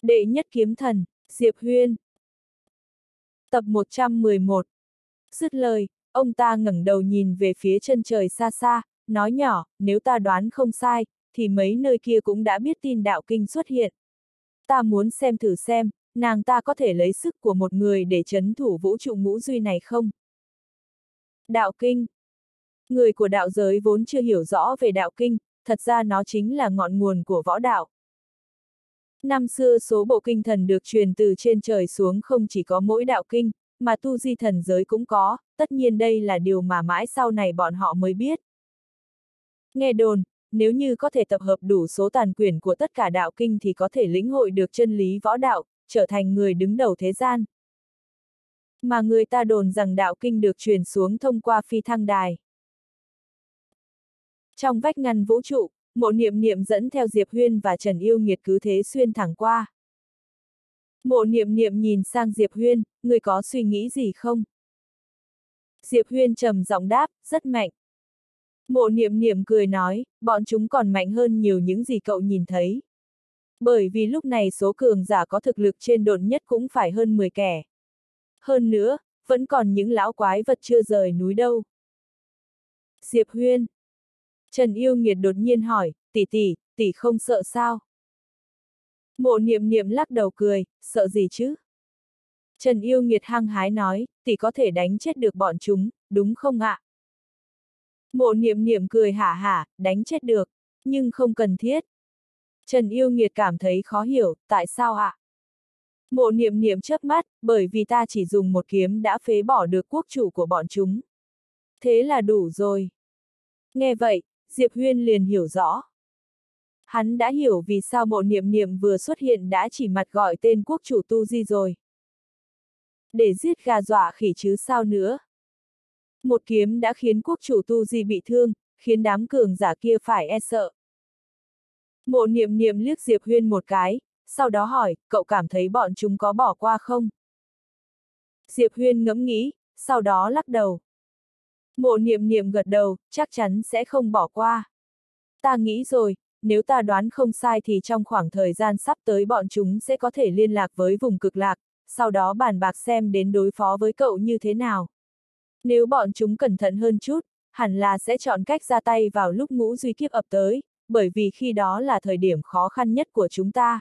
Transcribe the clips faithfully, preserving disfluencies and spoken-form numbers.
Đệ nhất kiếm thần, Diệp Huyên. Tập một trăm mười một. Dứt lời, ông ta ngẩng đầu nhìn về phía chân trời xa xa, nói nhỏ, nếu ta đoán không sai, thì mấy nơi kia cũng đã biết tin đạo kinh xuất hiện. Ta muốn xem thử xem, nàng ta có thể lấy sức của một người để trấn thủ vũ trụ ngũ duy này không? Đạo kinh. Người của đạo giới vốn chưa hiểu rõ về đạo kinh, thật ra nó chính là ngọn nguồn của võ đạo. Năm xưa số bộ kinh thần được truyền từ trên trời xuống không chỉ có mỗi đạo kinh, mà tu di thần giới cũng có, tất nhiên đây là điều mà mãi sau này bọn họ mới biết. Nghe đồn, nếu như có thể tập hợp đủ số tàn quyển của tất cả đạo kinh thì có thể lĩnh hội được chân lý võ đạo, trở thành người đứng đầu thế gian. Mà người ta đồn rằng đạo kinh được truyền xuống thông qua phi thăng đài. Trong vách ngăn vũ trụ, Mộ Niệm Niệm dẫn theo Diệp Huyên và Trần Yêu Nghiệt cứ thế xuyên thẳng qua. Mộ Niệm Niệm nhìn sang Diệp Huyên, người có suy nghĩ gì không? Diệp Huyên trầm giọng đáp, rất mạnh. Mộ Niệm Niệm cười nói, bọn chúng còn mạnh hơn nhiều những gì cậu nhìn thấy. Bởi vì lúc này số cường giả có thực lực trên độn nhất cũng phải hơn mười kẻ. Hơn nữa, vẫn còn những lão quái vật chưa rời núi đâu. Diệp Huyên. Trần Yêu Nghiệt đột nhiên hỏi, tỷ tỷ, tỷ không sợ sao? Mộ Niệm Niệm lắc đầu cười, sợ gì chứ? Trần Yêu Nghiệt hăng hái nói, tỷ có thể đánh chết được bọn chúng, đúng không ạ? Mộ Niệm Niệm cười hả hả, đánh chết được, nhưng không cần thiết. Trần Yêu Nghiệt cảm thấy khó hiểu, tại sao ạ? Mộ Niệm Niệm chớp mắt, bởi vì ta chỉ dùng một kiếm đã phế bỏ được quốc chủ của bọn chúng. Thế là đủ rồi. Nghe vậy, Diệp Huyên liền hiểu rõ. Hắn đã hiểu vì sao Mộ Niệm Niệm vừa xuất hiện đã chỉ mặt gọi tên quốc chủ Tu Di rồi. Để giết gà dọa khỉ chứ sao nữa. Một kiếm đã khiến quốc chủ Tu Di bị thương, khiến đám cường giả kia phải e sợ. Mộ Niệm Niệm liếc Diệp Huyên một cái, sau đó hỏi, cậu cảm thấy bọn chúng có bỏ qua không? Diệp Huyên ngẫm nghĩ, sau đó lắc đầu. Mộ Niệm Niệm gật đầu, chắc chắn sẽ không bỏ qua. Ta nghĩ rồi, nếu ta đoán không sai thì trong khoảng thời gian sắp tới bọn chúng sẽ có thể liên lạc với vùng cực lạc, sau đó bàn bạc xem đến đối phó với cậu như thế nào. Nếu bọn chúng cẩn thận hơn chút, hẳn là sẽ chọn cách ra tay vào lúc ngũ duy kiếp ập tới, bởi vì khi đó là thời điểm khó khăn nhất của chúng ta.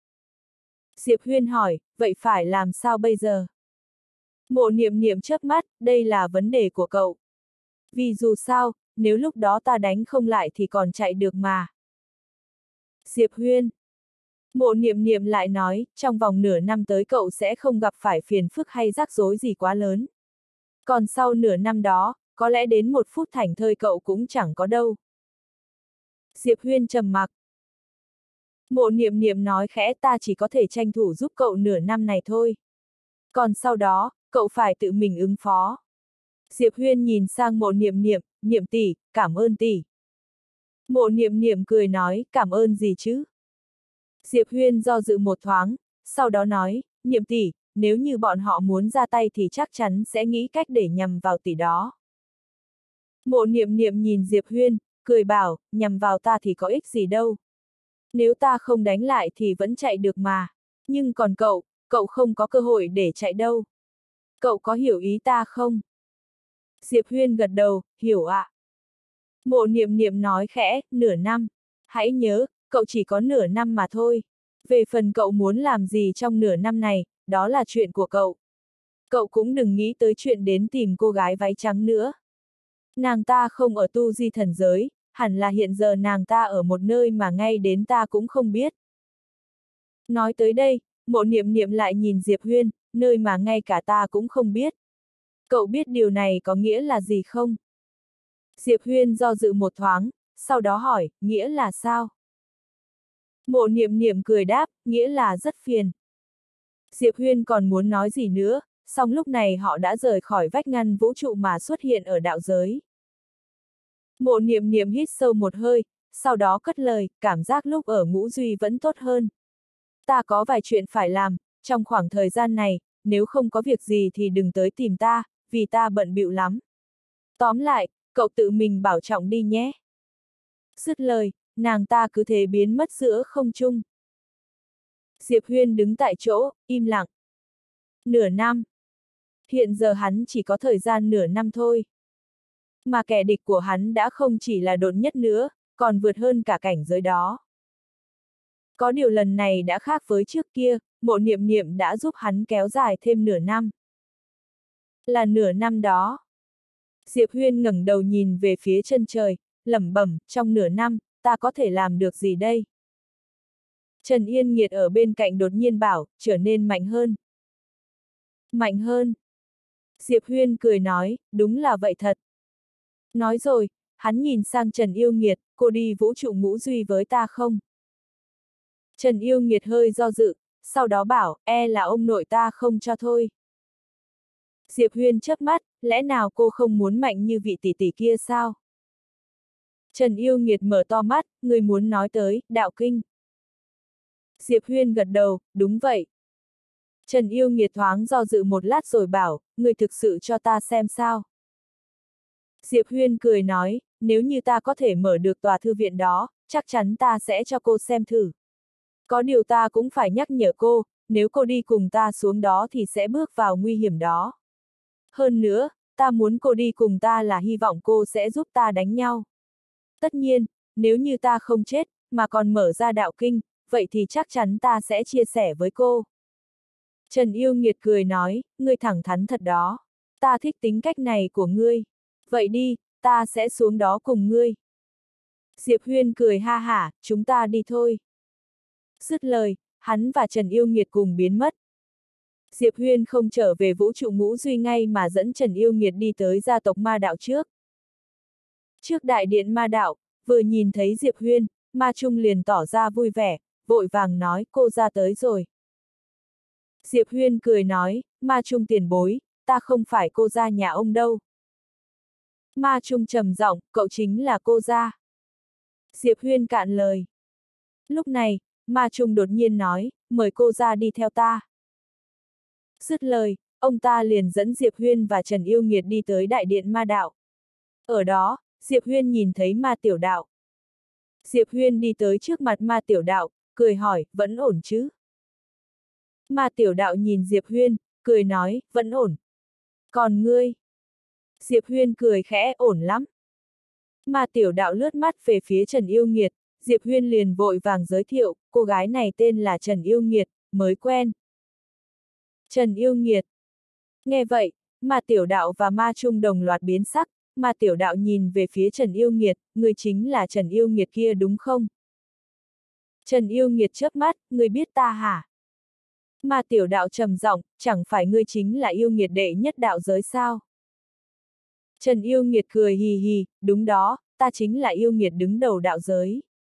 Diệp Huyên hỏi, vậy phải làm sao bây giờ? Mộ Niệm Niệm chớp mắt, đây là vấn đề của cậu. Vì dù sao, nếu lúc đó ta đánh không lại thì còn chạy được mà. Diệp Huyên. Mộ Niệm Niệm lại nói, trong vòng nửa năm tới cậu sẽ không gặp phải phiền phức hay rắc rối gì quá lớn. Còn sau nửa năm đó, có lẽ đến một phút thảnh thơi cậu cũng chẳng có đâu. Diệp Huyên trầm mặc. Mộ Niệm Niệm nói khẽ, ta chỉ có thể tranh thủ giúp cậu nửa năm này thôi. Còn sau đó, cậu phải tự mình ứng phó. Diệp Huyên nhìn sang Mộ Niệm Niệm, Niệm tỷ, cảm ơn tỷ. Mộ Niệm Niệm cười nói, cảm ơn gì chứ? Diệp Huyên do dự một thoáng, sau đó nói, Niệm tỷ, nếu như bọn họ muốn ra tay thì chắc chắn sẽ nghĩ cách để nhằm vào tỷ đó. Mộ Niệm Niệm nhìn Diệp Huyên, cười bảo, nhằm vào ta thì có ích gì đâu. Nếu ta không đánh lại thì vẫn chạy được mà. Nhưng còn cậu, cậu không có cơ hội để chạy đâu. Cậu có hiểu ý ta không? Diệp Huyên gật đầu, hiểu ạ. Mộ Niệm Niệm nói khẽ, nửa năm. Hãy nhớ, cậu chỉ có nửa năm mà thôi. Về phần cậu muốn làm gì trong nửa năm này, đó là chuyện của cậu. Cậu cũng đừng nghĩ tới chuyện đến tìm cô gái váy trắng nữa. Nàng ta không ở tu di thần giới, hẳn là hiện giờ nàng ta ở một nơi mà ngay đến ta cũng không biết. Nói tới đây, Mộ Niệm Niệm lại nhìn Diệp Huyên, nơi mà ngay cả ta cũng không biết. Cậu biết điều này có nghĩa là gì không? Diệp Huyên do dự một thoáng, sau đó hỏi, nghĩa là sao? Mộ Niệm Niệm cười đáp, nghĩa là rất phiền. Diệp Huyên còn muốn nói gì nữa, song lúc này họ đã rời khỏi vách ngăn vũ trụ mà xuất hiện ở đạo giới. Mộ Niệm Niệm hít sâu một hơi, sau đó cất lời, cảm giác lúc ở ngũ duy vẫn tốt hơn. Ta có vài chuyện phải làm, trong khoảng thời gian này, nếu không có việc gì thì đừng tới tìm ta, vì ta bận bịu lắm. Tóm lại, cậu tự mình bảo trọng đi nhé. Dứt lời, nàng ta cứ thế biến mất giữa không trung. Diệp Huyên đứng tại chỗ, im lặng. Nửa năm. Hiện giờ hắn chỉ có thời gian nửa năm thôi. Mà kẻ địch của hắn đã không chỉ là độn nhất nữa, còn vượt hơn cả cảnh giới đó. Có điều lần này đã khác với trước kia, Mộ Niệm Niệm đã giúp hắn kéo dài thêm nửa năm. Là nửa năm đó. Diệp Huyên ngẩng đầu nhìn về phía chân trời, lẩm bẩm, trong nửa năm, ta có thể làm được gì đây? Trần Yên Nghiệt ở bên cạnh đột nhiên bảo, trở nên mạnh hơn. Mạnh hơn. Diệp Huyên cười nói, đúng là vậy thật. Nói rồi, hắn nhìn sang Trần Yêu Nghiệt, cô đi vũ trụ ngũ duy với ta không? Trần Yêu Nghiệt hơi do dự, sau đó bảo, e là ông nội ta không cho thôi. Diệp Huyên chớp mắt, lẽ nào cô không muốn mạnh như vị tỷ tỷ kia sao? Trần Yêu Nghiệt mở to mắt, người muốn nói tới, đạo kinh. Diệp Huyên gật đầu, đúng vậy. Trần Yêu Nghiệt thoáng do dự một lát rồi bảo, người thực sự cho ta xem sao? Diệp Huyên cười nói, nếu như ta có thể mở được tòa thư viện đó, chắc chắn ta sẽ cho cô xem thử. Có điều ta cũng phải nhắc nhở cô, nếu cô đi cùng ta xuống đó thì sẽ bước vào nguy hiểm đó. Hơn nữa, ta muốn cô đi cùng ta là hy vọng cô sẽ giúp ta đánh nhau. Tất nhiên, nếu như ta không chết, mà còn mở ra đạo kinh, vậy thì chắc chắn ta sẽ chia sẻ với cô. Trần Yêu Nghiệt cười nói, ngươi thẳng thắn thật đó. Ta thích tính cách này của ngươi. Vậy đi, ta sẽ xuống đó cùng ngươi. Diệp Huyên cười ha hả, chúng ta đi thôi. Dứt lời, hắn và Trần Yêu Nghiệt cùng biến mất. Diệp Huyên không trở về vũ trụ ngũ duy ngay mà dẫn Trần Yêu Nghiệt đi tới gia tộc ma đạo trước. Trước đại điện ma đạo, vừa nhìn thấy Diệp Huyên, Ma Trung liền tỏ ra vui vẻ, vội vàng nói cô ra tới rồi. Diệp Huyên cười nói, Ma Trung tiền bối, ta không phải cô gia nhà ông đâu. Ma Trung trầm giọng, cậu chính là cô gia. Diệp Huyên cạn lời. Lúc này, Ma Trung đột nhiên nói, mời cô gia đi theo ta. Dứt lời, ông ta liền dẫn Diệp Huyên và Trần Yêu Nghiệt đi tới đại điện ma đạo. Ở đó, Diệp Huyên nhìn thấy Ma Tiểu Đạo. Diệp Huyên đi tới trước mặt Ma Tiểu Đạo, cười hỏi, vẫn ổn chứ? Ma Tiểu Đạo nhìn Diệp Huyên, cười nói, vẫn ổn. Còn ngươi? Diệp Huyên cười khẽ, ổn lắm. Ma Tiểu Đạo lướt mắt về phía Trần Yêu Nghiệt, Diệp Huyên liền vội vàng giới thiệu, cô gái này tên là Trần Yêu Nghiệt, mới quen. Trần Yêu Nghiệt. Nghe vậy, Ma Tiểu Đạo và Ma Trung đồng loạt biến sắc, Ma Tiểu Đạo nhìn về phía Trần Yêu Nghiệt, người chính là Trần Yêu Nghiệt kia đúng không? Trần Yêu Nghiệt chớp mắt, người biết ta hả? Ma Tiểu Đạo trầm giọng, chẳng phải ngươi chính là yêu nghiệt đệ nhất đạo giới sao? Trần Yêu Nghiệt cười hì hì, đúng đó, ta chính là yêu nghiệt đứng đầu đạo giới.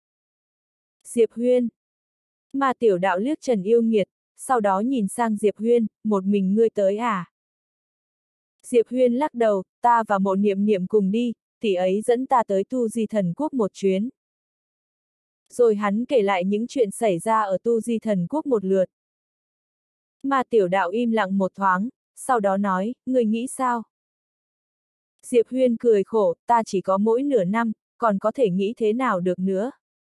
Diệp Huyên. Ma Tiểu Đạo liếc Trần Yêu Nghiệt, sau đó nhìn sang Diệp Huyên, một mình ngươi tới à? Diệp Huyên lắc đầu, ta và Mộ Niệm Niệm cùng đi, tỷ ấy dẫn ta tới Tu Di Thần Quốc một chuyến. Rồi hắn kể lại những chuyện xảy ra ở Tu Di Thần Quốc một lượt. Ma Tiểu Đạo im lặng một thoáng, sau đó nói, người nghĩ sao? Diệp Huyên cười khổ, ta chỉ có mỗi nửa năm, còn có thể nghĩ thế nào được nữa?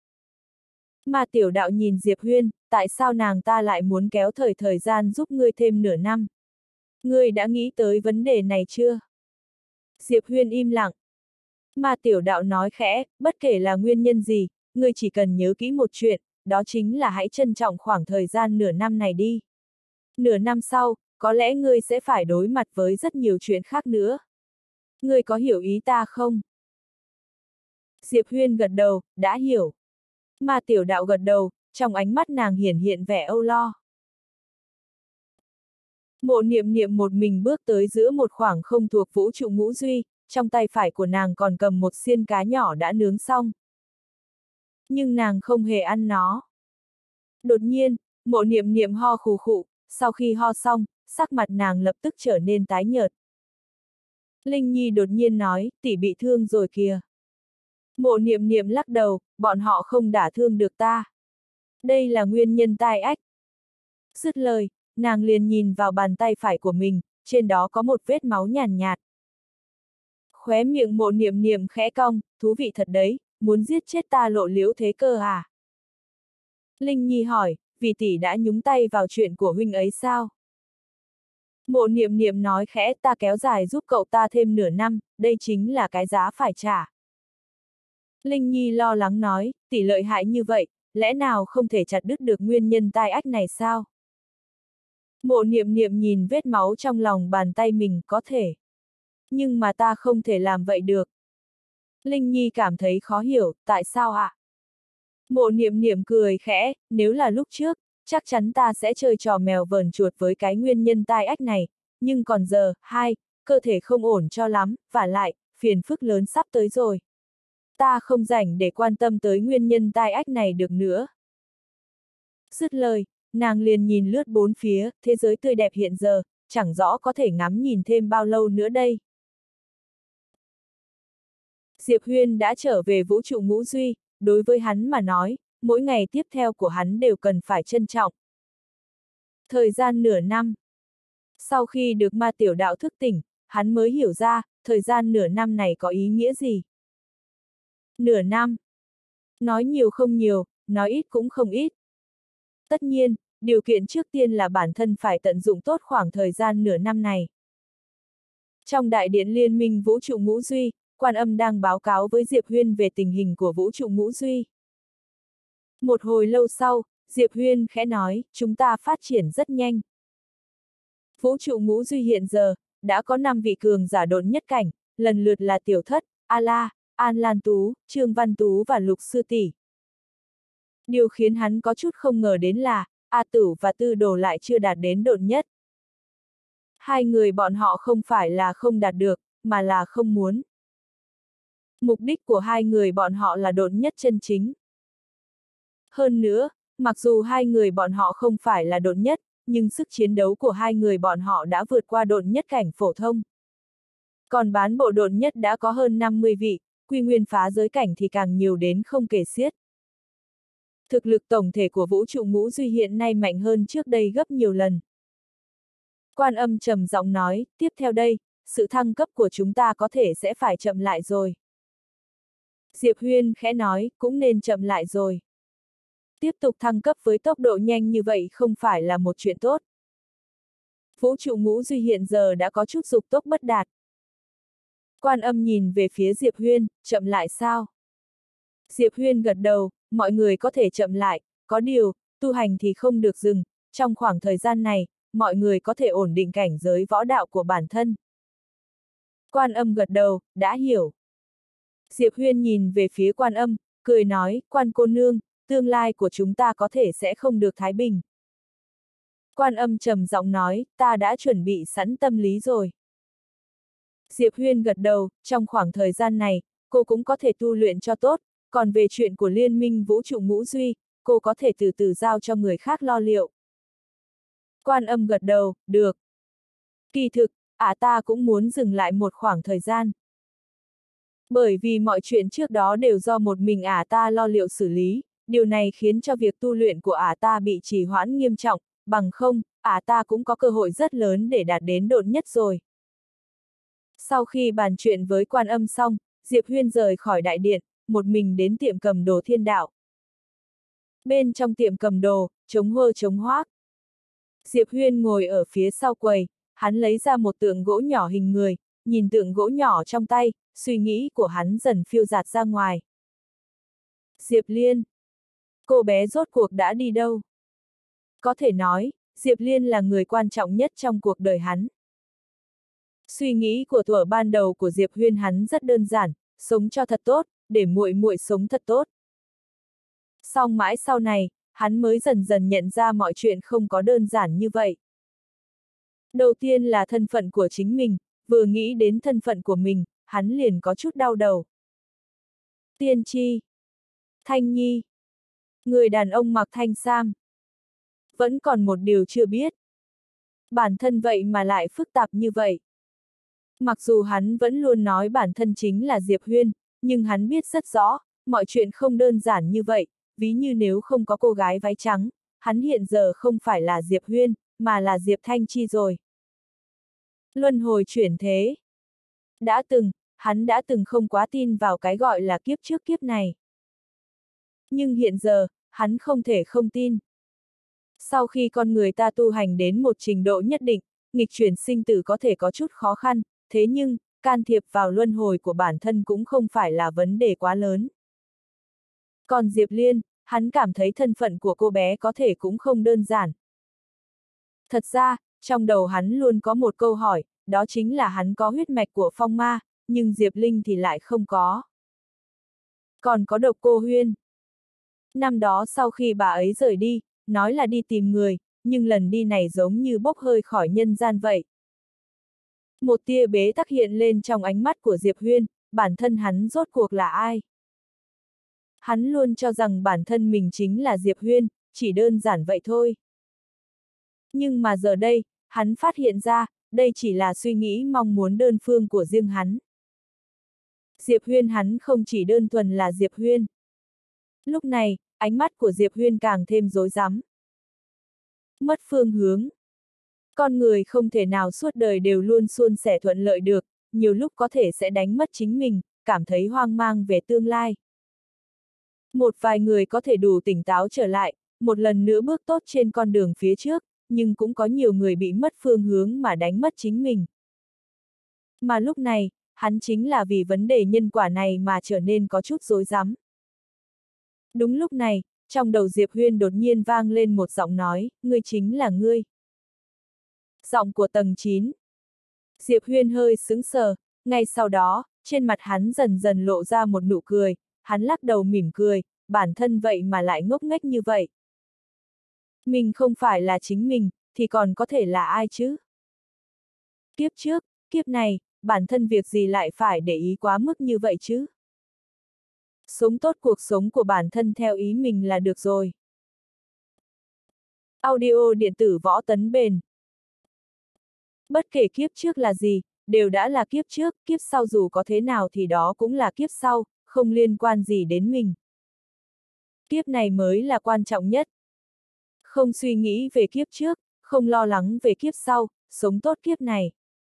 Ma Tiểu Đạo nhìn Diệp Huyên, tại sao nàng ta lại muốn kéo thời thời gian giúp ngươi thêm nửa năm? Ngươi đã nghĩ tới vấn đề này chưa? Diệp Huyên im lặng. Ma Tiểu Đạo nói khẽ, bất kể là nguyên nhân gì, ngươi chỉ cần nhớ kỹ một chuyện, đó chính là hãy trân trọng khoảng thời gian nửa năm này đi. Nửa năm sau, có lẽ ngươi sẽ phải đối mặt với rất nhiều chuyện khác nữa. Ngươi có hiểu ý ta không? Diệp Huyên gật đầu, đã hiểu. Ma Tiểu Đạo gật đầu, trong ánh mắt nàng hiển hiện vẻ âu lo. Mộ Niệm Niệm một mình bước tới giữa một khoảng không thuộc vũ trụ ngũ duy, trong tay phải của nàng còn cầm một xiên cá nhỏ đã nướng xong. Nhưng nàng không hề ăn nó. Đột nhiên, Mộ Niệm Niệm ho khù khụ, sau khi ho xong, sắc mặt nàng lập tức trở nên tái nhợt. Linh Nhi đột nhiên nói, tỷ bị thương rồi kìa. Mộ Niệm Niệm lắc đầu, bọn họ không đả thương được ta. Đây là nguyên nhân tai ách. Dứt lời, nàng liền nhìn vào bàn tay phải của mình, trên đó có một vết máu nhàn nhạt. Khóe miệng Mộ Niệm Niệm khẽ cong, thú vị thật đấy, muốn giết chết ta lộ liễu thế cơ à? Linh Nhi hỏi, vì tỷ đã nhúng tay vào chuyện của huynh ấy sao? Mộ niệm niệm nói khẽ, ta kéo dài giúp cậu ta thêm nửa năm, đây chính là cái giá phải trả. Linh Nhi lo lắng nói, tỷ lợi hại như vậy, lẽ nào không thể chặt đứt được nguyên nhân tai ách này sao? Mộ niệm niệm nhìn vết máu trong lòng bàn tay mình, có thể. Nhưng mà ta không thể làm vậy được. Linh Nhi cảm thấy khó hiểu, tại sao ạ? À? Mộ niệm niệm cười khẽ, nếu là lúc trước, chắc chắn ta sẽ chơi trò mèo vờn chuột với cái nguyên nhân tai ách này, nhưng còn giờ, hai, cơ thể không ổn cho lắm, vả lại, phiền phức lớn sắp tới rồi. Ta không rảnh để quan tâm tới nguyên nhân tai ách này được nữa. Dứt lời, nàng liền nhìn lướt bốn phía, thế giới tươi đẹp hiện giờ, chẳng rõ có thể ngắm nhìn thêm bao lâu nữa đây. Diệp Huyên đã trở về vũ trụ ngũ duy, đối với hắn mà nói, mỗi ngày tiếp theo của hắn đều cần phải trân trọng. Thời gian nửa năm. Sau khi được ma tiểu đạo thức tỉnh, hắn mới hiểu ra, thời gian nửa năm này có ý nghĩa gì. Nửa năm. Nói nhiều không nhiều, nói ít cũng không ít. Tất nhiên, điều kiện trước tiên là bản thân phải tận dụng tốt khoảng thời gian nửa năm này. Trong đại điện liên minh vũ trụ ngũ duy, Quan Âm đang báo cáo với Diệp Huyên về tình hình của vũ trụ ngũ duy. Một hồi lâu sau, Diệp Huyên khẽ nói, chúng ta phát triển rất nhanh. Vũ trụ ngũ duy hiện giờ, đã có năm vị cường giả độn nhất cảnh, lần lượt là Tiểu Thất, A-la, An Lan Tú, Trương Văn Tú và Lục Sư Tỷ. Điều khiến hắn có chút không ngờ đến là, A Tử và Tư Đồ lại chưa đạt đến độn nhất. Hai người bọn họ không phải là không đạt được, mà là không muốn. Mục đích của hai người bọn họ là độn nhất chân chính. Hơn nữa, mặc dù hai người bọn họ không phải là độn nhất, nhưng sức chiến đấu của hai người bọn họ đã vượt qua độn nhất cảnh phổ thông. Còn bán bộ độn nhất đã có hơn năm mươi vị, quy nguyên phá giới cảnh thì càng nhiều đến không kể xiết. Thực lực tổng thể của vũ trụ ngũ duy hiện nay mạnh hơn trước đây gấp nhiều lần. Quan Âm trầm giọng nói, tiếp theo đây, sự thăng cấp của chúng ta có thể sẽ phải chậm lại rồi. Diệp Huyên khẽ nói, cũng nên chậm lại rồi. Tiếp tục thăng cấp với tốc độ nhanh như vậy không phải là một chuyện tốt. Vũ trụ ngũ duy hiện giờ đã có chút dục tốc bất đạt. Quan Âm nhìn về phía Diệp Huyên, chậm lại sao? Diệp Huyên gật đầu, mọi người có thể chậm lại, có điều, tu hành thì không được dừng, trong khoảng thời gian này, mọi người có thể ổn định cảnh giới võ đạo của bản thân. Quan Âm gật đầu, đã hiểu. Diệp Huyên nhìn về phía Quan Âm, cười nói, Quan cô nương, tương lai của chúng ta có thể sẽ không được thái bình. Quan Âm trầm giọng nói, ta đã chuẩn bị sẵn tâm lý rồi. Diệp Huyên gật đầu, trong khoảng thời gian này, cô cũng có thể tu luyện cho tốt, còn về chuyện của liên minh vũ trụ ngũ duy, cô có thể từ từ giao cho người khác lo liệu. Quan Âm gật đầu, được. Kỳ thực, ả ta cũng muốn dừng lại một khoảng thời gian. Bởi vì mọi chuyện trước đó đều do một mình ả ta lo liệu xử lý, điều này khiến cho việc tu luyện của ả ta bị trì hoãn nghiêm trọng, bằng không, ả ta cũng có cơ hội rất lớn để đạt đến độn nhất rồi. Sau khi bàn chuyện với Quan Âm xong, Diệp Huyên rời khỏi đại điện, một mình đến tiệm cầm đồ Thiên Đạo. Bên trong tiệm cầm đồ, trống hơ trống hoác. Diệp Huyên ngồi ở phía sau quầy, hắn lấy ra một tượng gỗ nhỏ hình người, nhìn tượng gỗ nhỏ trong tay, suy nghĩ của hắn dần phiêu dạt ra ngoài. Diệp Liên. Cô bé rốt cuộc đã đi đâu? Có thể nói, Diệp Liên là người quan trọng nhất trong cuộc đời hắn. Suy nghĩ của thuở ban đầu của Diệp Huyên hắn rất đơn giản, sống cho thật tốt, để muội muội sống thật tốt. Song mãi sau này, hắn mới dần dần nhận ra mọi chuyện không có đơn giản như vậy. Đầu tiên là thân phận của chính mình, vừa nghĩ đến thân phận của mình, hắn liền có chút đau đầu. Tiên Tri, Thanh Nhi, người đàn ông mặc thanh sam. Vẫn còn một điều chưa biết. Bản thân vậy mà lại phức tạp như vậy. Mặc dù hắn vẫn luôn nói bản thân chính là Diệp Huyên, nhưng hắn biết rất rõ, mọi chuyện không đơn giản như vậy, ví như nếu không có cô gái váy trắng, hắn hiện giờ không phải là Diệp Huyên, mà là Diệp Thanh Chi rồi. Luân hồi chuyển thế. Đã từng, hắn đã từng không quá tin vào cái gọi là kiếp trước kiếp này. Nhưng hiện giờ, hắn không thể không tin. Sau khi con người ta tu hành đến một trình độ nhất định, nghịch chuyển sinh tử có thể có chút khó khăn, thế nhưng, can thiệp vào luân hồi của bản thân cũng không phải là vấn đề quá lớn. Còn Diệp Liên, hắn cảm thấy thân phận của cô bé có thể cũng không đơn giản. Thật ra, trong đầu hắn luôn có một câu hỏi, đó chính là hắn có huyết mạch của phong ma, nhưng Diệp Linh thì lại không có. Còn có Độc Cô Huyên. Năm đó sau khi bà ấy rời đi, nói là đi tìm người, nhưng lần đi này giống như bốc hơi khỏi nhân gian vậy. Một tia bế tắc hiện lên trong ánh mắt của Diệp Huyên, bản thân hắn rốt cuộc là ai? Hắn luôn cho rằng bản thân mình chính là Diệp Huyên, chỉ đơn giản vậy thôi. Nhưng mà giờ đây, hắn phát hiện ra, đây chỉ là suy nghĩ mong muốn đơn phương của riêng hắn. Diệp Huyên hắn không chỉ đơn thuần là Diệp Huyên. Lúc này, ánh mắt của Diệp Huyên càng thêm rối rắm. Mất phương hướng. Con người không thể nào suốt đời đều luôn suôn sẻ thuận lợi được, nhiều lúc có thể sẽ đánh mất chính mình, cảm thấy hoang mang về tương lai. Một vài người có thể đủ tỉnh táo trở lại, một lần nữa bước tốt trên con đường phía trước, nhưng cũng có nhiều người bị mất phương hướng mà đánh mất chính mình. Mà lúc này, hắn chính là vì vấn đề nhân quả này mà trở nên có chút rối rắm. Đúng lúc này, trong đầu Diệp Huyên đột nhiên vang lên một giọng nói, ngươi chính là ngươi. Giọng của tầng chín. Diệp Huyên hơi sững sờ, ngay sau đó, trên mặt hắn dần dần lộ ra một nụ cười, hắn lắc đầu mỉm cười, bản thân vậy mà lại ngốc nghếch như vậy. Mình không phải là chính mình, thì còn có thể là ai chứ? Kiếp trước, kiếp này, bản thân việc gì lại phải để ý quá mức như vậy chứ? Sống tốt cuộc sống của bản thân theo ý mình là được rồi. Audio điện tử Võ Tấn Bền. Bất kể kiếp trước là gì, đều đã là kiếp trước, kiếp sau dù có thế nào thì đó cũng là kiếp sau, không liên quan gì đến mình. Kiếp này mới là quan trọng nhất. Không suy nghĩ về kiếp trước, không lo lắng về kiếp sau, sống tốt kiếp này.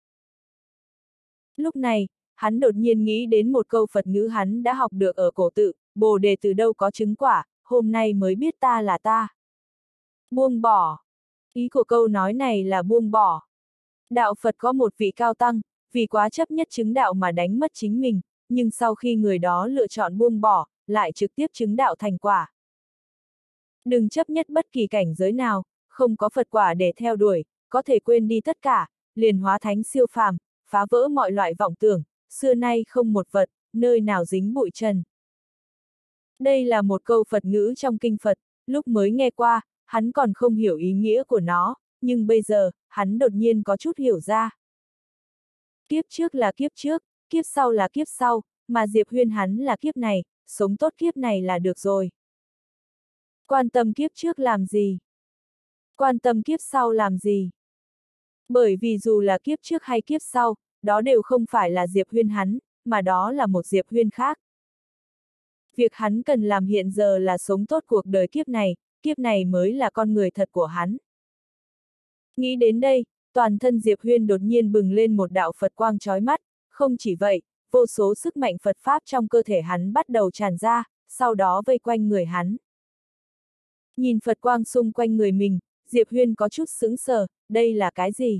Lúc này, hắn đột nhiên nghĩ đến một câu Phật ngữ hắn đã học được ở cổ tự, Bồ đề từ đâu có chứng quả, hôm nay mới biết ta là ta. Buông bỏ. Ý của câu nói này là buông bỏ. Đạo Phật có một vị cao tăng, vì quá chấp nhất chứng đạo mà đánh mất chính mình, nhưng sau khi người đó lựa chọn buông bỏ, lại trực tiếp chứng đạo thành quả. Đừng chấp nhất bất kỳ cảnh giới nào, không có Phật quả để theo đuổi, có thể quên đi tất cả, liền hóa thánh siêu phàm, phá vỡ mọi loại vọng tưởng, xưa nay không một vật, nơi nào dính bụi trần. Đây là một câu Phật ngữ trong kinh Phật, lúc mới nghe qua, hắn còn không hiểu ý nghĩa của nó, nhưng bây giờ, hắn đột nhiên có chút hiểu ra. Kiếp trước là kiếp trước, kiếp sau là kiếp sau, mà Diệp Huyên hắn là kiếp này, sống tốt kiếp này là được rồi. Quan tâm kiếp trước làm gì? Quan tâm kiếp sau làm gì? Bởi vì dù là kiếp trước hay kiếp sau, đó đều không phải là Diệp Huyên hắn, mà đó là một Diệp Huyên khác. Việc hắn cần làm hiện giờ là sống tốt cuộc đời kiếp này, kiếp này mới là con người thật của hắn. Nghĩ đến đây, toàn thân Diệp Huyên đột nhiên bừng lên một đạo Phật quang chói mắt, không chỉ vậy, vô số sức mạnh Phật Pháp trong cơ thể hắn bắt đầu tràn ra, sau đó vây quanh người hắn. Nhìn Phật quang xung quanh người mình, Diệp Huyên có chút sững sờ, đây là cái gì?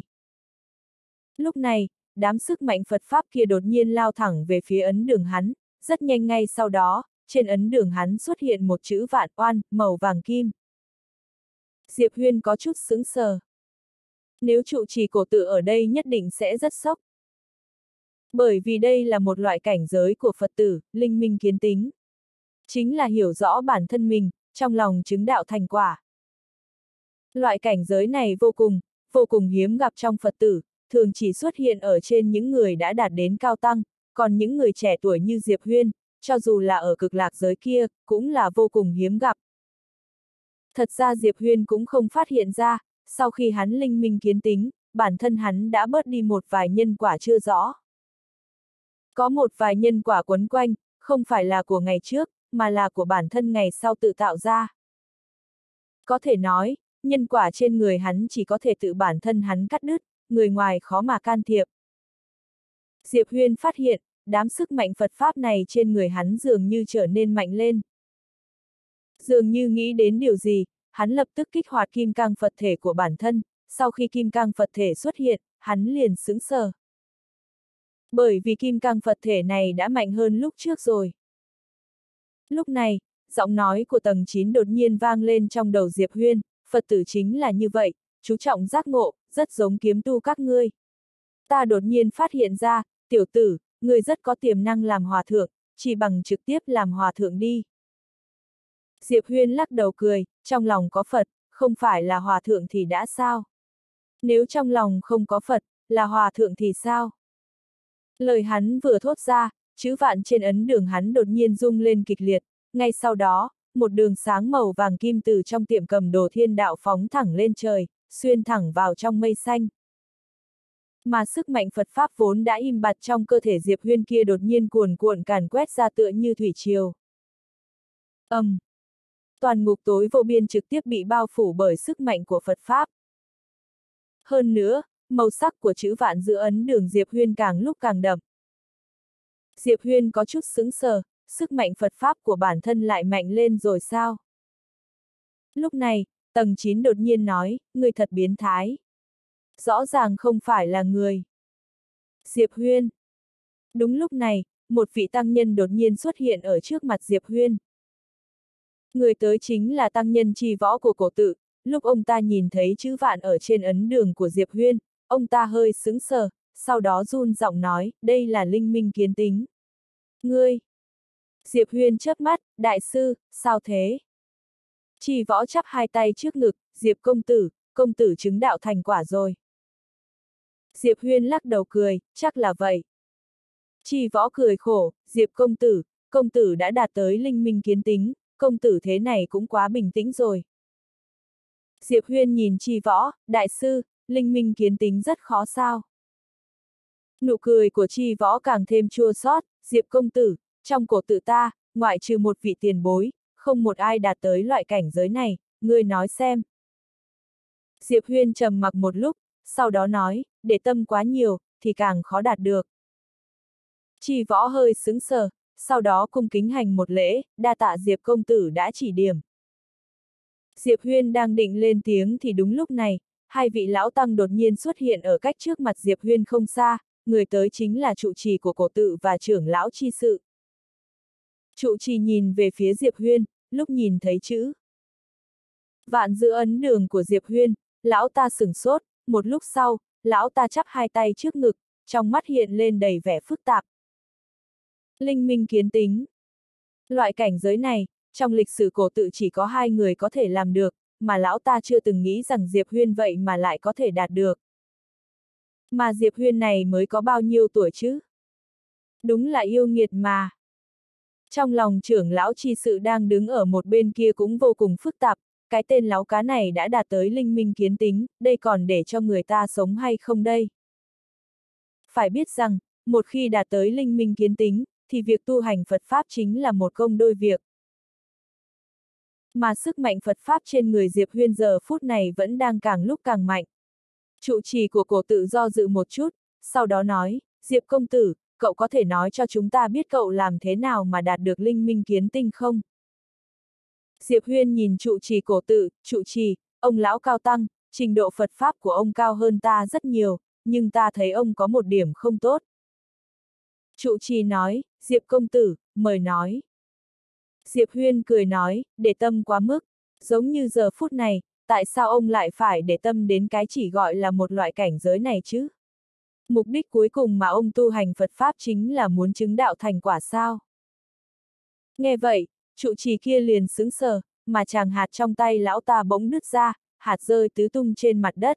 Lúc này, đám sức mạnh Phật Pháp kia đột nhiên lao thẳng về phía ấn đường hắn, rất nhanh ngay sau đó, trên ấn đường hắn xuất hiện một chữ vạn oan, màu vàng kim. Diệp Huyên có chút sững sờ. Nếu trụ trì cổ tự ở đây nhất định sẽ rất sốc. Bởi vì đây là một loại cảnh giới của Phật tử, linh minh kiến tính. Chính là hiểu rõ bản thân mình, trong lòng chứng đạo thành quả. Loại cảnh giới này vô cùng, vô cùng hiếm gặp trong Phật tử, thường chỉ xuất hiện ở trên những người đã đạt đến cao tăng, còn những người trẻ tuổi như Diệp Huyên, cho dù là ở cực lạc giới kia, cũng là vô cùng hiếm gặp. Thật ra Diệp Huyên cũng không phát hiện ra, sau khi hắn linh minh kiến tính, bản thân hắn đã bớt đi một vài nhân quả chưa rõ. Có một vài nhân quả quấn quanh, không phải là của ngày trước, mà là của bản thân ngày sau tự tạo ra. Có thể nói, nhân quả trên người hắn chỉ có thể tự bản thân hắn cắt đứt, người ngoài khó mà can thiệp. Diệp Huyên phát hiện, đám sức mạnh Phật Pháp này trên người hắn dường như trở nên mạnh lên. Dường như nghĩ đến điều gì, hắn lập tức kích hoạt kim cang Phật thể của bản thân, sau khi kim cang Phật thể xuất hiện, hắn liền sững sờ. Bởi vì kim cang Phật thể này đã mạnh hơn lúc trước rồi. Lúc này, giọng nói của tầng chín đột nhiên vang lên trong đầu Diệp Huyên, Phật tử chính là như vậy, chú trọng giác ngộ, rất giống kiếm tu các ngươi. Ta đột nhiên phát hiện ra, tiểu tử, ngươi rất có tiềm năng làm hòa thượng, chỉ bằng trực tiếp làm hòa thượng đi. Diệp Huyên lắc đầu cười, trong lòng có Phật, không phải là hòa thượng thì đã sao? Nếu trong lòng không có Phật, là hòa thượng thì sao? Lời hắn vừa thốt ra, chữ vạn trên ấn đường hắn đột nhiên rung lên kịch liệt, ngay sau đó, một đường sáng màu vàng kim từ trong tiệm cầm đồ thiên đạo phóng thẳng lên trời, xuyên thẳng vào trong mây xanh. Mà sức mạnh Phật Pháp vốn đã im bặt trong cơ thể Diệp Huyên kia đột nhiên cuồn cuộn càn quét ra tựa như thủy triều. Ầm! Um, toàn ngục tối vô biên trực tiếp bị bao phủ bởi sức mạnh của Phật Pháp. Hơn nữa, màu sắc của chữ vạn giữa ấn đường Diệp Huyên càng lúc càng đậm. Diệp Huyên có chút sững sờ, sức mạnh Phật Pháp của bản thân lại mạnh lên rồi sao? Lúc này, tầng chín đột nhiên nói, người thật biến thái. Rõ ràng không phải là người. Diệp Huyên. Đúng lúc này, một vị tăng nhân đột nhiên xuất hiện ở trước mặt Diệp Huyên. Người tới chính là tăng nhân Chi Võ của cổ tự, lúc ông ta nhìn thấy chữ vạn ở trên ấn đường của Diệp Huyên, ông ta hơi sững sờ, sau đó run giọng nói, đây là linh minh kiến tính. Ngươi! Diệp Huyên chớp mắt, đại sư, sao thế? Chi Võ chắp hai tay trước ngực, Diệp công tử, công tử chứng đạo thành quả rồi. Diệp Huyên lắc đầu cười, chắc là vậy. Chi Võ cười khổ, Diệp công tử, công tử đã đạt tới linh minh kiến tính, công tử thế này cũng quá bình tĩnh rồi. Diệp Huyên nhìn Chi Võ, đại sư, linh minh kiến tính rất khó sao. Nụ cười của Chi Võ càng thêm chua xót, Diệp công tử, trong cổ tự ta, ngoại trừ một vị tiền bối, không một ai đạt tới loại cảnh giới này, ngươi nói xem. Diệp Huyên trầm mặc một lúc, sau đó nói, để tâm quá nhiều, thì càng khó đạt được. Chi Võ hơi sững sờ, sau đó cung kính hành một lễ, đa tạ Diệp công tử đã chỉ điểm. Diệp Huyên đang định lên tiếng thì đúng lúc này, hai vị lão tăng đột nhiên xuất hiện ở cách trước mặt Diệp Huyên không xa, người tới chính là trụ trì của cổ tự và trưởng lão chi sự. Trụ trì nhìn về phía Diệp Huyên, lúc nhìn thấy chữ vạn giữa ấn đường của Diệp Huyên, lão ta sửng sốt, một lúc sau, lão ta chắp hai tay trước ngực, trong mắt hiện lên đầy vẻ phức tạp. Linh minh kiến tính. Loại cảnh giới này, trong lịch sử cổ tự chỉ có hai người có thể làm được, mà lão ta chưa từng nghĩ rằng Diệp Huyên vậy mà lại có thể đạt được. Mà Diệp Huyên này mới có bao nhiêu tuổi chứ? Đúng là yêu nghiệt mà. Trong lòng trưởng lão chi sự đang đứng ở một bên kia cũng vô cùng phức tạp, cái tên láo cá này đã đạt tới linh minh kiến tính, đây còn để cho người ta sống hay không đây? Phải biết rằng, một khi đạt tới linh minh kiến tính, thì việc tu hành Phật Pháp chính là một công đôi việc. Mà sức mạnh Phật Pháp trên người Diệp Huyên giờ phút này vẫn đang càng lúc càng mạnh. Trụ trì của cổ tự do dự một chút, sau đó nói, Diệp công tử, cậu có thể nói cho chúng ta biết cậu làm thế nào mà đạt được linh minh kiến tinh không? Diệp Huyên nhìn trụ trì cổ tự, trụ trì, ông lão cao tăng, trình độ Phật Pháp của ông cao hơn ta rất nhiều, nhưng ta thấy ông có một điểm không tốt. Trụ trì nói, Diệp công tử, mời nói. Diệp Huyên cười nói, để tâm quá mức, giống như giờ phút này, tại sao ông lại phải để tâm đến cái chỉ gọi là một loại cảnh giới này chứ? Mục đích cuối cùng mà ông tu hành Phật Pháp chính là muốn chứng đạo thành quả sao? Nghe vậy, trụ trì kia liền sững sờ, mà chàng hạt trong tay lão ta bỗng nứt ra, hạt rơi tứ tung trên mặt đất.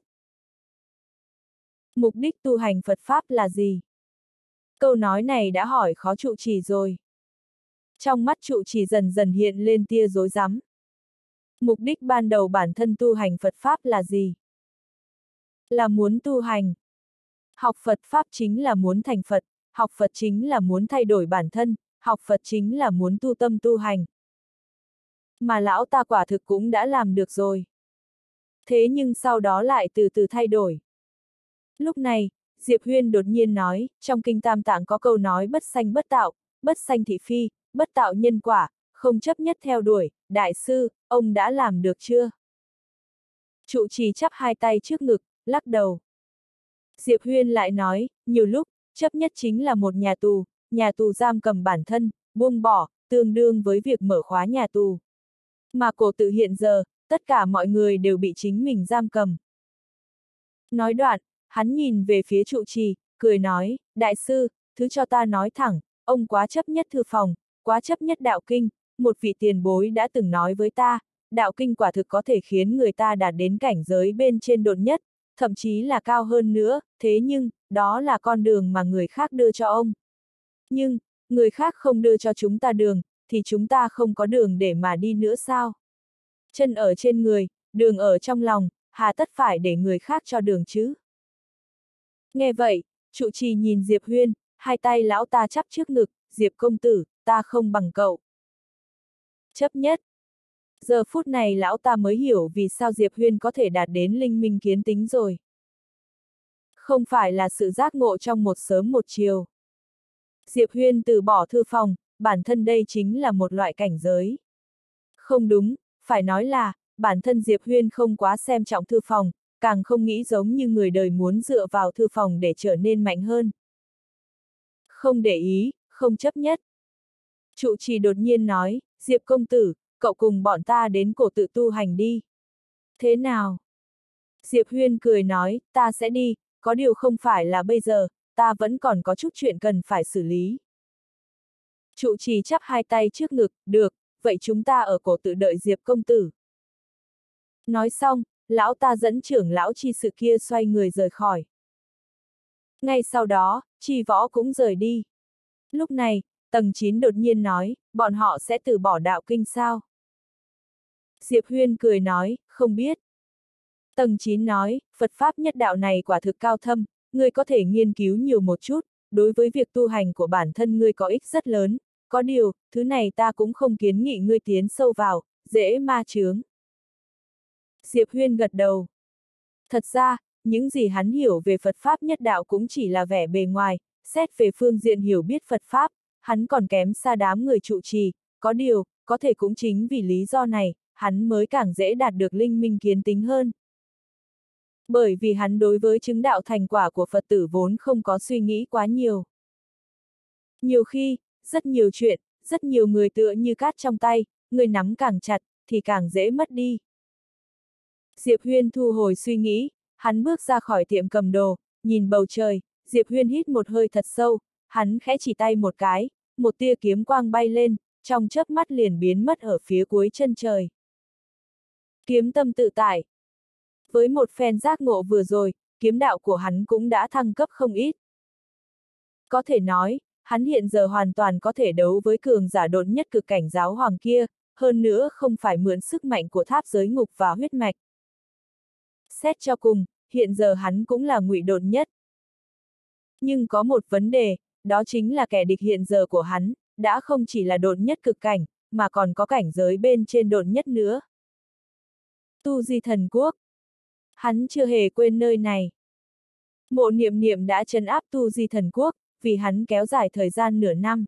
Mục đích tu hành Phật Pháp là gì? Câu nói này đã hỏi khó trụ trì rồi. Trong mắt trụ trì dần dần hiện lên tia rối rắm. Mục đích ban đầu bản thân tu hành Phật Pháp là gì? Là muốn tu hành. Học Phật Pháp chính là muốn thành Phật, học Phật chính là muốn thay đổi bản thân, học Phật chính là muốn tu tâm tu hành. Mà lão ta quả thực cũng đã làm được rồi. Thế nhưng sau đó lại từ từ thay đổi. Lúc này, Diệp Huyên đột nhiên nói, trong kinh Tam Tạng có câu nói bất sanh bất tạo, bất sanh thị phi, bất tạo nhân quả, không chấp nhất theo đuổi, đại sư, ông đã làm được chưa? Trụ trì chắp hai tay trước ngực, lắc đầu. Diệp Huyên lại nói, nhiều lúc, chấp nhất chính là một nhà tù, nhà tù giam cầm bản thân, buông bỏ, tương đương với việc mở khóa nhà tù. Mà cổ tự hiện giờ, tất cả mọi người đều bị chính mình giam cầm. Nói đoạn, hắn nhìn về phía trụ trì, cười nói, đại sư, thứ cho ta nói thẳng, ông quá chấp nhất thư phòng, quá chấp nhất đạo kinh, một vị tiền bối đã từng nói với ta, đạo kinh quả thực có thể khiến người ta đạt đến cảnh giới bên trên độn nhất, thậm chí là cao hơn nữa, thế nhưng, đó là con đường mà người khác đưa cho ông. Nhưng, người khác không đưa cho chúng ta đường, thì chúng ta không có đường để mà đi nữa sao? Chân ở trên người, đường ở trong lòng, hà tất phải để người khác cho đường chứ? Nghe vậy, trụ trì nhìn Diệp Huyên, hai tay lão ta chắp trước ngực, Diệp công tử, ta không bằng cậu. Chấp nhất. Giờ phút này lão ta mới hiểu vì sao Diệp Huyên có thể đạt đến linh minh kiến tính rồi. Không phải là sự giác ngộ trong một sớm một chiều. Diệp Huyên từ bỏ thư phòng, bản thân đây chính là một loại cảnh giới. Không đúng, phải nói là, bản thân Diệp Huyên không quá xem trọng thư phòng, càng không nghĩ giống như người đời muốn dựa vào thư phòng để trở nên mạnh hơn. Không để ý, không chấp nhất. Trụ trì đột nhiên nói, Diệp công tử, cậu cùng bọn ta đến cổ tự tu hành đi. Thế nào? Diệp Huyên cười nói, ta sẽ đi, có điều không phải là bây giờ, ta vẫn còn có chút chuyện cần phải xử lý. Trụ trì chắp hai tay trước ngực, được, vậy chúng ta ở cổ tự đợi Diệp công tử. Nói xong, lão ta dẫn trưởng lão chi sự kia xoay người rời khỏi. Ngay sau đó, Chi Võ cũng rời đi. Lúc này, tầng chín đột nhiên nói, bọn họ sẽ từ bỏ đạo kinh sao? Diệp Huyên cười nói, không biết. Tầng chín nói, Phật Pháp nhất đạo này quả thực cao thâm, ngươi có thể nghiên cứu nhiều một chút, đối với việc tu hành của bản thân ngươi có ích rất lớn, có điều, thứ này ta cũng không kiến nghị ngươi tiến sâu vào, dễ ma chướng. Diệp Huyên gật đầu. Thật ra, những gì hắn hiểu về Phật Pháp nhất đạo cũng chỉ là vẻ bề ngoài, xét về phương diện hiểu biết Phật Pháp, hắn còn kém xa đám người trụ trì, có điều, có thể cũng chính vì lý do này, hắn mới càng dễ đạt được linh minh kiến tính hơn. Bởi vì hắn đối với chứng đạo thành quả của Phật tử vốn không có suy nghĩ quá nhiều. Nhiều khi, rất nhiều chuyện, rất nhiều người tựa như cát trong tay, người nắm càng chặt, thì càng dễ mất đi. Diệp Huyên thu hồi suy nghĩ, hắn bước ra khỏi tiệm cầm đồ, nhìn bầu trời, Diệp Huyên hít một hơi thật sâu, hắn khẽ chỉ tay một cái, một tia kiếm quang bay lên, trong chớp mắt liền biến mất ở phía cuối chân trời. Kiếm tâm tự tại. Với một phen giác ngộ vừa rồi, kiếm đạo của hắn cũng đã thăng cấp không ít. Có thể nói, hắn hiện giờ hoàn toàn có thể đấu với cường giả độn nhất cực cảnh giáo hoàng kia, hơn nữa không phải mượn sức mạnh của tháp giới ngục và huyết mạch. Xét cho cùng, hiện giờ hắn cũng là ngụy độn nhất. Nhưng có một vấn đề, đó chính là kẻ địch hiện giờ của hắn, đã không chỉ là độn nhất cực cảnh, mà còn có cảnh giới bên trên độn nhất nữa. Tu Di Thần Quốc. Hắn chưa hề quên nơi này. Mộ Niệm Niệm đã trấn áp Tu Di Thần Quốc, vì hắn kéo dài thời gian nửa năm.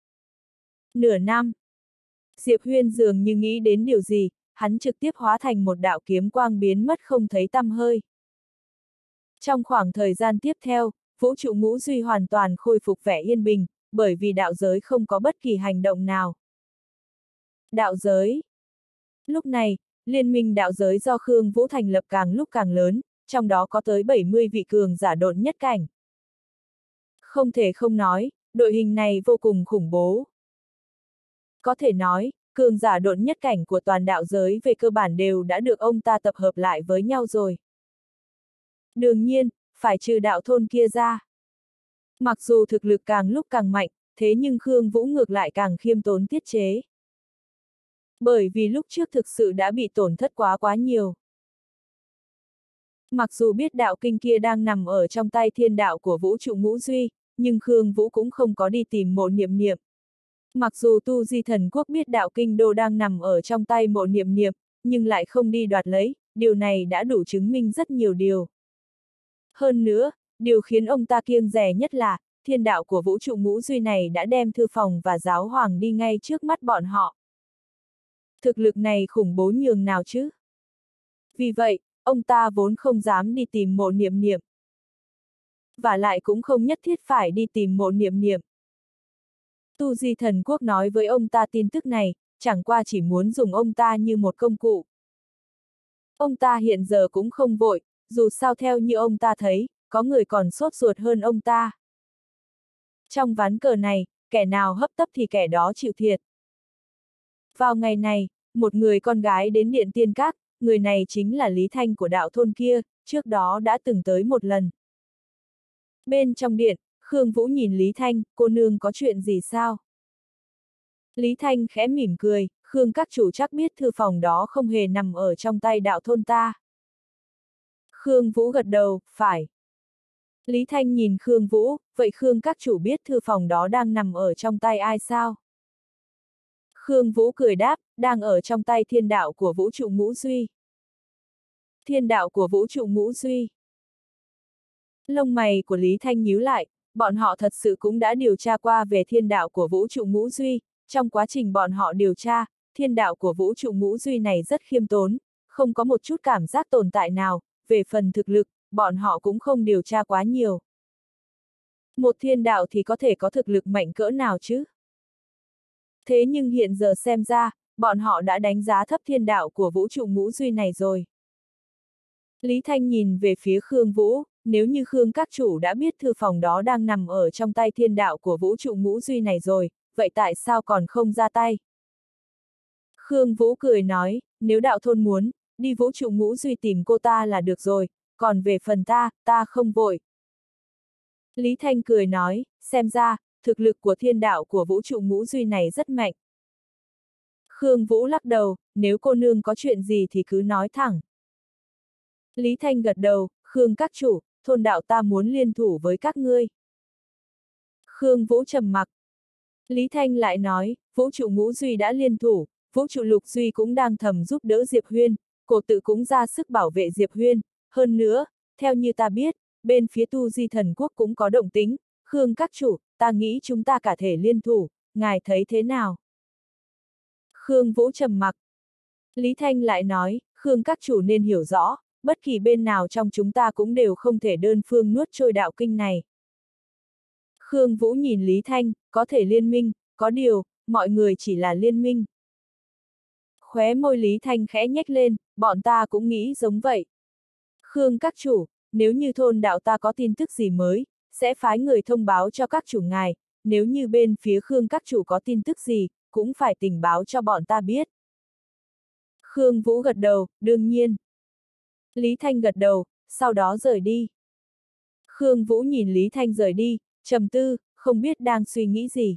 Nửa năm. Diệp Huyên dường như nghĩ đến điều gì, hắn trực tiếp hóa thành một đạo kiếm quang biến mất không thấy tăm hơi. Trong khoảng thời gian tiếp theo, vũ trụ ngũ duy hoàn toàn khôi phục vẻ yên bình, bởi vì đạo giới không có bất kỳ hành động nào. Đạo giới. Lúc này, liên minh đạo giới do Khương Vũ thành lập càng lúc càng lớn, trong đó có tới bảy mươi vị cường giả độn nhất cảnh. Không thể không nói, đội hình này vô cùng khủng bố. Có thể nói, cường giả độn nhất cảnh của toàn đạo giới về cơ bản đều đã được ông ta tập hợp lại với nhau rồi. Đương nhiên, phải trừ đạo thôn kia ra. Mặc dù thực lực càng lúc càng mạnh, thế nhưng Khương Vũ ngược lại càng khiêm tốn tiết chế. Bởi vì lúc trước thực sự đã bị tổn thất quá quá nhiều. Mặc dù biết đạo kinh kia đang nằm ở trong tay thiên đạo của vũ trụ ngũ duy, nhưng Khương Vũ cũng không có đi tìm Mộ Niệm Niệm. Mặc dù Tu Di Thần Quốc biết đạo kinh đô đang nằm ở trong tay Mộ Niệm Niệm, nhưng lại không đi đoạt lấy, điều này đã đủ chứng minh rất nhiều điều. Hơn nữa, điều khiến ông ta kiêng dè nhất là, thiên đạo của vũ trụ ngũ duy này đã đem thư phòng và giáo hoàng đi ngay trước mắt bọn họ. Thực lực này khủng bố nhường nào chứ? Vì vậy, ông ta vốn không dám đi tìm Mộ Niệm Niệm. Và lại cũng không nhất thiết phải đi tìm Mộ Niệm Niệm. Tu Di Thần Quốc nói với ông ta tin tức này, chẳng qua chỉ muốn dùng ông ta như một công cụ. Ông ta hiện giờ cũng không vội, dù sao theo như ông ta thấy, có người còn sốt ruột hơn ông ta. Trong ván cờ này, kẻ nào hấp tấp thì kẻ đó chịu thiệt. Vào ngày này, một người con gái đến Điện Tiên Các, người này chính là Lý Thanh của đạo thôn kia, trước đó đã từng tới một lần. Bên trong điện, Khương Vũ nhìn Lý Thanh, cô nương có chuyện gì sao? Lý Thanh khẽ mỉm cười, Khương các chủ chắc biết thư phòng đó không hề nằm ở trong tay đạo thôn ta. Khương Vũ gật đầu, phải. Lý Thanh nhìn Khương Vũ, vậy Khương các chủ biết thư phòng đó đang nằm ở trong tay ai sao? Khương Vũ cười đáp, đang ở trong tay thiên đạo của vũ trụ ngũ duy. Thiên đạo của vũ trụ ngũ duy. Lông mày của Lý Thanh nhíu lại, bọn họ thật sự cũng đã điều tra qua về thiên đạo của vũ trụ ngũ duy, trong quá trình bọn họ điều tra, thiên đạo của vũ trụ ngũ duy này rất khiêm tốn, không có một chút cảm giác tồn tại nào, về phần thực lực, bọn họ cũng không điều tra quá nhiều. Một thiên đạo thì có thể có thực lực mạnh cỡ nào chứ? Thế nhưng hiện giờ xem ra, bọn họ đã đánh giá thấp thiên đạo của vũ trụ ngũ duy này rồi. Lý Thanh nhìn về phía Khương Vũ, nếu như Khương các chủ đã biết thư phòng đó đang nằm ở trong tay thiên đạo của vũ trụ ngũ duy này rồi, vậy tại sao còn không ra tay? Khương Vũ cười nói, nếu đạo thôn muốn, đi vũ trụ ngũ duy tìm cô ta là được rồi, còn về phần ta, ta không vội. Lý Thanh cười nói, xem ra, thực lực của thiên đạo của vũ trụ ngũ duy này rất mạnh. Khương Vũ lắc đầu, nếu cô nương có chuyện gì thì cứ nói thẳng. Lý Thanh gật đầu, Khương các chủ, thôn đạo ta muốn liên thủ với các ngươi. Khương Vũ trầm mặc. Lý Thanh lại nói, vũ trụ ngũ duy đã liên thủ, vũ trụ lục duy cũng đang thầm giúp đỡ Diệp Huyên, cổ tự cũng ra sức bảo vệ Diệp Huyên, hơn nữa, theo như ta biết, bên phía Tu Di Thần Quốc cũng có động tính, Khương các chủ, ta nghĩ chúng ta cả thể liên thủ, ngài thấy thế nào? Khương Vũ trầm mặc. Lý Thanh lại nói, Khương các chủ nên hiểu rõ, bất kỳ bên nào trong chúng ta cũng đều không thể đơn phương nuốt trôi đạo kinh này. Khương Vũ nhìn Lý Thanh, có thể liên minh, có điều, mọi người chỉ là liên minh. Khóe môi Lý Thanh khẽ nhếch lên, bọn ta cũng nghĩ giống vậy. Khương các chủ, nếu như thôn đạo ta có tin tức gì mới, sẽ phái người thông báo cho các chủ ngài, nếu như bên phía Khương các chủ có tin tức gì, cũng phải tình báo cho bọn ta biết. Khương Vũ gật đầu, đương nhiên. Lý Thanh gật đầu, sau đó rời đi. Khương Vũ nhìn Lý Thanh rời đi, trầm tư, không biết đang suy nghĩ gì.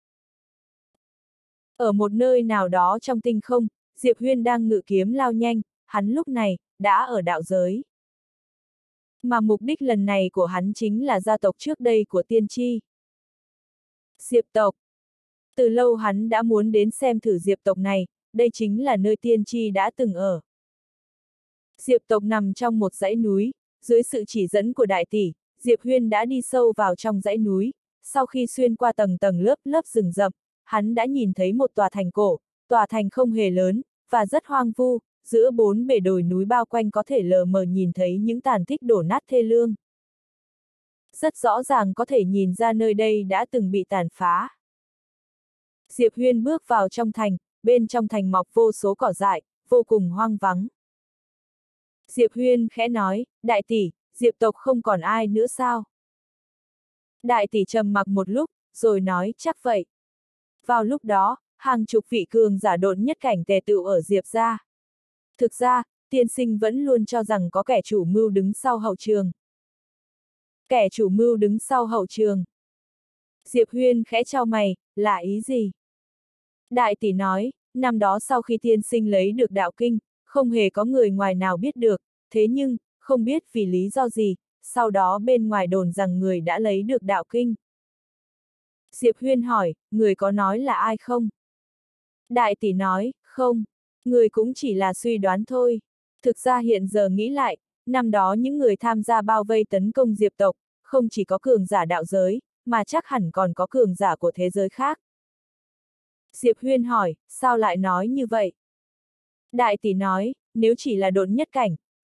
Ở một nơi nào đó trong tinh không, Diệp Huyên đang ngự kiếm lao nhanh, hắn lúc này, đã ở đạo giới. Mà mục đích lần này của hắn chính là gia tộc trước đây của tiên tri. Diệp tộc. Từ lâu hắn đã muốn đến xem thử Diệp tộc này, đây chính là nơi tiên tri đã từng ở. Diệp tộc nằm trong một dãy núi, dưới sự chỉ dẫn của đại tỷ, Diệp Huyên đã đi sâu vào trong dãy núi, sau khi xuyên qua tầng tầng lớp lớp rừng rậm, hắn đã nhìn thấy một tòa thành cổ, tòa thành không hề lớn, và rất hoang vu, giữa bốn bề đồi núi bao quanh có thể lờ mờ nhìn thấy những tàn tích đổ nát thê lương. Rất rõ ràng có thể nhìn ra nơi đây đã từng bị tàn phá. Diệp Huyên bước vào trong thành, bên trong thành mọc vô số cỏ dại, vô cùng hoang vắng. Diệp Huyên khẽ nói, đại tỷ, Diệp tộc không còn ai nữa sao? Đại tỷ trầm mặc một lúc, rồi nói, chắc vậy. Vào lúc đó, hàng chục vị cường giả độn nhất cảnh tề tựu ở Diệp gia. Thực ra, tiên sinh vẫn luôn cho rằng có kẻ chủ mưu đứng sau hậu trường. Kẻ chủ mưu đứng sau hậu trường. Diệp Huyên khẽ chau mày, là ý gì? Đại tỷ nói, năm đó sau khi tiên sinh lấy được đạo kinh, không hề có người ngoài nào biết được, thế nhưng, không biết vì lý do gì, sau đó bên ngoài đồn rằng người đã lấy được đạo kinh. Diệp Huyên hỏi, người có nói là ai không? Đại tỷ nói, không, người cũng chỉ là suy đoán thôi. Thực ra hiện giờ nghĩ lại, năm đó những người tham gia bao vây tấn công Diệp tộc, không chỉ có cường giả đạo giới, mà chắc hẳn còn có cường giả của thế giới khác. Diệp Huyên hỏi, sao lại nói như vậy? Đại tỷ nói, nếu chỉ là độn nhất cảnh,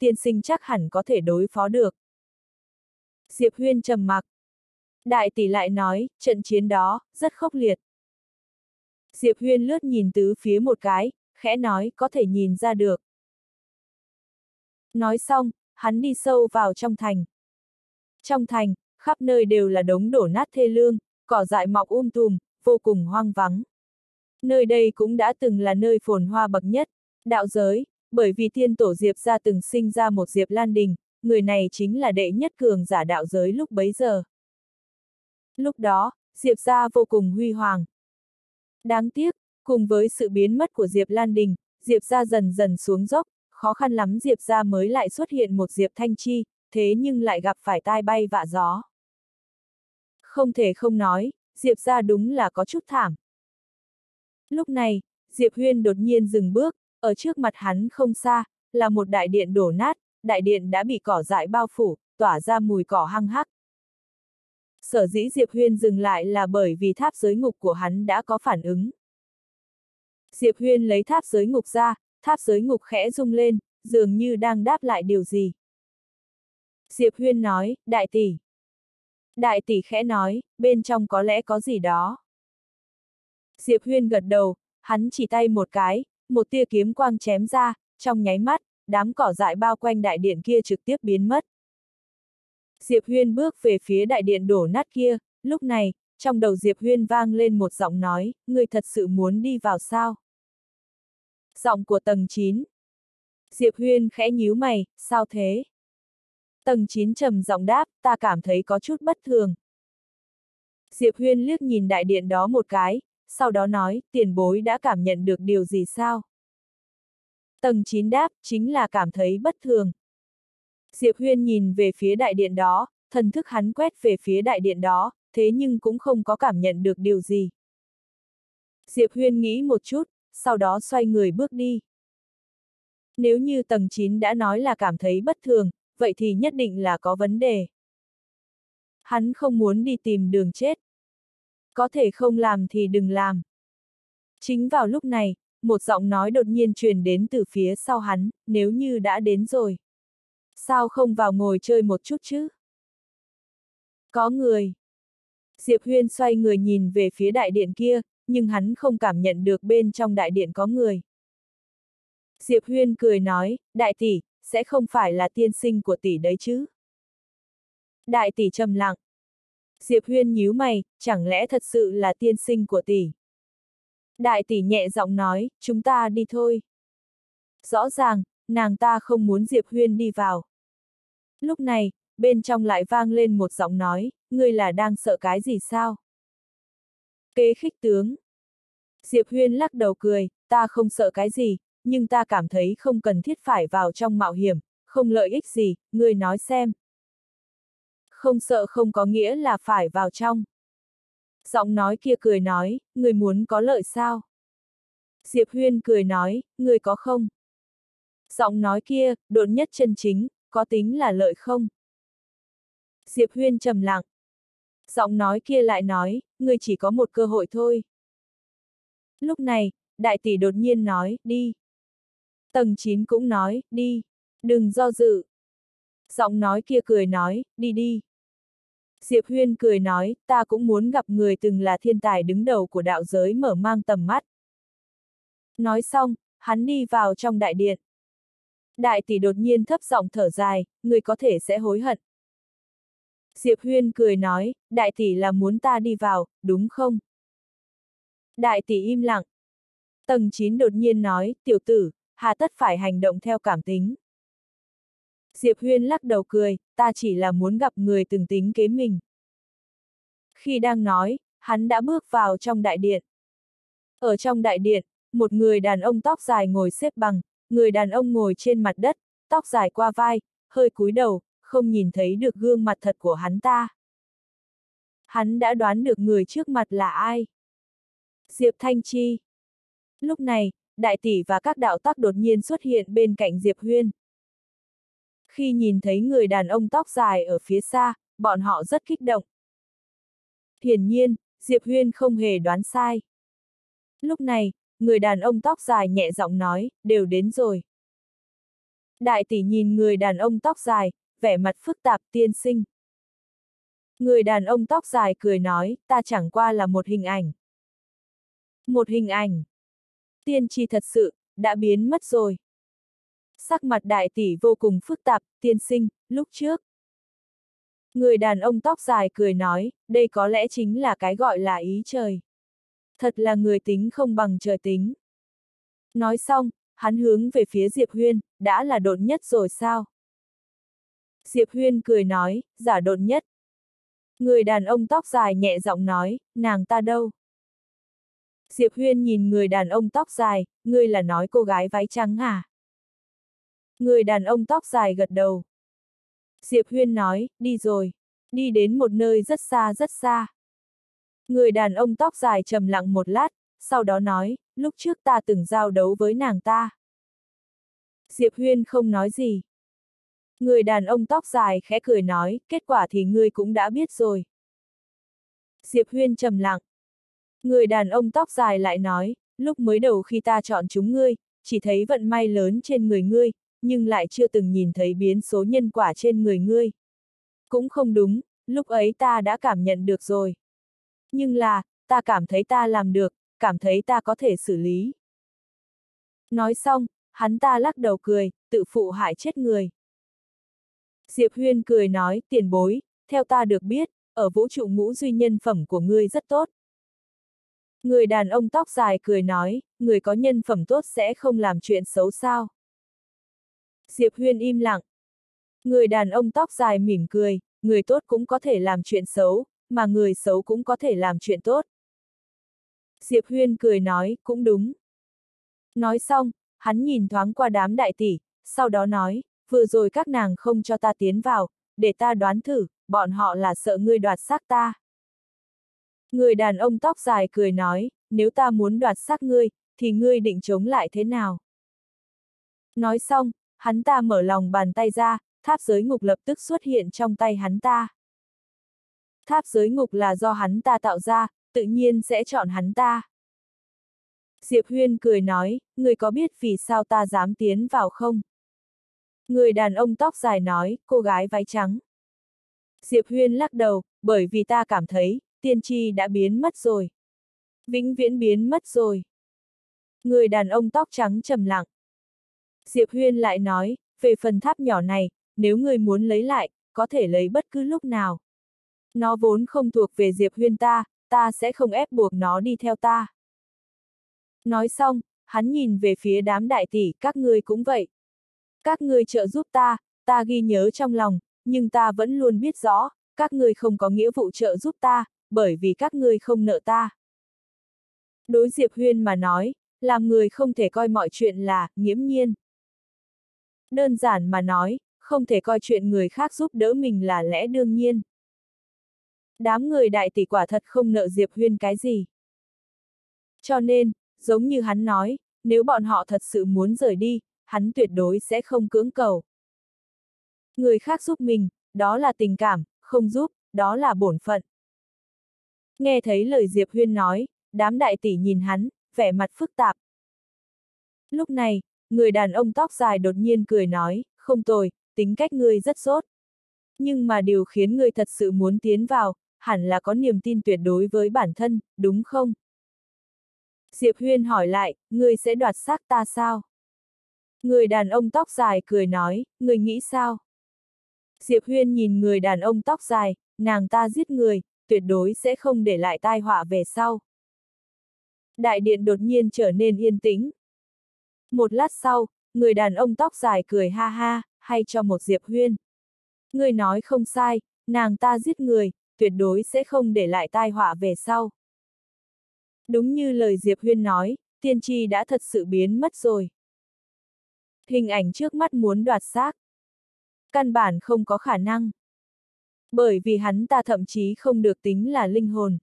tiên sinh chắc hẳn có thể đối phó được. Diệp Huyên trầm mặc. Đại tỷ lại nói, trận chiến đó, rất khốc liệt. Diệp Huyên lướt nhìn tứ phía một cái, khẽ nói, có thể nhìn ra được. Nói xong, hắn đi sâu vào trong thành. Trong thành, khắp nơi đều là đống đổ nát thê lương, cỏ dại mọc um tùm, vô cùng hoang vắng. Nơi đây cũng đã từng là nơi phồn hoa bậc nhất, đạo giới, bởi vì tiên tổ Diệp gia từng sinh ra một Diệp Lan Đình, người này chính là đệ nhất cường giả đạo giới lúc bấy giờ. Lúc đó, Diệp gia vô cùng huy hoàng. Đáng tiếc, cùng với sự biến mất của Diệp Lan Đình, Diệp gia dần dần xuống dốc, khó khăn lắm Diệp gia mới lại xuất hiện một Diệp Thanh Chi, thế nhưng lại gặp phải tai bay vạ gió. Không thể không nói, Diệp gia đúng là có chút thảm. Lúc này, Diệp Huyên đột nhiên dừng bước, ở trước mặt hắn không xa, là một đại điện đổ nát, đại điện đã bị cỏ dại bao phủ, tỏa ra mùi cỏ hăng hắc. Sở dĩ Diệp Huyên dừng lại là bởi vì tháp giới ngục của hắn đã có phản ứng. Diệp Huyên lấy tháp giới ngục ra, tháp giới ngục khẽ rung lên, dường như đang đáp lại điều gì. Diệp Huyên nói, đại tỷ. Đại tỷ khẽ nói, bên trong có lẽ có gì đó. Diệp Huyên gật đầu, hắn chỉ tay một cái, một tia kiếm quang chém ra, trong nháy mắt, đám cỏ dại bao quanh đại điện kia trực tiếp biến mất. Diệp Huyên bước về phía đại điện đổ nát kia, lúc này, trong đầu Diệp Huyên vang lên một giọng nói, ngươi thật sự muốn đi vào sao? Giọng của tầng chín. Diệp Huyên khẽ nhíu mày, sao thế? Tầng chín trầm giọng đáp, ta cảm thấy có chút bất thường. Diệp Huyên liếc nhìn đại điện đó một cái, sau đó nói, tiền bối đã cảm nhận được điều gì sao? Tầng chín đáp, chính là cảm thấy bất thường. Diệp Huyên nhìn về phía đại điện đó, thần thức hắn quét về phía đại điện đó, thế nhưng cũng không có cảm nhận được điều gì. Diệp Huyên nghĩ một chút, sau đó xoay người bước đi. Nếu như tầng chín đã nói là cảm thấy bất thường, vậy thì nhất định là có vấn đề. Hắn không muốn đi tìm đường chết. Có thể không làm thì đừng làm. Chính vào lúc này, một giọng nói đột nhiên truyền đến từ phía sau hắn, nếu như đã đến rồi. Sao không vào ngồi chơi một chút chứ? Có người. Diệp Huyên xoay người nhìn về phía đại điện kia, nhưng hắn không cảm nhận được bên trong đại điện có người. Diệp Huyên cười nói, đại tỷ, sẽ không phải là tiên sinh của tỷ đấy chứ? Đại tỷ trầm lặng. Diệp Huyên nhíu mày, chẳng lẽ thật sự là tiên sinh của tỷ? Đại tỷ nhẹ giọng nói, chúng ta đi thôi. Rõ ràng, nàng ta không muốn Diệp Huyên đi vào. Lúc này, bên trong lại vang lên một giọng nói, ngươi là đang sợ cái gì sao? Kế khích tướng. Diệp Huyên lắc đầu cười, ta không sợ cái gì, nhưng ta cảm thấy không cần thiết phải vào trong mạo hiểm, không lợi ích gì, ngươi nói xem. Không sợ không có nghĩa là phải vào trong. Giọng nói kia cười nói, ngươi muốn có lợi sao? Diệp Huyên cười nói, ngươi có không? Giọng nói kia, đột nhất chân chính, có tính là lợi không? Diệp Huyên trầm lặng. Giọng nói kia lại nói, ngươi chỉ có một cơ hội thôi. Lúc này, đại tỷ đột nhiên nói, đi. Tầng chín cũng nói, đi. Đừng do dự. Giọng nói kia cười nói, đi đi. Diệp Huyên cười nói, ta cũng muốn gặp người từng là thiên tài đứng đầu của đạo giới mở mang tầm mắt. Nói xong, hắn đi vào trong đại điện. Đại tỷ đột nhiên thấp giọng thở dài, người có thể sẽ hối hận. Diệp Huyên cười nói, đại tỷ là muốn ta đi vào, đúng không? Đại tỷ im lặng. Tầng chín đột nhiên nói, tiểu tử, hà tất phải hành động theo cảm tính. Diệp Huyên lắc đầu cười, ta chỉ là muốn gặp người từng tính kế mình. Khi đang nói, hắn đã bước vào trong đại điện. Ở trong đại điện, một người đàn ông tóc dài ngồi xếp bằng, người đàn ông ngồi trên mặt đất, tóc dài qua vai, hơi cúi đầu, không nhìn thấy được gương mặt thật của hắn ta. Hắn đã đoán được người trước mặt là ai. Diệp Thanh Chi. Lúc này, đại tỷ và các đạo tắc đột nhiên xuất hiện bên cạnh Diệp Huyên. Khi nhìn thấy người đàn ông tóc dài ở phía xa, bọn họ rất kích động. Hiển nhiên, Diệp Huyên không hề đoán sai. Lúc này, người đàn ông tóc dài nhẹ giọng nói, đều đến rồi. Đại tỷ nhìn người đàn ông tóc dài, vẻ mặt phức tạp. Tiên sinh. Người đàn ông tóc dài cười nói, ta chẳng qua là một hình ảnh. Một hình ảnh. Tiên tri thật sự, đã biến mất rồi. Sắc mặt đại tỷ vô cùng phức tạp. Tiên sinh, lúc trước. Người đàn ông tóc dài cười nói, đây có lẽ chính là cái gọi là ý trời. Thật là người tính không bằng trời tính. Nói xong, hắn hướng về phía Diệp Huyên, đã là độn nhất rồi sao? Diệp Huyên cười nói, giả độn nhất. Người đàn ông tóc dài nhẹ giọng nói, nàng ta đâu? Diệp Huyên nhìn người đàn ông tóc dài, ngươi là nói cô gái váy trắng à? Người đàn ông tóc dài gật đầu. Diệp Huyên nói, đi rồi. Đi đến một nơi rất xa rất xa. Người đàn ông tóc dài trầm lặng một lát, sau đó nói, lúc trước ta từng giao đấu với nàng ta. Diệp Huyên không nói gì. Người đàn ông tóc dài khẽ cười nói, kết quả thì ngươi cũng đã biết rồi. Diệp Huyên trầm lặng. Người đàn ông tóc dài lại nói, lúc mới đầu khi ta chọn chúng ngươi, chỉ thấy vận may lớn trên người ngươi, nhưng lại chưa từng nhìn thấy biến số nhân quả trên người ngươi. Cũng không đúng, lúc ấy ta đã cảm nhận được rồi. Nhưng là, ta cảm thấy ta làm được, cảm thấy ta có thể xử lý. Nói xong, hắn ta lắc đầu cười, tự phụ hại chết người. Diệp Huyên cười nói, tiền bối, theo ta được biết, ở vũ trụ ngũ duy nhân phẩm của ngươi rất tốt. Người đàn ông tóc dài cười nói, người có nhân phẩm tốt sẽ không làm chuyện xấu sao. Diệp Huyên im lặng. Người đàn ông tóc dài mỉm cười, người tốt cũng có thể làm chuyện xấu, mà người xấu cũng có thể làm chuyện tốt. Diệp Huyên cười nói, cũng đúng. Nói xong, hắn nhìn thoáng qua đám đại tỷ, sau đó nói, vừa rồi các nàng không cho ta tiến vào, để ta đoán thử, bọn họ là sợ ngươi đoạt xác ta. Người đàn ông tóc dài cười nói, nếu ta muốn đoạt xác ngươi, thì ngươi định chống lại thế nào? Nói xong, hắn ta mở lòng bàn tay ra, tháp giới ngục lập tức xuất hiện trong tay hắn ta. Tháp giới ngục là do hắn ta tạo ra, tự nhiên sẽ chọn hắn ta. Diệp Huyên cười nói, ngươi có biết vì sao ta dám tiến vào không? Người đàn ông tóc dài nói, cô gái váy trắng. Diệp Huyên lắc đầu, bởi vì ta cảm thấy, tiên tri đã biến mất rồi. Vĩnh viễn biến mất rồi. Người đàn ông tóc trắng trầm lặng. Diệp Huyên lại nói, về phần tháp nhỏ này, nếu người muốn lấy lại, có thể lấy bất cứ lúc nào. Nó vốn không thuộc về Diệp Huyên ta, ta sẽ không ép buộc nó đi theo ta. Nói xong, hắn nhìn về phía đám đại tỷ, các ngươi cũng vậy. Các ngươi trợ giúp ta, ta ghi nhớ trong lòng, nhưng ta vẫn luôn biết rõ, các ngươi không có nghĩa vụ trợ giúp ta, bởi vì các ngươi không nợ ta. Đối Diệp Huyên mà nói, làm người không thể coi mọi chuyện là nghiễm nhiên. Đơn giản mà nói, không thể coi chuyện người khác giúp đỡ mình là lẽ đương nhiên. Đám người đại tỷ quả thật không nợ Diệp Huyên cái gì. Cho nên, giống như hắn nói, nếu bọn họ thật sự muốn rời đi, hắn tuyệt đối sẽ không cưỡng cầu. Người khác giúp mình, đó là tình cảm, không giúp, đó là bổn phận. Nghe thấy lời Diệp Huyên nói, đám đại tỷ nhìn hắn, vẻ mặt phức tạp. Lúc này, người đàn ông tóc dài đột nhiên cười nói, không tồi, tính cách ngươi rất tốt. Nhưng mà điều khiến ngươi thật sự muốn tiến vào, hẳn là có niềm tin tuyệt đối với bản thân, đúng không? Diệp Huyên hỏi lại, ngươi sẽ đoạt xác ta sao? Người đàn ông tóc dài cười nói, ngươi nghĩ sao? Diệp Huyên nhìn người đàn ông tóc dài, nàng ta giết người, tuyệt đối sẽ không để lại tai họa về sau. Đại điện đột nhiên trở nên yên tĩnh. Một lát sau, người đàn ông tóc dài cười ha ha, hay cho một Diệp Huyên. Ngươi nói không sai, nàng ta giết người, tuyệt đối sẽ không để lại tai họa về sau. Đúng như lời Diệp Huyên nói, tiên tri đã thật sự biến mất rồi. Hình ảnh trước mắt muốn đoạt xác. Căn bản không có khả năng. Bởi vì hắn ta thậm chí không được tính là linh hồn.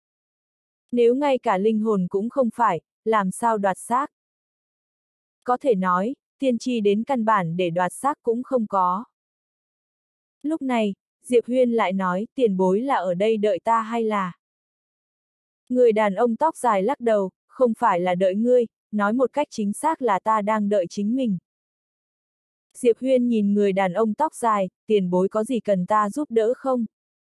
Nếu ngay cả linh hồn cũng không phải, làm sao đoạt xác? Có thể nói, tiên tri đến căn bản để đoạt xác cũng không có. Lúc này, Diệp Huyên lại nói, tiền bối là ở đây đợi ta hay là? Người đàn ông tóc dài lắc đầu, không phải là đợi ngươi, nói một cách chính xác là ta đang đợi chính mình. Diệp Huyên nhìn người đàn ông tóc dài, tiền bối có gì cần ta giúp đỡ không?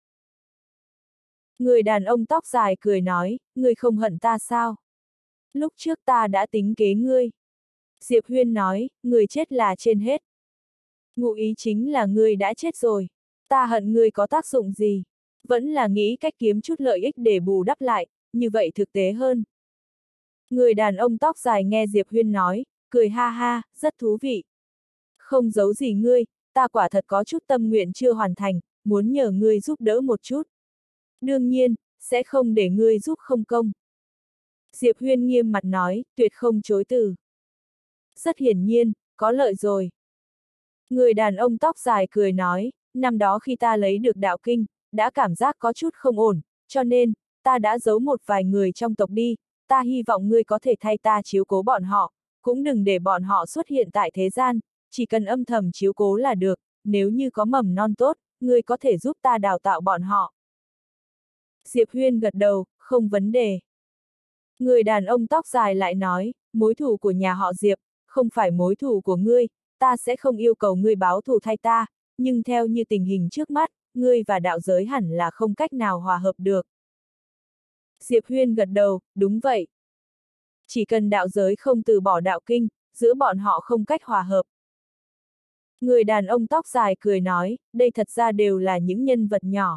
Người đàn ông tóc dài cười nói, ngươi không hận ta sao? Lúc trước ta đã tính kế ngươi. Diệp Huyên nói, người chết là trên hết. Ngụ ý chính là ngươi đã chết rồi. Ta hận ngươi có tác dụng gì? Vẫn là nghĩ cách kiếm chút lợi ích để bù đắp lại, như vậy thực tế hơn. Người đàn ông tóc dài nghe Diệp Huyên nói, cười ha ha, rất thú vị. Không giấu gì ngươi, ta quả thật có chút tâm nguyện chưa hoàn thành, muốn nhờ ngươi giúp đỡ một chút. Đương nhiên, sẽ không để ngươi giúp không công. Diệp Huyên nghiêm mặt nói, tuyệt không chối từ. Rất hiển nhiên, có lợi rồi. Người đàn ông tóc dài cười nói, năm đó khi ta lấy được đạo kinh, đã cảm giác có chút không ổn, cho nên, ta đã giấu một vài người trong tộc đi, ta hy vọng ngươi có thể thay ta chiếu cố bọn họ, cũng đừng để bọn họ xuất hiện tại thế gian, chỉ cần âm thầm chiếu cố là được, nếu như có mầm non tốt, ngươi có thể giúp ta đào tạo bọn họ. Diệp Huyên gật đầu, không vấn đề. Người đàn ông tóc dài lại nói, mối thù của nhà họ Diệp, không phải mối thù của ngươi, ta sẽ không yêu cầu ngươi báo thù thay ta, nhưng theo như tình hình trước mắt, ngươi và đạo giới hẳn là không cách nào hòa hợp được. Diệp Huyên gật đầu, đúng vậy. Chỉ cần đạo giới không từ bỏ đạo kinh, giữa bọn họ không cách hòa hợp. Người đàn ông tóc dài cười nói, đây thật ra đều là những nhân vật nhỏ.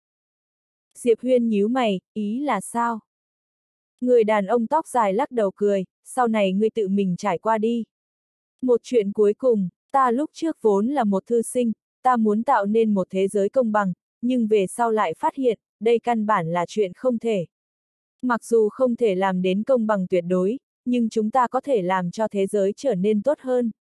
Diệp Huyên nhíu mày, ý là sao? Người đàn ông tóc dài lắc đầu cười, sau này ngươi tự mình trải qua đi. Một chuyện cuối cùng, ta lúc trước vốn là một thư sinh, ta muốn tạo nên một thế giới công bằng, nhưng về sau lại phát hiện, đây căn bản là chuyện không thể. Mặc dù không thể làm đến công bằng tuyệt đối, nhưng chúng ta có thể làm cho thế giới trở nên tốt hơn.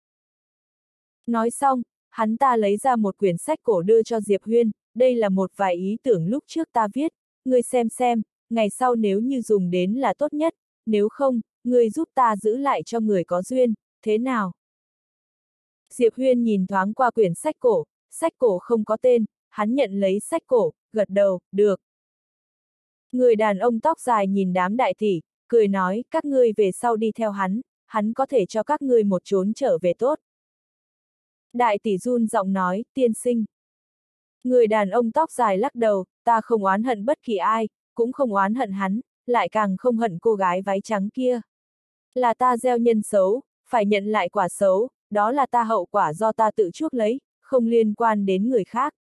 Nói xong, hắn ta lấy ra một quyển sách cổ đưa cho Diệp Huyên, đây là một vài ý tưởng lúc trước ta viết, ngươi xem xem, ngày sau nếu như dùng đến là tốt nhất, nếu không, ngươi giúp ta giữ lại cho người có duyên, thế nào? Diệp Huyên nhìn thoáng qua quyển sách cổ, sách cổ không có tên, hắn nhận lấy sách cổ, gật đầu, được. Người đàn ông tóc dài nhìn đám đại tỷ, cười nói, các ngươi về sau đi theo hắn, hắn có thể cho các ngươi một chốn trở về tốt. Đại tỷ run giọng nói, tiên sinh. Người đàn ông tóc dài lắc đầu, ta không oán hận bất kỳ ai, cũng không oán hận hắn, lại càng không hận cô gái váy trắng kia. Là ta gieo nhân xấu, phải nhận lại quả xấu, đó là ta hậu quả do ta tự chuốc lấy, không liên quan đến người khác.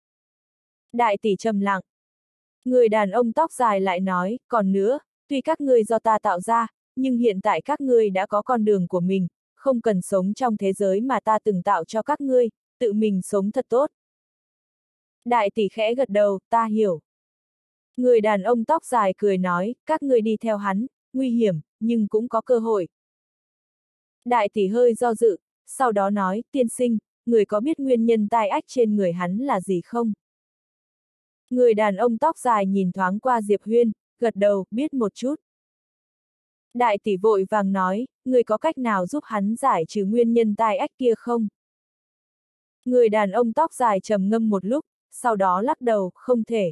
Đại tỷ trầm lặng. Người đàn ông tóc dài lại nói, còn nữa, tuy các ngươi do ta tạo ra, nhưng hiện tại các ngươi đã có con đường của mình, không cần sống trong thế giới mà ta từng tạo cho các ngươi, tự mình sống thật tốt. Đại tỷ khẽ gật đầu, ta hiểu. Người đàn ông tóc dài cười nói, các ngươi đi theo hắn, nguy hiểm, nhưng cũng có cơ hội. Đại tỷ hơi do dự, sau đó nói, tiên sinh, người có biết nguyên nhân tai ách trên người hắn là gì không? Người đàn ông tóc dài nhìn thoáng qua Diệp Huyên, gật đầu, biết một chút. Đại tỷ vội vàng nói, người có cách nào giúp hắn giải trừ nguyên nhân tai ách kia không? Người đàn ông tóc dài trầm ngâm một lúc, sau đó lắc đầu, không thể.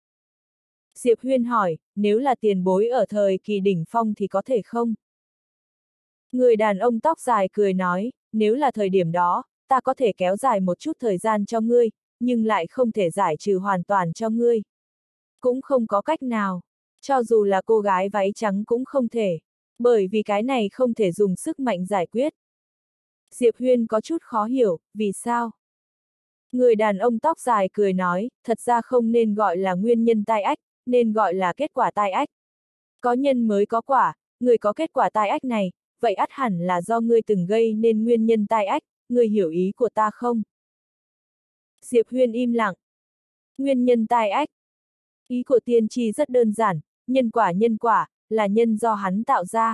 Diệp Huyên hỏi, nếu là tiền bối ở thời kỳ đỉnh phong thì có thể không? Người đàn ông tóc dài cười nói, nếu là thời điểm đó, ta có thể kéo dài một chút thời gian cho ngươi, nhưng lại không thể giải trừ hoàn toàn cho ngươi. Cũng không có cách nào, cho dù là cô gái váy trắng cũng không thể, bởi vì cái này không thể dùng sức mạnh giải quyết. Diệp Huyên có chút khó hiểu, vì sao? Người đàn ông tóc dài cười nói, thật ra không nên gọi là nguyên nhân tai ách, nên gọi là kết quả tai ách. Có nhân mới có quả, người có kết quả tai ách này, vậy ắt hẳn là do ngươi từng gây nên nguyên nhân tai ách, ngươi hiểu ý của ta không? Diệp Huyên im lặng. Nguyên nhân tai ách. Ý của tiên tri rất đơn giản, nhân quả nhân quả, là nhân do hắn tạo ra.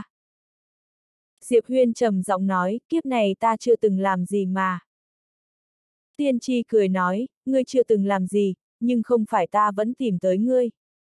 Diệp Huyên trầm giọng nói, kiếp này ta chưa từng làm gì mà. Tiên tri cười nói, ngươi chưa từng làm gì, nhưng không phải ta vẫn tìm tới ngươi.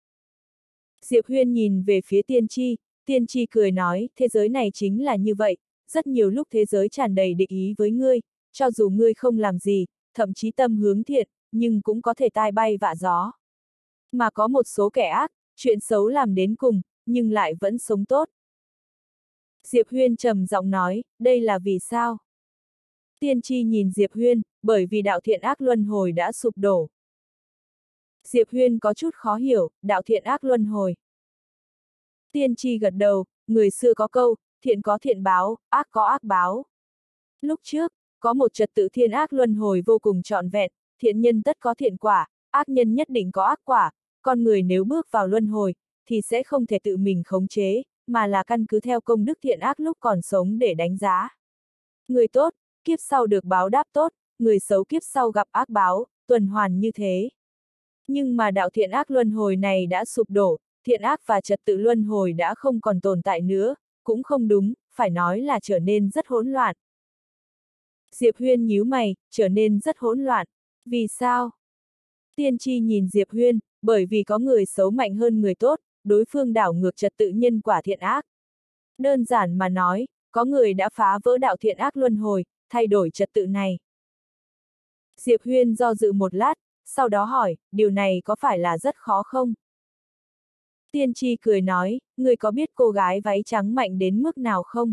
Diệp Huyên nhìn về phía tiên tri, tiên tri cười nói, thế giới này chính là như vậy, rất nhiều lúc thế giới tràn đầy địch ý với ngươi, cho dù ngươi không làm gì, thậm chí tâm hướng thiện, nhưng cũng có thể tai bay vạ gió. Mà có một số kẻ ác, chuyện xấu làm đến cùng, nhưng lại vẫn sống tốt. Diệp Huyên trầm giọng nói, đây là vì sao? Tiên tri nhìn Diệp Huyên, bởi vì đạo thiện ác luân hồi đã sụp đổ. Diệp Huyên có chút khó hiểu, đạo thiện ác luân hồi. Tiên tri gật đầu, người xưa có câu, thiện có thiện báo, ác có ác báo. Lúc trước, có một trật tự thiên ác luân hồi vô cùng trọn vẹn, thiện nhân tất có thiện quả, ác nhân nhất định có ác quả, con người nếu bước vào luân hồi, thì sẽ không thể tự mình khống chế, mà là căn cứ theo công đức thiện ác lúc còn sống để đánh giá. Người tốt, kiếp sau được báo đáp tốt, người xấu kiếp sau gặp ác báo, tuần hoàn như thế. Nhưng mà đạo thiện ác luân hồi này đã sụp đổ, thiện ác và trật tự luân hồi đã không còn tồn tại nữa, cũng không đúng, phải nói là trở nên rất hỗn loạn. Diệp Huyên nhíu mày, trở nên rất hỗn loạn. Vì sao? Tiên tri nhìn Diệp Huyên, bởi vì có người xấu mạnh hơn người tốt, đối phương đảo ngược trật tự nhân quả thiện ác. Đơn giản mà nói, có người đã phá vỡ đạo thiện ác luân hồi, thay đổi trật tự này. Diệp Huyên do dự một lát, sau đó hỏi, điều này có phải là rất khó không? Tiên tri cười nói, người có biết cô gái váy trắng mạnh đến mức nào không?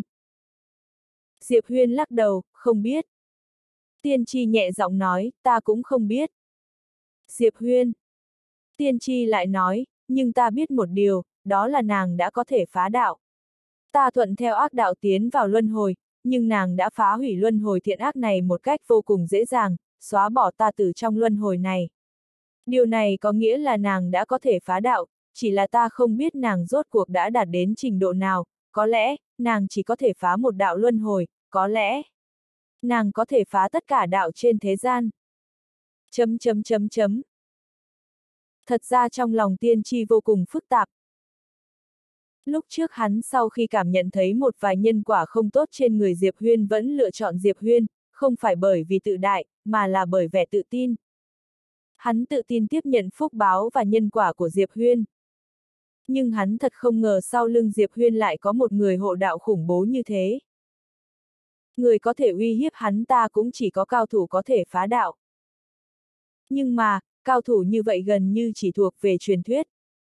Diệp Huyên lắc đầu, không biết. Tiên tri nhẹ giọng nói, ta cũng không biết. Diệp Huyên. Tiên tri lại nói, nhưng ta biết một điều, đó là nàng đã có thể phá đạo. Ta thuận theo ác đạo tiến vào luân hồi, nhưng nàng đã phá hủy luân hồi thiện ác này một cách vô cùng dễ dàng, xóa bỏ ta từ trong luân hồi này. Điều này có nghĩa là nàng đã có thể phá đạo, chỉ là ta không biết nàng rốt cuộc đã đạt đến trình độ nào, có lẽ, nàng chỉ có thể phá một đạo luân hồi, có lẽ, nàng có thể phá tất cả đạo trên thế gian. Chấm chấm chấm chấm. Thật ra trong lòng tiên tri vô cùng phức tạp. Lúc trước hắn sau khi cảm nhận thấy một vài nhân quả không tốt trên người Diệp Huyên vẫn lựa chọn Diệp Huyên, không phải bởi vì tự đại, mà là bởi vẻ tự tin. Hắn tự tin tiếp nhận phúc báo và nhân quả của Diệp Huyên. Nhưng hắn thật không ngờ sau lưng Diệp Huyên lại có một người hộ đạo khủng bố như thế. Người có thể uy hiếp hắn ta cũng chỉ có cao thủ có thể phá đạo. Nhưng mà, cao thủ như vậy gần như chỉ thuộc về truyền thuyết.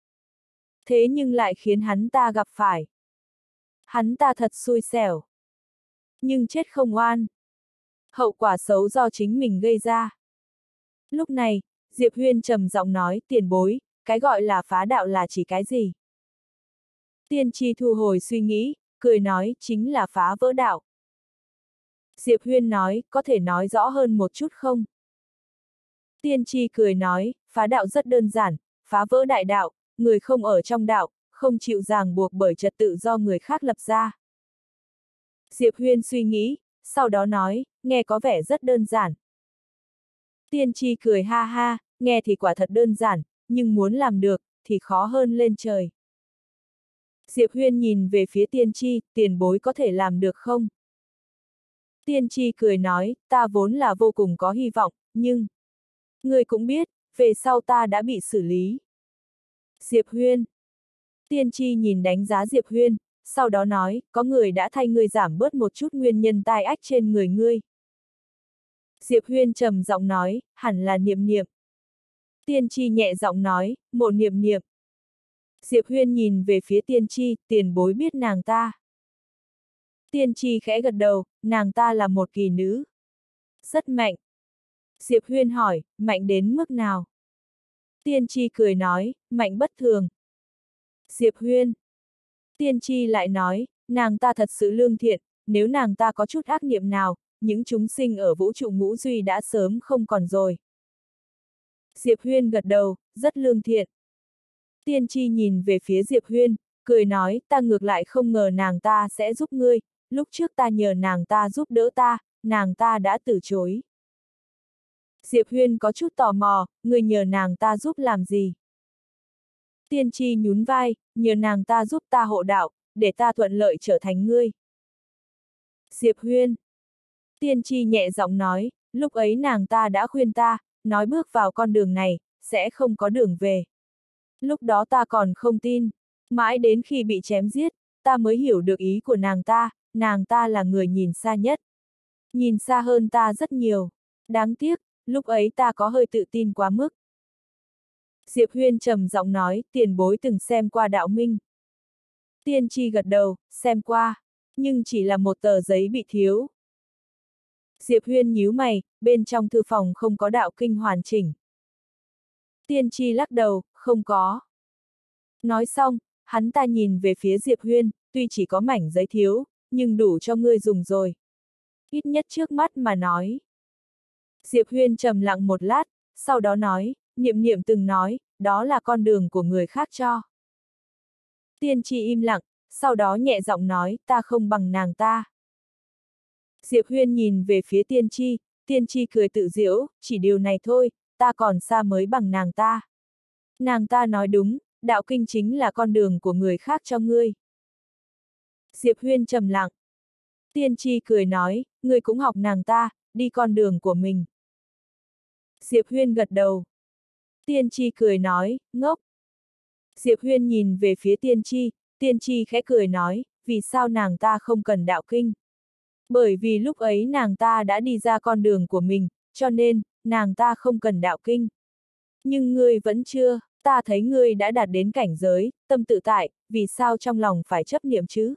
Thế nhưng lại khiến hắn ta gặp phải. Hắn ta thật xui xẻo. Nhưng chết không oan. Hậu quả xấu do chính mình gây ra. Lúc này, Diệp Huyên trầm giọng nói, tiền bối, cái gọi là phá đạo là chỉ cái gì? Tiên tri thu hồi suy nghĩ, cười nói, chính là phá vỡ đạo. Diệp Huyên nói, có thể nói rõ hơn một chút không? Tiên tri cười nói, phá đạo rất đơn giản, phá vỡ đại đạo, người không ở trong đạo, không chịu ràng buộc bởi trật tự do người khác lập ra. Diệp Huyên suy nghĩ, sau đó nói, nghe có vẻ rất đơn giản. Tiên tri cười ha ha, nghe thì quả thật đơn giản, nhưng muốn làm được, thì khó hơn lên trời. Diệp Huyên nhìn về phía tiên tri, tiền bối có thể làm được không? Tiên tri cười nói, ta vốn là vô cùng có hy vọng, nhưng... Người cũng biết, về sau ta đã bị xử lý. Diệp Huyên. Tiên tri nhìn đánh giá Diệp Huyên, sau đó nói, có người đã thay ngươi giảm bớt một chút nguyên nhân tai ách trên người ngươi. Diệp Huyên trầm giọng nói, hẳn là Niệm Niệm. Tiên tri nhẹ giọng nói, Mộ Niệm Niệm. Diệp Huyên nhìn về phía tiên tri, tiền bối biết nàng ta. Tiên tri khẽ gật đầu, nàng ta là một kỳ nữ. Rất mạnh. Diệp Huyên hỏi, mạnh đến mức nào? Tiên tri cười nói, mạnh bất thường. Diệp Huyên. Tiên tri lại nói, nàng ta thật sự lương thiện, nếu nàng ta có chút ác niệm nào, những chúng sinh ở vũ trụ ngũ duy đã sớm không còn rồi. Diệp Huyên gật đầu, rất lương thiện. Tiên tri nhìn về phía Diệp Huyên, cười nói, ta ngược lại không ngờ nàng ta sẽ giúp ngươi, lúc trước ta nhờ nàng ta giúp đỡ ta, nàng ta đã từ chối. Diệp Huyên có chút tò mò, ngươi nhờ nàng ta giúp làm gì? Tiên tri nhún vai, nhờ nàng ta giúp ta hộ đạo, để ta thuận lợi trở thành ngươi. Diệp Huyên. Tiên tri nhẹ giọng nói, lúc ấy nàng ta đã khuyên ta, nói bước vào con đường này, sẽ không có đường về. Lúc đó ta còn không tin, mãi đến khi bị chém giết, ta mới hiểu được ý của nàng ta, nàng ta là người nhìn xa nhất. Nhìn xa hơn ta rất nhiều. Đáng tiếc, lúc ấy ta có hơi tự tin quá mức. Diệp Huyên trầm giọng nói, tiền bối từng xem qua đạo minh. Tiên tri gật đầu, xem qua, nhưng chỉ là một tờ giấy bị thiếu. Diệp Huyên nhíu mày, bên trong thư phòng không có đạo kinh hoàn chỉnh. Tiên tri lắc đầu, không có. Nói xong, hắn ta nhìn về phía Diệp Huyên, tuy chỉ có mảnh giấy thiếu, nhưng đủ cho ngươi dùng rồi. Ít nhất trước mắt mà nói. Diệp Huyên trầm lặng một lát, sau đó nói, Niệm Niệm từng nói, đó là con đường của người khác cho. Tiên tri im lặng, sau đó nhẹ giọng nói, ta không bằng nàng ta. Diệp Huyên nhìn về phía tiên tri, tiên tri cười tự giễu, chỉ điều này thôi, ta còn xa mới bằng nàng ta. Nàng ta nói đúng, đạo kinh chính là con đường của người khác cho ngươi. Diệp Huyên trầm lặng. Tiên tri cười nói, ngươi cũng học nàng ta, đi con đường của mình. Diệp Huyên gật đầu. Tiên tri cười nói, ngốc. Diệp Huyên nhìn về phía tiên tri, tiên tri khẽ cười nói, vì sao nàng ta không cần đạo kinh? Bởi vì lúc ấy nàng ta đã đi ra con đường của mình, cho nên, nàng ta không cần đạo kinh. Nhưng ngươi vẫn chưa, ta thấy ngươi đã đạt đến cảnh giới, tâm tự tại, vì sao trong lòng phải chấp niệm chứ?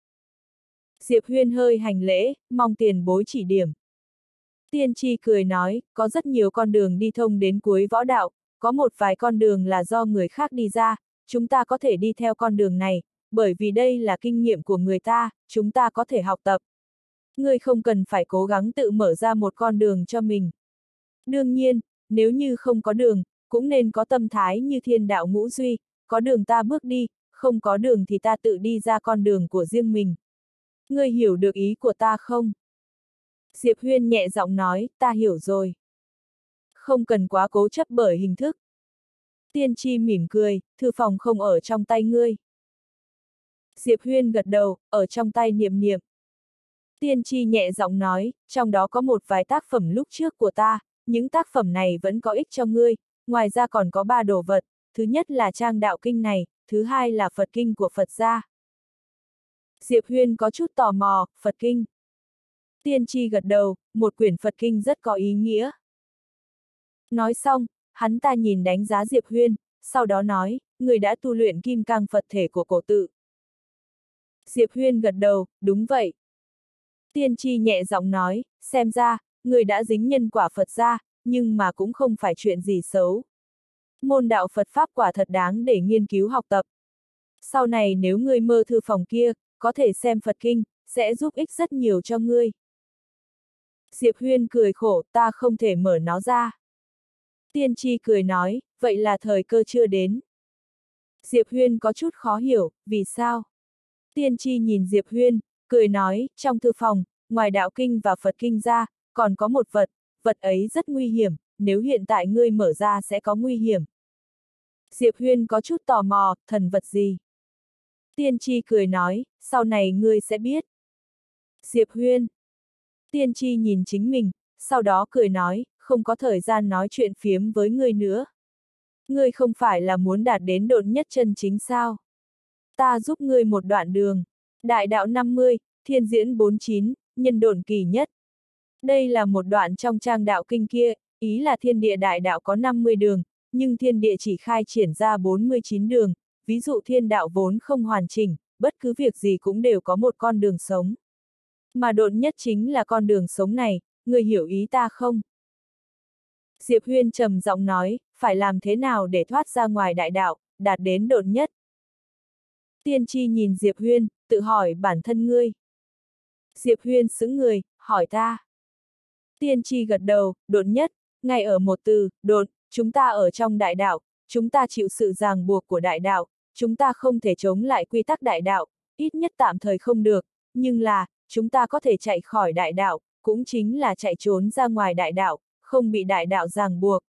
Diệp Huyên hơi hành lễ, mong tiền bối chỉ điểm. Tiên tri cười nói, có rất nhiều con đường đi thông đến cuối võ đạo, có một vài con đường là do người khác đi ra, chúng ta có thể đi theo con đường này, bởi vì đây là kinh nghiệm của người ta, chúng ta có thể học tập. Ngươi không cần phải cố gắng tự mở ra một con đường cho mình. Đương nhiên, nếu như không có đường, cũng nên có tâm thái như thiên đạo ngũ duy, có đường ta bước đi, không có đường thì ta tự đi ra con đường của riêng mình. Ngươi hiểu được ý của ta không? Diệp Huyên nhẹ giọng nói, ta hiểu rồi. Không cần quá cố chấp bởi hình thức. Tiên tri mỉm cười, thư phòng không ở trong tay ngươi. Diệp Huyên gật đầu, ở trong tay Niệm Niệm. Tiên tri nhẹ giọng nói, trong đó có một vài tác phẩm lúc trước của ta, những tác phẩm này vẫn có ích cho ngươi, ngoài ra còn có ba đồ vật, thứ nhất là trang đạo kinh này, thứ hai là Phật kinh của Phật gia. Diệp Huyên có chút tò mò, Phật kinh. Tiên tri gật đầu, một quyển Phật kinh rất có ý nghĩa. Nói xong, hắn ta nhìn đánh giá Diệp Huyên, sau đó nói, người đã tu luyện kim cang Phật thể của cổ tự. Diệp Huyên gật đầu, đúng vậy. Tiên tri nhẹ giọng nói, xem ra, người đã dính nhân quả Phật gia, nhưng mà cũng không phải chuyện gì xấu. Môn đạo Phật Pháp quả thật đáng để nghiên cứu học tập. Sau này nếu ngươi mơ thư phòng kia, có thể xem Phật kinh, sẽ giúp ích rất nhiều cho ngươi. Diệp Huyên cười khổ, ta không thể mở nó ra. Tiên tri cười nói, vậy là thời cơ chưa đến. Diệp Huyên có chút khó hiểu, vì sao? Tiên tri nhìn Diệp Huyên, cười nói, trong thư phòng, ngoài đạo kinh và Phật kinh ra, còn có một vật, vật ấy rất nguy hiểm, nếu hiện tại ngươi mở ra sẽ có nguy hiểm. Diệp Huyên có chút tò mò, thần vật gì? Tiên tri cười nói, sau này ngươi sẽ biết. Diệp Huyên. Tiên tri nhìn chính mình, sau đó cười nói, không có thời gian nói chuyện phiếm với ngươi nữa. Ngươi không phải là muốn đạt đến độn nhất chân chính sao? Ta giúp ngươi một đoạn đường. Đại đạo năm mươi, thiên diễn bốn mươi chín, nhân độn kỳ nhất. Đây là một đoạn trong trang đạo kinh kia, ý là thiên địa đại đạo có năm mươi đường, nhưng thiên địa chỉ khai triển ra bốn mươi chín đường, ví dụ thiên đạo vốn không hoàn chỉnh, bất cứ việc gì cũng đều có một con đường sống. Mà độn nhất chính là con đường sống này, người hiểu ý ta không? Diệp Huyên trầm giọng nói, phải làm thế nào để thoát ra ngoài đại đạo, đạt đến độn nhất? Tiên tri nhìn Diệp Huyên, tự hỏi bản thân ngươi. Diệp Huyên sững người, hỏi ta. Tiên tri gật đầu, độn nhất, ngay ở một từ, độn, chúng ta ở trong đại đạo, chúng ta chịu sự ràng buộc của đại đạo, chúng ta không thể chống lại quy tắc đại đạo, ít nhất tạm thời không được, nhưng là, chúng ta có thể chạy khỏi đại đạo, cũng chính là chạy trốn ra ngoài đại đạo, không bị đại đạo ràng buộc.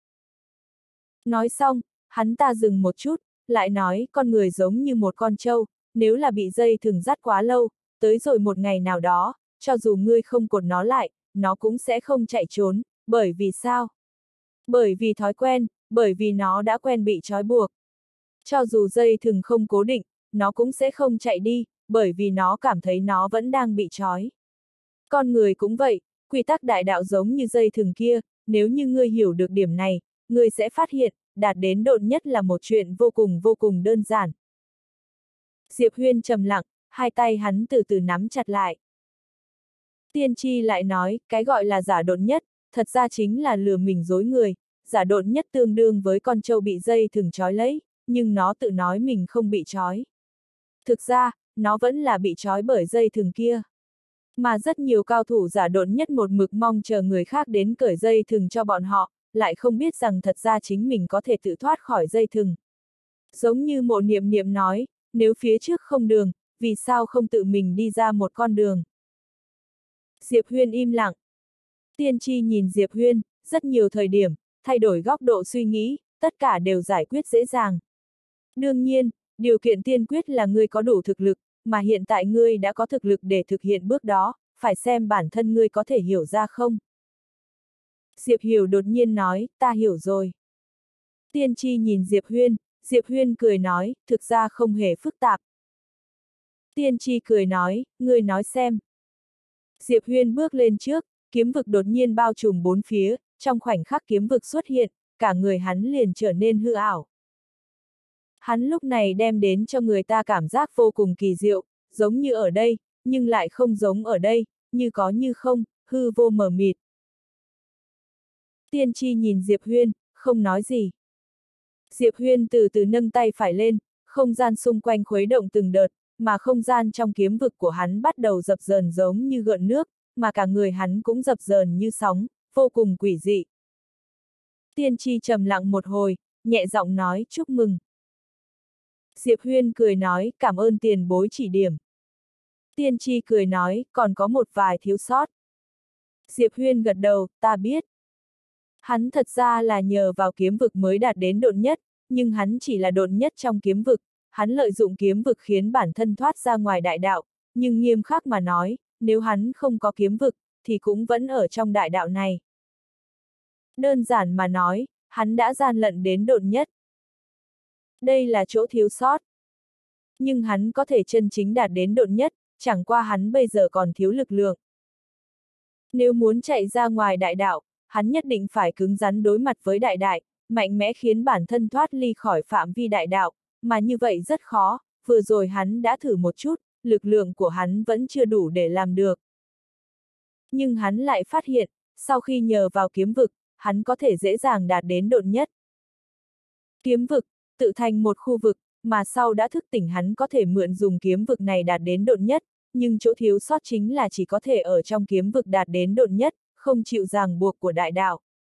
Nói xong, hắn ta dừng một chút, lại nói, con người giống như một con trâu, nếu là bị dây thừng dắt quá lâu, tới rồi một ngày nào đó, cho dù ngươi không cột nó lại, nó cũng sẽ không chạy trốn, bởi vì sao? Bởi vì thói quen, bởi vì nó đã quen bị trói buộc. Cho dù dây thừng không cố định, nó cũng sẽ không chạy đi, bởi vì nó cảm thấy nó vẫn đang bị trói. Con người cũng vậy, quy tắc đại đạo giống như dây thừng kia, nếu như ngươi hiểu được điểm này, ngươi sẽ phát hiện, đạt đến độn nhất là một chuyện vô cùng vô cùng đơn giản. Diệp Huyên trầm lặng, hai tay hắn từ từ nắm chặt lại. Tiên tri lại nói, cái gọi là giả độn nhất, thật ra chính là lừa mình dối người, giả độn nhất tương đương với con trâu bị dây thừng trói lấy, nhưng nó tự nói mình không bị trói. Thực ra, nó vẫn là bị trói bởi dây thừng kia. Mà rất nhiều cao thủ giả độn nhất một mực mong chờ người khác đến cởi dây thừng cho bọn họ, lại không biết rằng thật ra chính mình có thể tự thoát khỏi dây thừng. Giống như Mộ Niệm Niệm nói, nếu phía trước không đường, vì sao không tự mình đi ra một con đường? Diệp Huyên im lặng. Tiên tri nhìn Diệp Huyên, rất nhiều thời điểm, thay đổi góc độ suy nghĩ, tất cả đều giải quyết dễ dàng. Đương nhiên, điều kiện tiên quyết là ngươi có đủ thực lực, mà hiện tại ngươi đã có thực lực để thực hiện bước đó, phải xem bản thân ngươi có thể hiểu ra không. Diệp Hiểu đột nhiên nói, ta hiểu rồi. Tiên tri nhìn Diệp Huyên, Diệp Huyên cười nói, thực ra không hề phức tạp. Tiên tri cười nói, ngươi nói xem. Diệp Huyên bước lên trước, kiếm vực đột nhiên bao trùm bốn phía, trong khoảnh khắc kiếm vực xuất hiện, cả người hắn liền trở nên hư ảo. Hắn lúc này đem đến cho người ta cảm giác vô cùng kỳ diệu, giống như ở đây, nhưng lại không giống ở đây, như có như không, hư vô mờ mịt. Tiên tri nhìn Diệp Huyên, không nói gì. Diệp Huyên từ từ nâng tay phải lên, không gian xung quanh khuấy động từng đợt, mà không gian trong kiếm vực của hắn bắt đầu dập dờn giống như gợn nước, mà cả người hắn cũng dập dờn như sóng, vô cùng quỷ dị. Tiên tri trầm lặng một hồi, nhẹ giọng nói, chúc mừng. Diệp Huyên cười nói, cảm ơn tiền bối chỉ điểm. Tiên tri cười nói, còn có một vài thiếu sót. Diệp Huyên gật đầu, ta biết. Hắn thật ra là nhờ vào kiếm vực mới đạt đến độn nhất, nhưng hắn chỉ là độn nhất trong kiếm vực, hắn lợi dụng kiếm vực khiến bản thân thoát ra ngoài đại đạo, nhưng nghiêm khắc mà nói, nếu hắn không có kiếm vực, thì cũng vẫn ở trong đại đạo này. Đơn giản mà nói, hắn đã gian lận đến độn nhất. Đây là chỗ thiếu sót. Nhưng hắn có thể chân chính đạt đến độn nhất, chẳng qua hắn bây giờ còn thiếu lực lượng. Nếu muốn chạy ra ngoài đại đạo, hắn nhất định phải cứng rắn đối mặt với đại đại, mạnh mẽ khiến bản thân thoát ly khỏi phạm vi đại đạo, mà như vậy rất khó, vừa rồi hắn đã thử một chút, lực lượng của hắn vẫn chưa đủ để làm được. Nhưng hắn lại phát hiện, sau khi nhờ vào kiếm vực, hắn có thể dễ dàng đạt đến độn nhất. Kiếm vực, tự thành một khu vực, mà sau đã thức tỉnh hắn có thể mượn dùng kiếm vực này đạt đến độn nhất, nhưng chỗ thiếu sót chính là chỉ có thể ở trong kiếm vực đạt đến độn nhất, không chịu ràng buộc của đại đạo.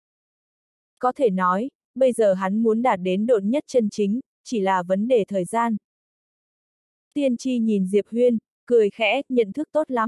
Có thể nói, bây giờ hắn muốn đạt đến độn nhất chân chính, chỉ là vấn đề thời gian. Tiên tri nhìn Diệp Huyên, cười khẽ, nhận thức tốt lắm.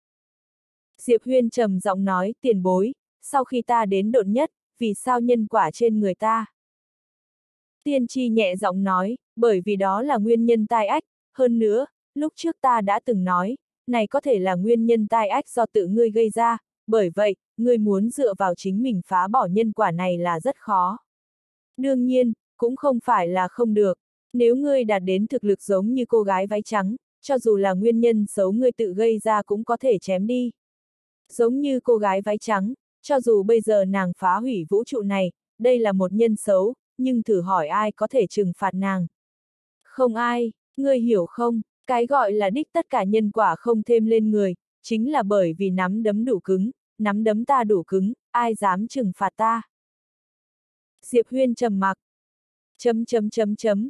Diệp Huyên trầm giọng nói, tiền bối, sau khi ta đến độn nhất, vì sao nhân quả trên người ta? Tiên tri nhẹ giọng nói, bởi vì đó là nguyên nhân tai ách, hơn nữa, lúc trước ta đã từng nói, này có thể là nguyên nhân tai ách do tự ngươi gây ra, bởi vậy, ngươi muốn dựa vào chính mình phá bỏ nhân quả này là rất khó. Đương nhiên, cũng không phải là không được, nếu ngươi đạt đến thực lực giống như cô gái váy trắng, cho dù là nguyên nhân xấu ngươi tự gây ra cũng có thể chém đi. Giống như cô gái váy trắng, cho dù bây giờ nàng phá hủy vũ trụ này, đây là một nhân xấu, nhưng thử hỏi ai có thể trừng phạt nàng. Không ai, ngươi hiểu không, cái gọi là đích tất cả nhân quả không thêm lên người, chính là bởi vì nắm đấm đủ cứng, nắm đấm ta đủ cứng, ai dám trừng phạt ta. Diệp Huyên trầm mặc. Chấm chấm chấm chấm.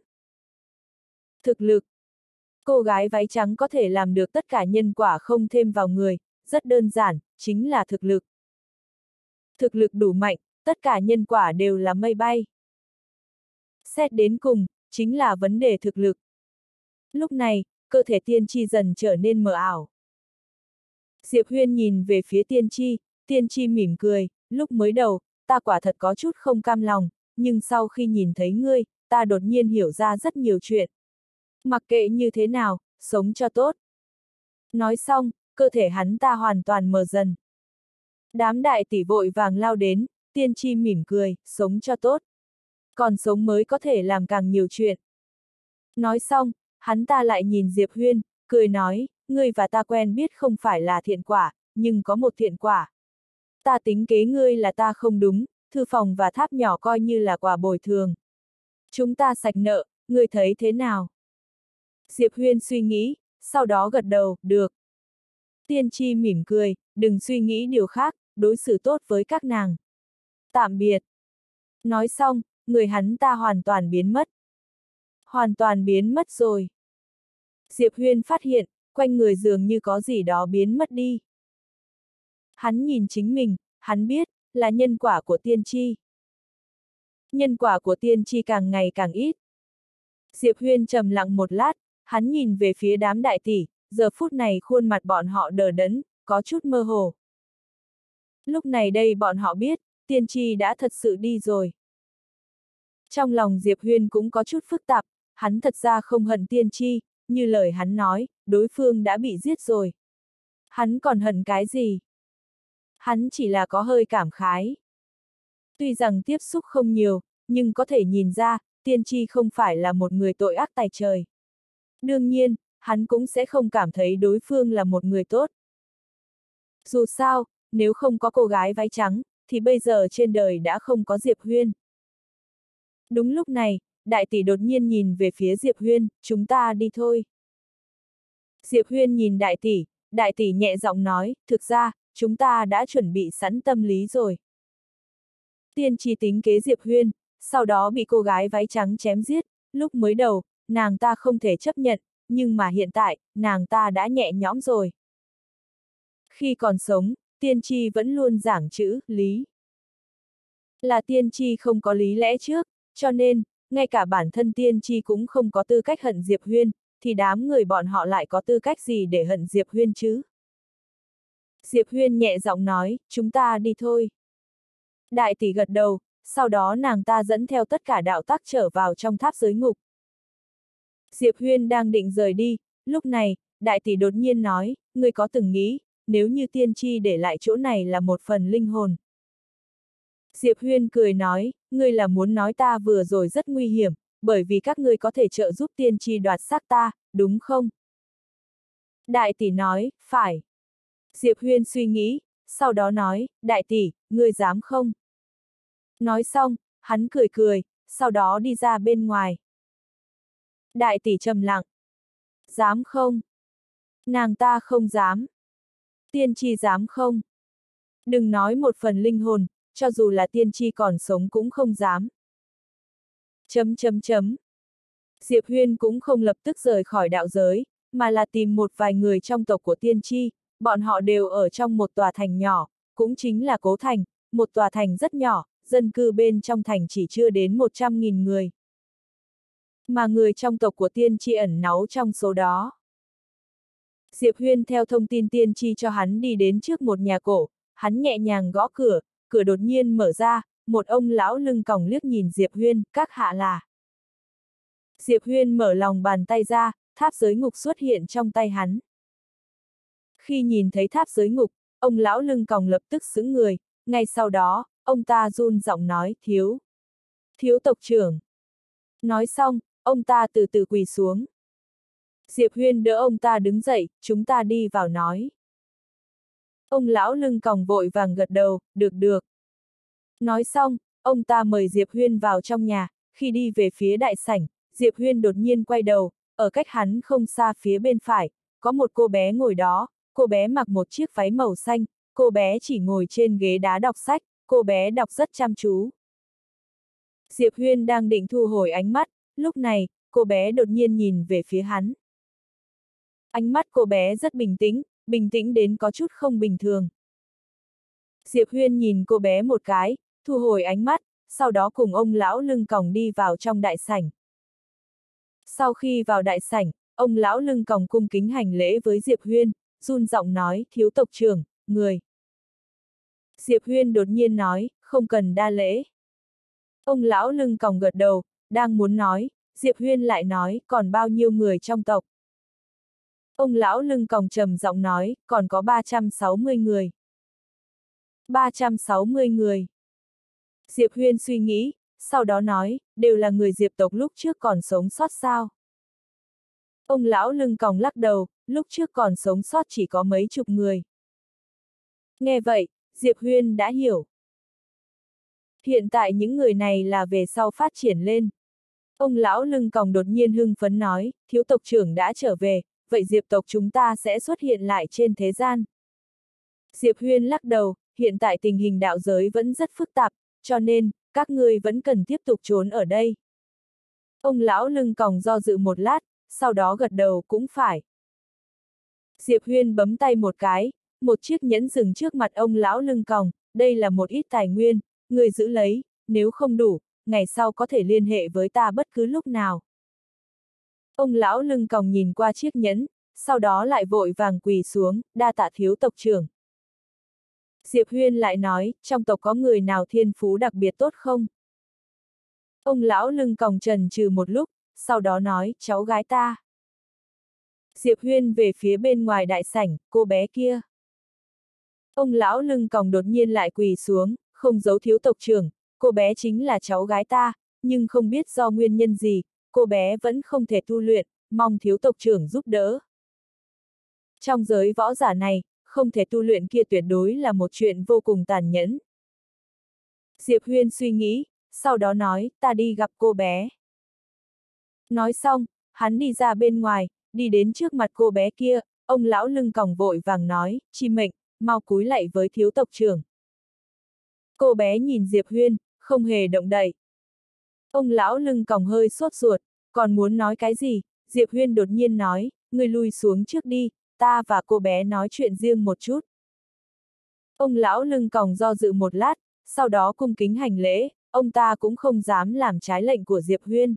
Thực lực. Cô gái váy trắng có thể làm được tất cả nhân quả không thêm vào người, rất đơn giản, chính là thực lực. Thực lực đủ mạnh, tất cả nhân quả đều là mây bay. Xét đến cùng, chính là vấn đề thực lực. Lúc này, cơ thể tiên tri dần trở nên mờ ảo. Diệp Huyên nhìn về phía tiên tri, tiên tri mỉm cười, lúc mới đầu, ta quả thật có chút không cam lòng, nhưng sau khi nhìn thấy ngươi, ta đột nhiên hiểu ra rất nhiều chuyện. Mặc kệ như thế nào, sống cho tốt. Nói xong, cơ thể hắn ta hoàn toàn mờ dần. Đám đại tỷ vội vàng lao đến, tiên tri mỉm cười, sống cho tốt. Còn sống mới có thể làm càng nhiều chuyện. Nói xong, hắn ta lại nhìn Diệp Huyên, cười nói, ngươi và ta quen biết không phải là thiện quả, nhưng có một thiện quả. Ta tính kế ngươi là ta không đúng, thư phòng và tháp nhỏ coi như là quà bồi thường. Chúng ta sạch nợ, ngươi thấy thế nào? Diệp Huyên suy nghĩ, sau đó gật đầu, được. Tiên tri mỉm cười, đừng suy nghĩ điều khác, đối xử tốt với các nàng. Tạm biệt. Nói xong, người hắn ta hoàn toàn biến mất. Hoàn toàn biến mất rồi. Diệp Huyên phát hiện, quanh người dường như có gì đó biến mất đi. Hắn nhìn chính mình, hắn biết, là nhân quả của tiên tri. Nhân quả của tiên tri càng ngày càng ít. Diệp Huyên trầm lặng một lát, hắn nhìn về phía đám đại tỷ, giờ phút này khuôn mặt bọn họ đờ đẫn, có chút mơ hồ. Lúc này đây bọn họ biết, tiên tri đã thật sự đi rồi. Trong lòng Diệp Huyên cũng có chút phức tạp, hắn thật ra không hận tiên tri, như lời hắn nói, đối phương đã bị giết rồi. Hắn còn hận cái gì? Hắn chỉ là có hơi cảm khái. Tuy rằng tiếp xúc không nhiều, nhưng có thể nhìn ra, tiên tri không phải là một người tội ác tày trời. Đương nhiên, hắn cũng sẽ không cảm thấy đối phương là một người tốt. Dù sao, nếu không có cô gái váy trắng, thì bây giờ trên đời đã không có Diệp Huyên. Đúng lúc này, đại tỷ đột nhiên nhìn về phía Diệp Huyên, chúng ta đi thôi. Diệp Huyên nhìn đại tỷ, đại tỷ nhẹ giọng nói, thực ra, chúng ta đã chuẩn bị sẵn tâm lý rồi. Tiên tri tính kế Diệp Huyên, sau đó bị cô gái váy trắng chém giết, lúc mới đầu, nàng ta không thể chấp nhận, nhưng mà hiện tại, nàng ta đã nhẹ nhõm rồi. Khi còn sống, tiên tri vẫn luôn giảng chữ, lý. Là tiên tri không có lý lẽ trước, cho nên, ngay cả bản thân tiên tri cũng không có tư cách hận Diệp Huyên, thì đám người bọn họ lại có tư cách gì để hận Diệp Huyên chứ? Diệp Huyên nhẹ giọng nói, chúng ta đi thôi. Đại tỷ gật đầu, sau đó nàng ta dẫn theo tất cả đạo tác trở vào trong tháp giới ngục. Diệp Huyên đang định rời đi, lúc này, đại tỷ đột nhiên nói, ngươi có từng nghĩ, nếu như tiên tri để lại chỗ này là một phần linh hồn. Diệp Huyên cười nói, ngươi là muốn nói ta vừa rồi rất nguy hiểm, bởi vì các ngươi có thể trợ giúp tiên tri đoạt xác ta, đúng không? Đại tỷ nói, phải. Diệp Huyên suy nghĩ, sau đó nói, đại tỷ, ngươi dám không? Nói xong, hắn cười cười, sau đó đi ra bên ngoài. Đại tỷ trầm lặng. Dám không? Nàng ta không dám. Tiên tri dám không? Đừng nói một phần linh hồn, cho dù là tiên tri còn sống cũng không dám. Chấm chấm chấm. Diệp Huyên cũng không lập tức rời khỏi đạo giới, mà là tìm một vài người trong tộc của tiên tri, bọn họ đều ở trong một tòa thành nhỏ, cũng chính là Cố Thành, một tòa thành rất nhỏ, dân cư bên trong thành chỉ chưa đến một trăm nghìn người. Mà người trong tộc của tiên tri ẩn náu trong số đó. Diệp Huyên theo thông tin tiên tri cho hắn đi đến trước một nhà cổ, hắn nhẹ nhàng gõ cửa, cửa đột nhiên mở ra, một ông lão lưng còng liếc nhìn Diệp Huyên, các hạ là. Diệp Huyên mở lòng bàn tay ra, tháp giới ngục xuất hiện trong tay hắn. Khi nhìn thấy tháp giới ngục, ông lão lưng còng lập tức sững người, ngay sau đó, ông ta run giọng nói, thiếu. Thiếu tộc trưởng. Nói xong, ông ta từ từ quỳ xuống. Diệp Huyên đỡ ông ta đứng dậy, chúng ta đi vào nói. Ông lão lưng còng vội vàng gật đầu, được được. Nói xong, ông ta mời Diệp Huyên vào trong nhà, khi đi về phía đại sảnh, Diệp Huyên đột nhiên quay đầu, ở cách hắn không xa phía bên phải, có một cô bé ngồi đó, cô bé mặc một chiếc váy màu xanh, cô bé chỉ ngồi trên ghế đá đọc sách, cô bé đọc rất chăm chú. Diệp Huyên đang định thu hồi ánh mắt, lúc này, cô bé đột nhiên nhìn về phía hắn. Ánh mắt cô bé rất bình tĩnh, bình tĩnh đến có chút không bình thường. Diệp Huyên nhìn cô bé một cái, thu hồi ánh mắt, sau đó cùng ông lão lưng còng đi vào trong đại sảnh. Sau khi vào đại sảnh, ông lão lưng còng cung kính hành lễ với Diệp Huyên, run giọng nói, thiếu tộc trưởng, người. Diệp Huyên đột nhiên nói, không cần đa lễ. Ông lão lưng còng gật đầu, đang muốn nói, Diệp Huyên lại nói, còn bao nhiêu người trong tộc. Ông lão lưng còng trầm giọng nói, còn có ba trăm sáu mươi người. ba trăm sáu mươi người. Diệp Huyên suy nghĩ, sau đó nói, đều là người Diệp tộc lúc trước còn sống sót sao. Ông lão lưng còng lắc đầu, lúc trước còn sống sót chỉ có mấy chục người. Nghe vậy, Diệp Huyên đã hiểu. Hiện tại những người này là về sau phát triển lên. Ông lão lưng còng đột nhiên hưng phấn nói, thiếu tộc trưởng đã trở về, vậy Diệp tộc chúng ta sẽ xuất hiện lại trên thế gian. Diệp Huyên lắc đầu, hiện tại tình hình đạo giới vẫn rất phức tạp, cho nên, các ngươi vẫn cần tiếp tục trốn ở đây. Ông lão lưng còng do dự một lát, sau đó gật đầu cũng phải. Diệp Huyên bấm tay một cái, một chiếc nhẫn dừng trước mặt ông lão lưng còng, đây là một ít tài nguyên, người giữ lấy, nếu không đủ, ngày sau có thể liên hệ với ta bất cứ lúc nào. Ông lão lưng còng nhìn qua chiếc nhẫn, sau đó lại vội vàng quỳ xuống, đa tạ thiếu tộc trưởng. Diệp Huyên lại nói, trong tộc có người nào thiên phú đặc biệt tốt không? Ông lão lưng còng chần chừ một lúc, sau đó nói, cháu gái ta. Diệp Huyên về phía bên ngoài đại sảnh, cô bé kia. Ông lão lưng còng đột nhiên lại quỳ xuống, không giấu thiếu tộc trưởng, cô bé chính là cháu gái ta, nhưng không biết do nguyên nhân gì, cô bé vẫn không thể tu luyện, mong thiếu tộc trưởng giúp đỡ. Trong giới võ giả này, không thể tu luyện kia tuyệt đối là một chuyện vô cùng tàn nhẫn. Diệp Huyên suy nghĩ, sau đó nói, ta đi gặp cô bé. Nói xong, hắn đi ra bên ngoài, đi đến trước mặt cô bé kia, ông lão lưng còng vội vàng nói, Chi Mệnh, mau cúi lạy với thiếu tộc trưởng. Cô bé nhìn Diệp Huyên, không hề động đậy. Ông lão lưng còng hơi sốt ruột, còn muốn nói cái gì, Diệp Huyên đột nhiên nói, ngươi lui xuống trước đi, ta và cô bé nói chuyện riêng một chút. Ông lão lưng còng do dự một lát, sau đó cung kính hành lễ, ông ta cũng không dám làm trái lệnh của Diệp Huyên.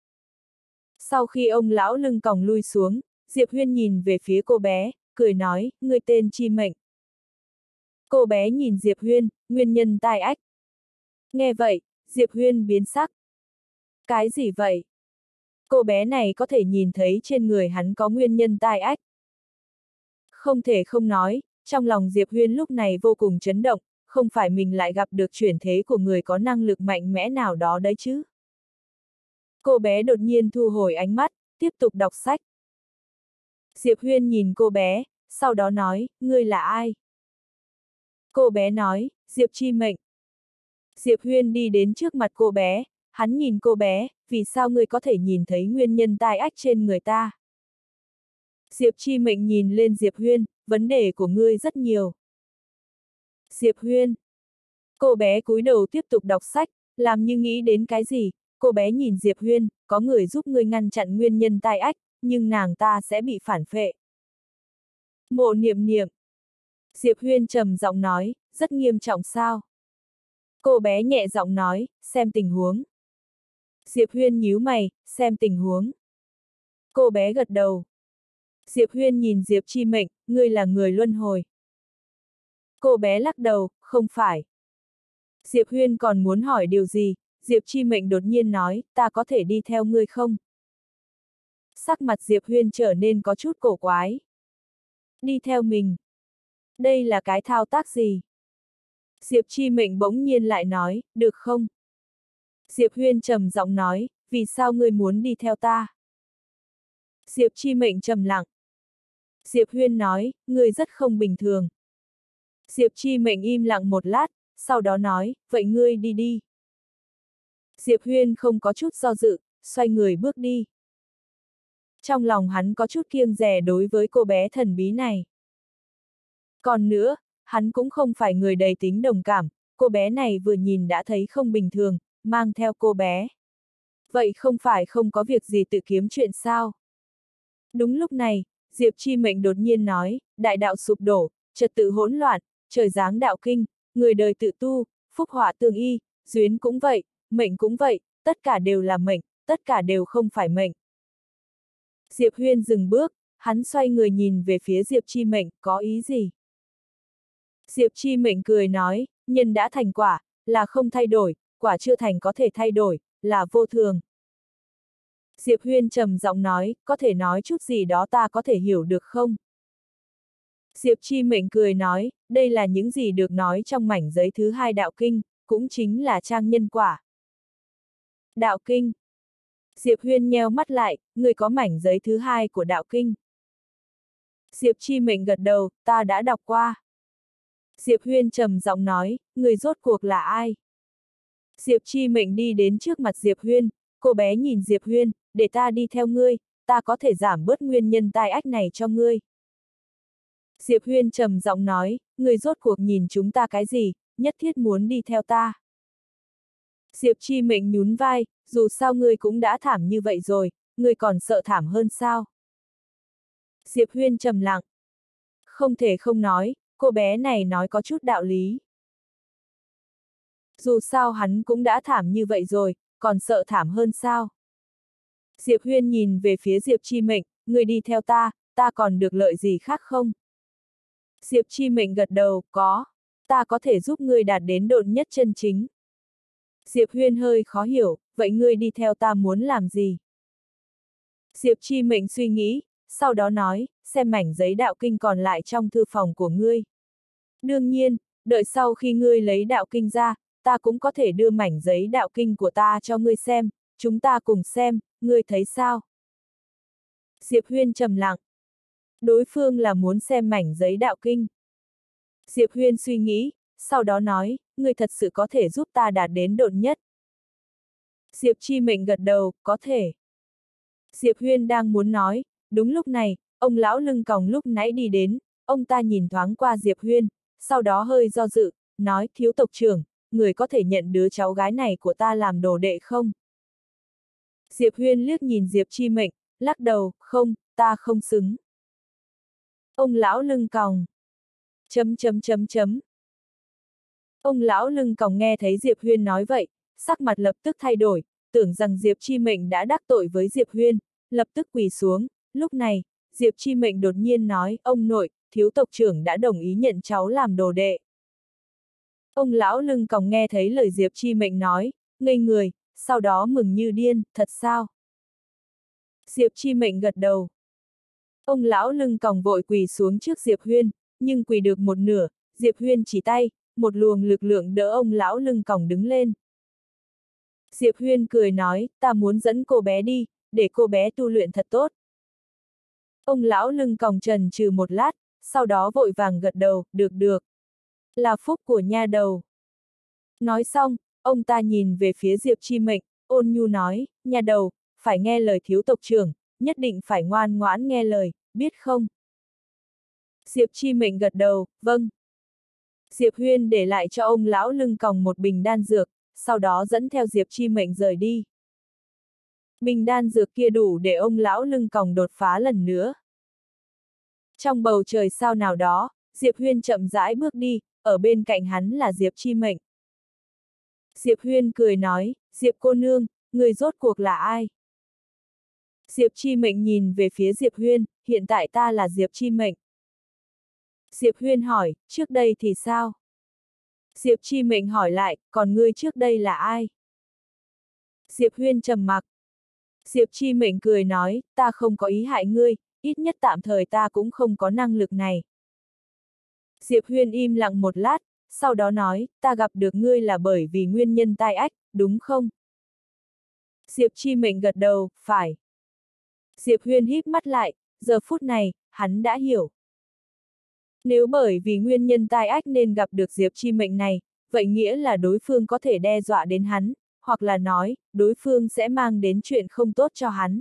Sau khi ông lão lưng còng lui xuống, Diệp Huyên nhìn về phía cô bé, cười nói, ngươi tên Chi Mệnh. Cô bé nhìn Diệp Huyên, nguyên nhân tai ách. Nghe vậy, Diệp Huyên biến sắc. Cái gì vậy? Cô bé này có thể nhìn thấy trên người hắn có nguyên nhân tai ách. Không thể không nói, trong lòng Diệp Huyên lúc này vô cùng chấn động, không phải mình lại gặp được chuyển thế của người có năng lực mạnh mẽ nào đó đấy chứ. Cô bé đột nhiên thu hồi ánh mắt, tiếp tục đọc sách. Diệp Huyên nhìn cô bé, sau đó nói, ngươi là ai? Cô bé nói, Diệp Chi Mệnh. Diệp Huyên đi đến trước mặt cô bé, hắn nhìn cô bé, vì sao ngươi có thể nhìn thấy nguyên nhân tai ách trên người ta? Diệp Chi Mệnh nhìn lên Diệp Huyên, vấn đề của ngươi rất nhiều. Diệp Huyên. Cô bé cúi đầu tiếp tục đọc sách, làm như nghĩ đến cái gì, cô bé nhìn Diệp Huyên, có người giúp ngươi ngăn chặn nguyên nhân tai ách, nhưng nàng ta sẽ bị phản phệ. Mộ Niệm Niệm. Diệp Huyên trầm giọng nói, rất nghiêm trọng sao? Cô bé nhẹ giọng nói, xem tình huống. Diệp Huyên nhíu mày, xem tình huống. Cô bé gật đầu. Diệp Huyên nhìn Diệp Chi Mệnh, ngươi là người luân hồi. Cô bé lắc đầu, không phải. Diệp Huyên còn muốn hỏi điều gì, Diệp Chi Mệnh đột nhiên nói, ta có thể đi theo ngươi không? Sắc mặt Diệp Huyên trở nên có chút cổ quái. Đi theo mình. Đây là cái thao tác gì? Diệp Chi Mệnh bỗng nhiên lại nói, được không? Diệp Huyên trầm giọng nói, vì sao ngươi muốn đi theo ta? Diệp Chi Mệnh trầm lặng. Diệp Huyên nói, ngươi rất không bình thường. Diệp Chi Mệnh im lặng một lát, sau đó nói, vậy ngươi đi đi. Diệp Huyên không có chút do dự, xoay người bước đi. Trong lòng hắn có chút kiêng dè đối với cô bé thần bí này. Còn nữa, hắn cũng không phải người đầy tính đồng cảm, cô bé này vừa nhìn đã thấy không bình thường, mang theo cô bé. Vậy không phải không có việc gì tự kiếm chuyện sao? Đúng lúc này, Diệp Chi Mệnh đột nhiên nói, đại đạo sụp đổ, trật tự hỗn loạn, trời giáng đạo kinh, người đời tự tu, phúc họa tương y, duyên cũng vậy, mệnh cũng vậy, tất cả đều là mệnh, tất cả đều không phải mệnh. Diệp Huyên dừng bước, hắn xoay người nhìn về phía Diệp Chi Mệnh, có ý gì? Diệp Chi Mệnh cười nói, nhân đã thành quả, là không thay đổi, quả chưa thành có thể thay đổi, là vô thường. Diệp Huyên trầm giọng nói, có thể nói chút gì đó ta có thể hiểu được không? Diệp Chi Mệnh cười nói, đây là những gì được nói trong mảnh giấy thứ hai đạo kinh, cũng chính là trang nhân quả. Đạo kinh. Diệp Huyên nheo mắt lại, người có mảnh giấy thứ hai của đạo kinh. Diệp Chi Mệnh gật đầu, ta đã đọc qua. Diệp Huyên trầm giọng nói, người rốt cuộc là ai? Diệp Chi Mệnh đi đến trước mặt Diệp Huyên, cô bé nhìn Diệp Huyên, để ta đi theo ngươi, ta có thể giảm bớt nguyên nhân tai ách này cho ngươi. Diệp Huyên trầm giọng nói, ngươi rốt cuộc nhìn chúng ta cái gì, nhất thiết muốn đi theo ta. Diệp Chi Mệnh nhún vai, dù sao ngươi cũng đã thảm như vậy rồi, ngươi còn sợ thảm hơn sao? Diệp Huyên trầm lặng. Không thể không nói, cô bé này nói có chút đạo lý. Dù sao hắn cũng đã thảm như vậy rồi, còn sợ thảm hơn sao? Diệp Huyên nhìn về phía Diệp Chi Mệnh, ngươi đi theo ta, ta còn được lợi gì khác không? Diệp Chi Mệnh gật đầu, có, ta có thể giúp ngươi đạt đến độn nhất chân chính. Diệp Huyên hơi khó hiểu, vậy ngươi đi theo ta muốn làm gì? Diệp Chi Mệnh suy nghĩ, sau đó nói, xem mảnh giấy đạo kinh còn lại trong thư phòng của ngươi. Đương nhiên, đợi sau khi ngươi lấy đạo kinh ra, ta cũng có thể đưa mảnh giấy đạo kinh của ta cho ngươi xem, chúng ta cùng xem, ngươi thấy sao? Diệp Huyên trầm lặng. Đối phương là muốn xem mảnh giấy đạo kinh. Diệp Huyên suy nghĩ, sau đó nói, ngươi thật sự có thể giúp ta đạt đến độn nhất. Diệp Chi Mệnh gật đầu, có thể. Diệp Huyên đang muốn nói, đúng lúc này, ông lão lưng còng lúc nãy đi đến, ông ta nhìn thoáng qua Diệp Huyên, sau đó hơi do dự, nói, thiếu tộc trưởng, người có thể nhận đứa cháu gái này của ta làm đồ đệ không? Diệp Huyên liếc nhìn Diệp Chi Mệnh, lắc đầu, không, ta không xứng. Ông lão lưng còng. Chấm chấm chấm chấm. Ông lão lưng còng nghe thấy Diệp Huyên nói vậy, sắc mặt lập tức thay đổi, tưởng rằng Diệp Chi Mệnh đã đắc tội với Diệp Huyên, lập tức quỳ xuống. Lúc này, Diệp Chi Mệnh đột nhiên nói, ông nội, thiếu tộc trưởng đã đồng ý nhận cháu làm đồ đệ. Ông lão lưng còng nghe thấy lời Diệp Chi Mệnh nói, ngây người, sau đó mừng như điên, thật sao? Diệp Chi Mệnh gật đầu. Ông lão lưng còng vội quỳ xuống trước Diệp Huyên, nhưng quỳ được một nửa, Diệp Huyên chỉ tay, một luồng lực lượng đỡ ông lão lưng còng đứng lên. Diệp Huyên cười nói, ta muốn dẫn cô bé đi, để cô bé tu luyện thật tốt. Ông lão lưng còng chần chừ một lát, sau đó vội vàng gật đầu, được được. Là phúc của nha đầu. Nói xong, ông ta nhìn về phía Diệp Chi Mệnh, ôn nhu nói, nha đầu, phải nghe lời thiếu tộc trưởng, nhất định phải ngoan ngoãn nghe lời, biết không? Diệp Chi Mệnh gật đầu, vâng. Diệp Huyên để lại cho ông lão lưng còng một bình đan dược, sau đó dẫn theo Diệp Chi Mệnh rời đi. Bình đan dược kia đủ để ông lão lưng còng đột phá lần nữa. Trong bầu trời sao nào đó, Diệp Huyên chậm rãi bước đi, ở bên cạnh hắn là Diệp Chi Mệnh. Diệp Huyên cười nói, Diệp cô nương, người rốt cuộc là ai? Diệp Chi Mệnh nhìn về phía Diệp Huyên, hiện tại ta là Diệp Chi Mệnh. Diệp Huyên hỏi, trước đây thì sao? Diệp Chi Mệnh hỏi lại, còn ngươi trước đây là ai? Diệp Huyên trầm mặc. Diệp Chi Mệnh cười nói, ta không có ý hại ngươi, ít nhất tạm thời ta cũng không có năng lực này. Diệp Huyên im lặng một lát, sau đó nói, ta gặp được ngươi là bởi vì nguyên nhân tai ách, đúng không? Diệp Chi Mệnh gật đầu, phải. Diệp Huyên híp mắt lại, giờ phút này, hắn đã hiểu. Nếu bởi vì nguyên nhân tai ách nên gặp được Diệp Chi Mệnh này, vậy nghĩa là đối phương có thể đe dọa đến hắn, hoặc là nói, đối phương sẽ mang đến chuyện không tốt cho hắn.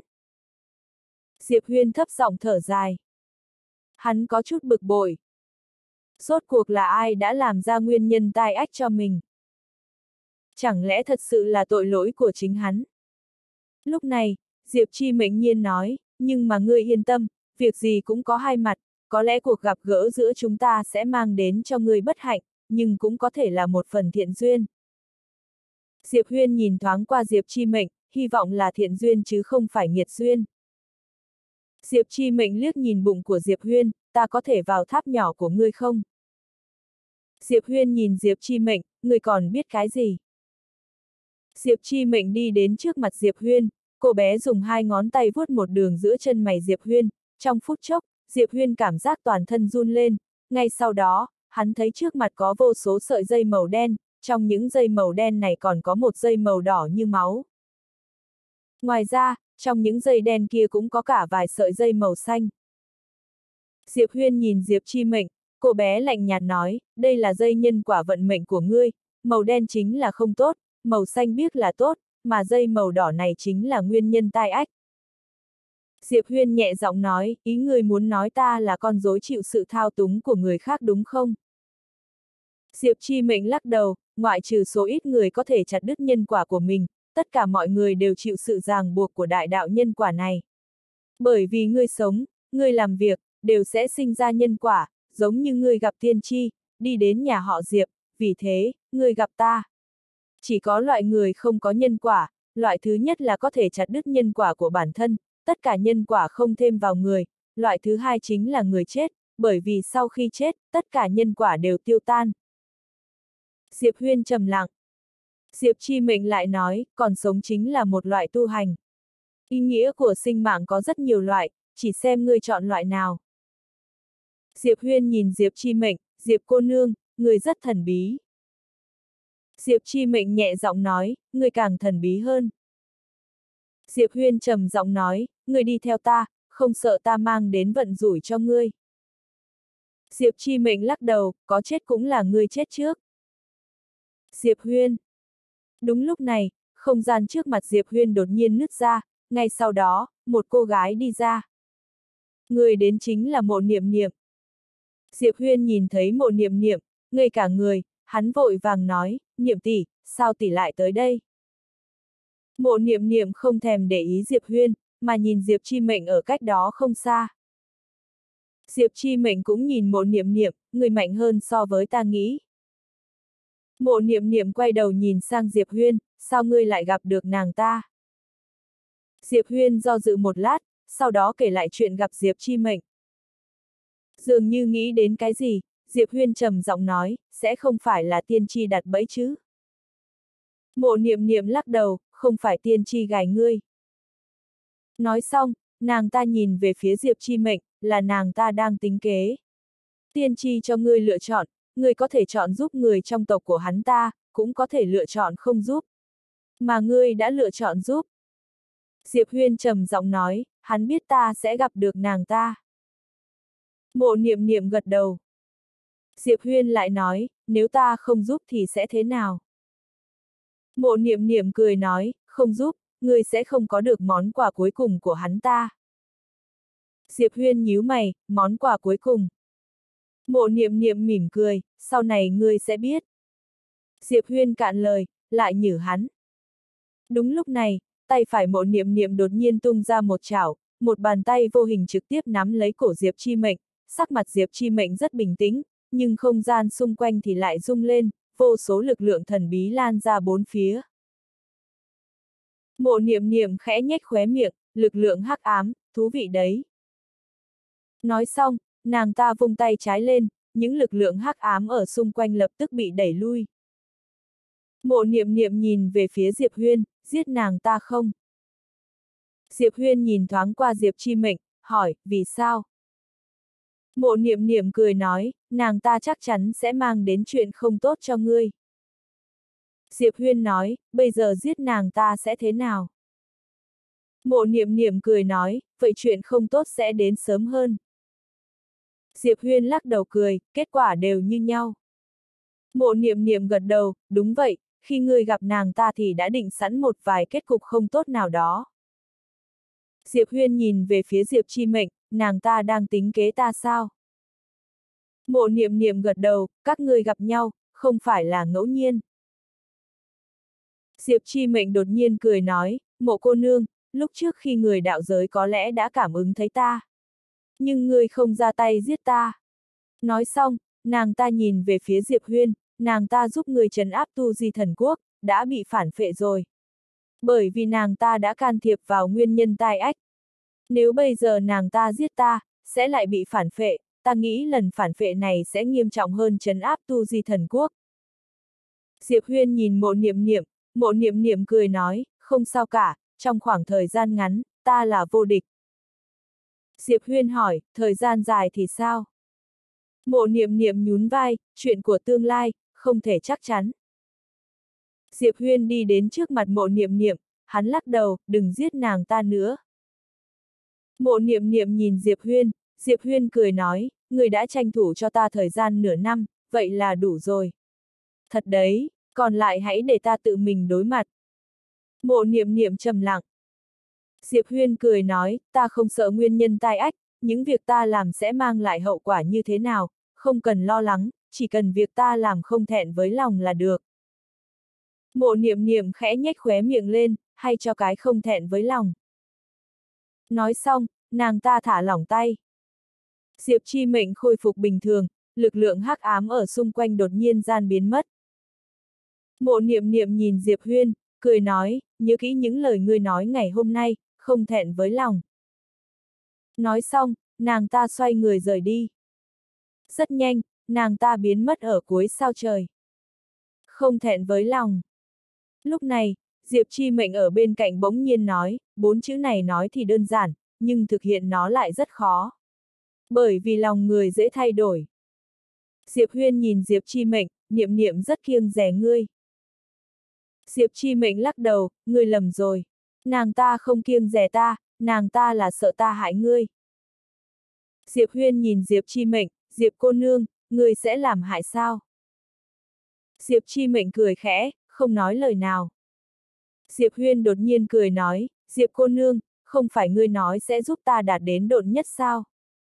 Diệp Huyên thấp giọng thở dài. Hắn có chút bực bội. Rốt cuộc là ai đã làm ra nguyên nhân tai ách cho mình? Chẳng lẽ thật sự là tội lỗi của chính hắn? Lúc này, Diệp Chi Mệnh nhiên nói, nhưng mà ngươi yên tâm, việc gì cũng có hai mặt, có lẽ cuộc gặp gỡ giữa chúng ta sẽ mang đến cho ngươi bất hạnh, nhưng cũng có thể là một phần thiện duyên. Diệp Huyên nhìn thoáng qua Diệp Chi Mệnh, hy vọng là thiện duyên chứ không phải nghiệt duyên. Diệp Chi Mệnh liếc nhìn bụng của Diệp Huyên, ta có thể vào tháp nhỏ của ngươi không? Diệp Huyên nhìn Diệp Chi Mệnh, ngươi còn biết cái gì? Diệp Chi Mệnh đi đến trước mặt Diệp Huyên, cô bé dùng hai ngón tay vuốt một đường giữa chân mày Diệp Huyên, trong phút chốc, Diệp Huyên cảm giác toàn thân run lên, ngay sau đó, hắn thấy trước mặt có vô số sợi dây màu đen, trong những dây màu đen này còn có một dây màu đỏ như máu. Ngoài ra, trong những dây đen kia cũng có cả vài sợi dây màu xanh. Diệp Huyên nhìn Diệp Chi Mệnh, cô bé lạnh nhạt nói, đây là dây nhân quả vận mệnh của ngươi, màu đen chính là không tốt, màu xanh biếc là tốt, mà dây màu đỏ này chính là nguyên nhân tai ách. Diệp Huyên nhẹ giọng nói, ý người muốn nói ta là con rối chịu sự thao túng của người khác đúng không? Diệp Chi Mệnh lắc đầu, ngoại trừ số ít người có thể chặt đứt nhân quả của mình, tất cả mọi người đều chịu sự ràng buộc của đại đạo nhân quả này. Bởi vì ngươi sống, ngươi làm việc, đều sẽ sinh ra nhân quả, giống như ngươi gặp tiên tri, đi đến nhà họ Diệp, vì thế, ngươi gặp ta. Chỉ có loại người không có nhân quả, loại thứ nhất là có thể chặt đứt nhân quả của bản thân, tất cả nhân quả không thêm vào người, loại thứ hai chính là người chết, bởi vì sau khi chết, tất cả nhân quả đều tiêu tan. Diệp Huyên trầm lặng. Diệp Chi Mệnh lại nói, còn sống chính là một loại tu hành. Ý nghĩa của sinh mạng có rất nhiều loại, chỉ xem ngươi chọn loại nào. Diệp Huyên nhìn Diệp Chi Mệnh, Diệp cô nương, người rất thần bí. Diệp Chi Mệnh nhẹ giọng nói, người càng thần bí hơn. Diệp Huyên trầm giọng nói, người đi theo ta, không sợ ta mang đến vận rủi cho ngươi. Diệp Chi Mệnh lắc đầu, có chết cũng là ngươi chết trước. Diệp Huyên. Đúng lúc này, không gian trước mặt Diệp Huyên đột nhiên nứt ra, ngay sau đó, một cô gái đi ra. Người đến chính là Mộ Niệm Niệm. Diệp Huyên nhìn thấy Mộ Niệm Niệm, ngây cả người, hắn vội vàng nói, Niệm tỷ, sao tỷ lại tới đây? Mộ Niệm Niệm không thèm để ý Diệp Huyên, mà nhìn Diệp Chi Mệnh ở cách đó không xa. Diệp Chi Mệnh cũng nhìn Mộ Niệm Niệm, người mạnh hơn so với ta nghĩ. Mộ Niệm Niệm quay đầu nhìn sang Diệp Huyên, sao ngươi lại gặp được nàng ta? Diệp Huyên do dự một lát, sau đó kể lại chuyện gặp Diệp Chi Mệnh. Dường như nghĩ đến cái gì, Diệp Huyên trầm giọng nói, sẽ không phải là tiên tri đặt bẫy chứ? Mộ Niệm Niệm lắc đầu, không phải tiên tri gài ngươi. Nói xong, nàng ta nhìn về phía Diệp Chi Mệnh, là nàng ta đang tính kế. Tiên tri cho ngươi lựa chọn, ngươi có thể chọn giúp người trong tộc của hắn ta, cũng có thể lựa chọn không giúp. Mà ngươi đã lựa chọn giúp. Diệp Huyên trầm giọng nói, hắn biết ta sẽ gặp được nàng ta. Mộ Niệm Niệm gật đầu. Diệp Huyên lại nói, nếu ta không giúp thì sẽ thế nào? Mộ Niệm Niệm cười nói, không giúp, ngươi sẽ không có được món quà cuối cùng của hắn ta. Diệp Huyên nhíu mày, món quà cuối cùng. Mộ Niệm Niệm mỉm cười, sau này ngươi sẽ biết. Diệp Huyên cạn lời, lại nhử hắn. Đúng lúc này, tay phải Mộ Niệm Niệm đột nhiên tung ra một chảo, một bàn tay vô hình trực tiếp nắm lấy cổ Diệp Chi Mệnh, sắc mặt Diệp Chi Mệnh rất bình tĩnh, nhưng không gian xung quanh thì lại rung lên, vô số lực lượng thần bí lan ra bốn phía. Mộ Niệm Niệm khẽ nhếch khóe miệng, lực lượng hắc ám, thú vị đấy. Nói xong, nàng ta vung tay trái lên, những lực lượng hắc ám ở xung quanh lập tức bị đẩy lui. Mộ Niệm Niệm nhìn về phía Diệp Huyên, giết nàng ta không? Diệp Huyên nhìn thoáng qua Diệp Chi Mệnh, hỏi, vì sao? Mộ Niệm Niệm cười nói, nàng ta chắc chắn sẽ mang đến chuyện không tốt cho ngươi. Diệp Huyên nói, bây giờ giết nàng ta sẽ thế nào? Mộ Niệm Niệm cười nói, vậy chuyện không tốt sẽ đến sớm hơn. Diệp Huyên lắc đầu cười, kết quả đều như nhau. Mộ Niệm Niệm gật đầu, đúng vậy, khi ngươi gặp nàng ta thì đã định sẵn một vài kết cục không tốt nào đó. Diệp Huyên nhìn về phía Diệp Chi Mệnh, nàng ta đang tính kế ta sao? Mộ Niệm Niệm gật đầu, các ngươi gặp nhau, không phải là ngẫu nhiên. Diệp Chi Mệnh đột nhiên cười nói, Mộ cô nương, lúc trước khi người đạo giới có lẽ đã cảm ứng thấy ta. Nhưng ngươi không ra tay giết ta. Nói xong, nàng ta nhìn về phía Diệp Huyên, nàng ta giúp người trấn áp Tu Di Thần Quốc, đã bị phản phệ rồi. Bởi vì nàng ta đã can thiệp vào nguyên nhân tai ách. Nếu bây giờ nàng ta giết ta, sẽ lại bị phản phệ, ta nghĩ lần phản phệ này sẽ nghiêm trọng hơn trấn áp Tu Di Thần Quốc. Diệp Huyên nhìn Mộ Niệm Niệm, Mộ Niệm Niệm cười nói, không sao cả, trong khoảng thời gian ngắn, ta là vô địch. Diệp Huyên hỏi, thời gian dài thì sao? Mộ Niệm Niệm nhún vai, chuyện của tương lai, không thể chắc chắn. Diệp Huyên đi đến trước mặt Mộ Niệm Niệm, hắn lắc đầu, đừng giết nàng ta nữa. Mộ Niệm Niệm nhìn Diệp Huyên, Diệp Huyên cười nói, người đã tranh thủ cho ta thời gian nửa năm, vậy là đủ rồi. Thật đấy, còn lại hãy để ta tự mình đối mặt. Mộ Niệm Niệm trầm lặng. Diệp Huyên cười nói, ta không sợ nguyên nhân tai ách, những việc ta làm sẽ mang lại hậu quả như thế nào, không cần lo lắng, chỉ cần việc ta làm không thẹn với lòng là được. Mộ niệm niệm khẽ nhếch khóe miệng lên, hay cho cái không thẹn với lòng. Nói xong, nàng ta thả lỏng tay. Diệp Chi Mệnh khôi phục bình thường, lực lượng hắc ám ở xung quanh đột nhiên gian biến mất. Mộ niệm niệm nhìn Diệp Huyên, cười nói, nhớ kỹ những lời ngươi nói ngày hôm nay, không thẹn với lòng. Nói xong, nàng ta xoay người rời đi. Rất nhanh, nàng ta biến mất ở cuối sao trời. Không thẹn với lòng. Lúc này, Diệp Chi Mệnh ở bên cạnh bỗng nhiên nói, bốn chữ này nói thì đơn giản, nhưng thực hiện nó lại rất khó. Bởi vì lòng người dễ thay đổi. Diệp Huyên nhìn Diệp Chi Mệnh, niệm niệm rất kiêng dè ngươi. Diệp Chi Mệnh lắc đầu, ngươi lầm rồi. Nàng ta không kiêng dè ta, nàng ta là sợ ta hại ngươi. Diệp Huyên nhìn Diệp Chi Mệnh, Diệp cô nương, ngươi sẽ làm hại sao? Diệp Chi Mệnh cười khẽ, không nói lời nào. Diệp Huyên đột nhiên cười nói, Diệp cô nương, không phải ngươi nói sẽ giúp ta đạt đến độn nhất sao?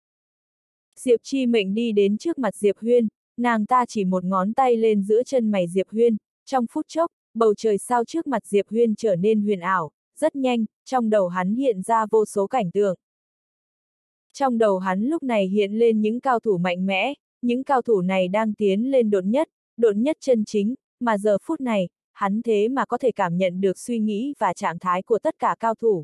Diệp Chi Mệnh đi đến trước mặt Diệp Huyên, nàng ta chỉ một ngón tay lên giữa chân mày Diệp Huyên, trong phút chốc, bầu trời sao trước mặt Diệp Huyên trở nên huyền ảo, rất nhanh, trong đầu hắn hiện ra vô số cảnh tượng. Trong đầu hắn lúc này hiện lên những cao thủ mạnh mẽ, những cao thủ này đang tiến lên độn nhất, độn nhất chân chính, mà giờ phút này, hắn thế mà có thể cảm nhận được suy nghĩ và trạng thái của tất cả cao thủ.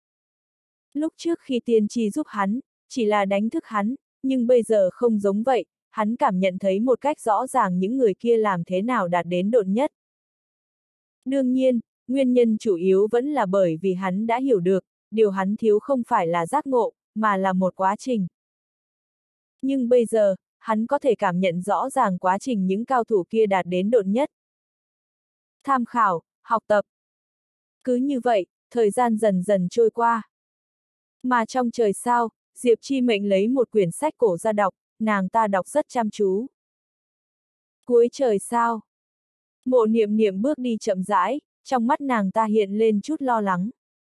Lúc trước khi tiên tri giúp hắn, chỉ là đánh thức hắn, nhưng bây giờ không giống vậy, hắn cảm nhận thấy một cách rõ ràng những người kia làm thế nào đạt đến độn nhất. Đương nhiên, nguyên nhân chủ yếu vẫn là bởi vì hắn đã hiểu được, điều hắn thiếu không phải là giác ngộ, mà là một quá trình. Nhưng bây giờ, hắn có thể cảm nhận rõ ràng quá trình những cao thủ kia đạt đến độn nhất. Tham khảo, học tập. Cứ như vậy, thời gian dần dần trôi qua. Mà trong trời sao, Diệp Chi Mệnh lấy một quyển sách cổ ra đọc, nàng ta đọc rất chăm chú. Cuối trời sao. Mộ niệm niệm bước đi chậm rãi, trong mắt nàng ta hiện lên chút lo lắng.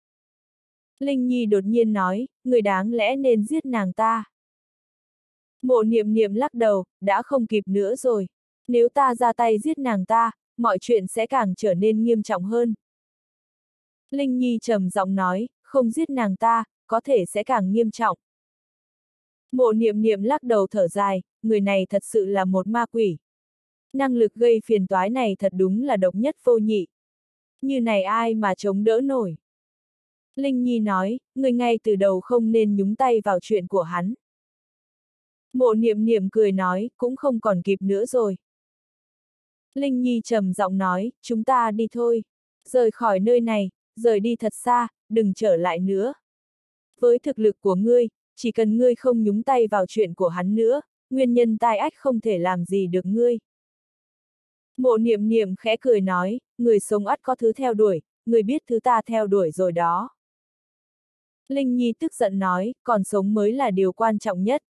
Linh Nhi đột nhiên nói, người đáng lẽ nên giết nàng ta. Mộ niệm niệm lắc đầu, đã không kịp nữa rồi. Nếu ta ra tay giết nàng ta, mọi chuyện sẽ càng trở nên nghiêm trọng hơn. Linh Nhi trầm giọng nói, không giết nàng ta, có thể sẽ càng nghiêm trọng. Mộ niệm niệm lắc đầu thở dài, người này thật sự là một ma quỷ. Năng lực gây phiền toái này thật đúng là độc nhất vô nhị. Như này ai mà chống đỡ nổi. Linh Nhi nói, người ngay từ đầu không nên nhúng tay vào chuyện của hắn. Mộ niệm niệm cười nói, cũng không còn kịp nữa rồi. Linh Nhi trầm giọng nói, chúng ta đi thôi. Rời khỏi nơi này, rời đi thật xa, đừng trở lại nữa. Với thực lực của ngươi, chỉ cần ngươi không nhúng tay vào chuyện của hắn nữa, nguyên nhân tai ách không thể làm gì được ngươi. Mộ niệm niệm khẽ cười nói, người sống ắt có thứ theo đuổi, người biết thứ ta theo đuổi rồi đó. Linh Nhi tức giận nói, còn sống mới là điều quan trọng nhất.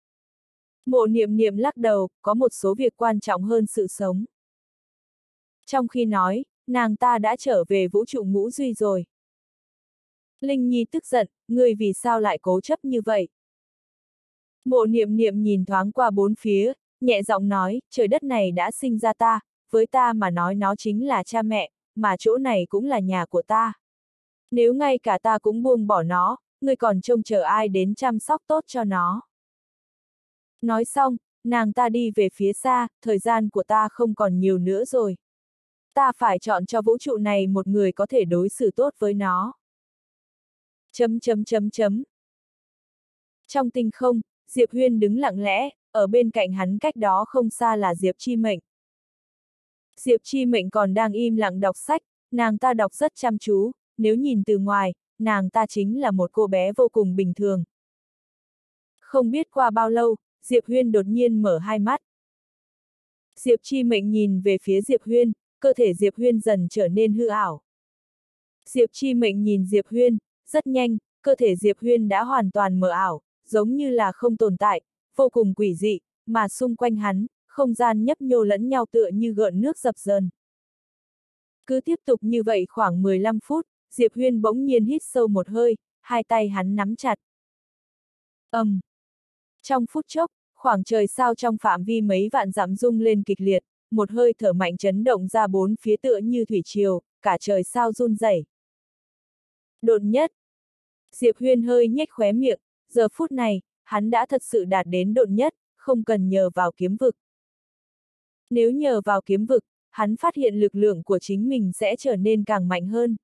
Mộ niệm niệm lắc đầu, có một số việc quan trọng hơn sự sống. Trong khi nói, nàng ta đã trở về vũ trụ ngũ duy rồi. Linh Nhi tức giận, ngươi vì sao lại cố chấp như vậy? Mộ niệm niệm nhìn thoáng qua bốn phía, nhẹ giọng nói, trời đất này đã sinh ra ta, với ta mà nói nó chính là cha mẹ, mà chỗ này cũng là nhà của ta. Nếu ngay cả ta cũng buông bỏ nó, ngươi còn trông chờ ai đến chăm sóc tốt cho nó. Nói xong, nàng ta đi về phía xa, thời gian của ta không còn nhiều nữa rồi. Ta phải chọn cho vũ trụ này một người có thể đối xử tốt với nó. Chấm chấm chấm chấm. Trong tinh không, Diệp Huyên đứng lặng lẽ, ở bên cạnh hắn cách đó không xa là Diệp Chi Mệnh. Diệp Chi Mệnh còn đang im lặng đọc sách, nàng ta đọc rất chăm chú, nếu nhìn từ ngoài, nàng ta chính là một cô bé vô cùng bình thường. Không biết qua bao lâu, Diệp Huyên đột nhiên mở hai mắt. Diệp Chi Mệnh nhìn về phía Diệp Huyên, cơ thể Diệp Huyên dần trở nên hư ảo. Diệp Chi Mệnh nhìn Diệp Huyên, rất nhanh, cơ thể Diệp Huyên đã hoàn toàn mờ ảo, giống như là không tồn tại, vô cùng quỷ dị, mà xung quanh hắn, không gian nhấp nhô lẫn nhau tựa như gợn nước dập dờn. Cứ tiếp tục như vậy khoảng mười lăm phút, Diệp Huyên bỗng nhiên hít sâu một hơi, hai tay hắn nắm chặt. ầm, um. Trong phút chốc, khoảng trời sao trong phạm vi mấy vạn dặm rung lên kịch liệt, một hơi thở mạnh chấn động ra bốn phía tựa như thủy triều, cả trời sao run rẩy. Đột nhất, Diệp Huyên hơi nhếch khóe miệng, giờ phút này, hắn đã thật sự đạt đến đột nhất, không cần nhờ vào kiếm vực. Nếu nhờ vào kiếm vực, hắn phát hiện lực lượng của chính mình sẽ trở nên càng mạnh hơn.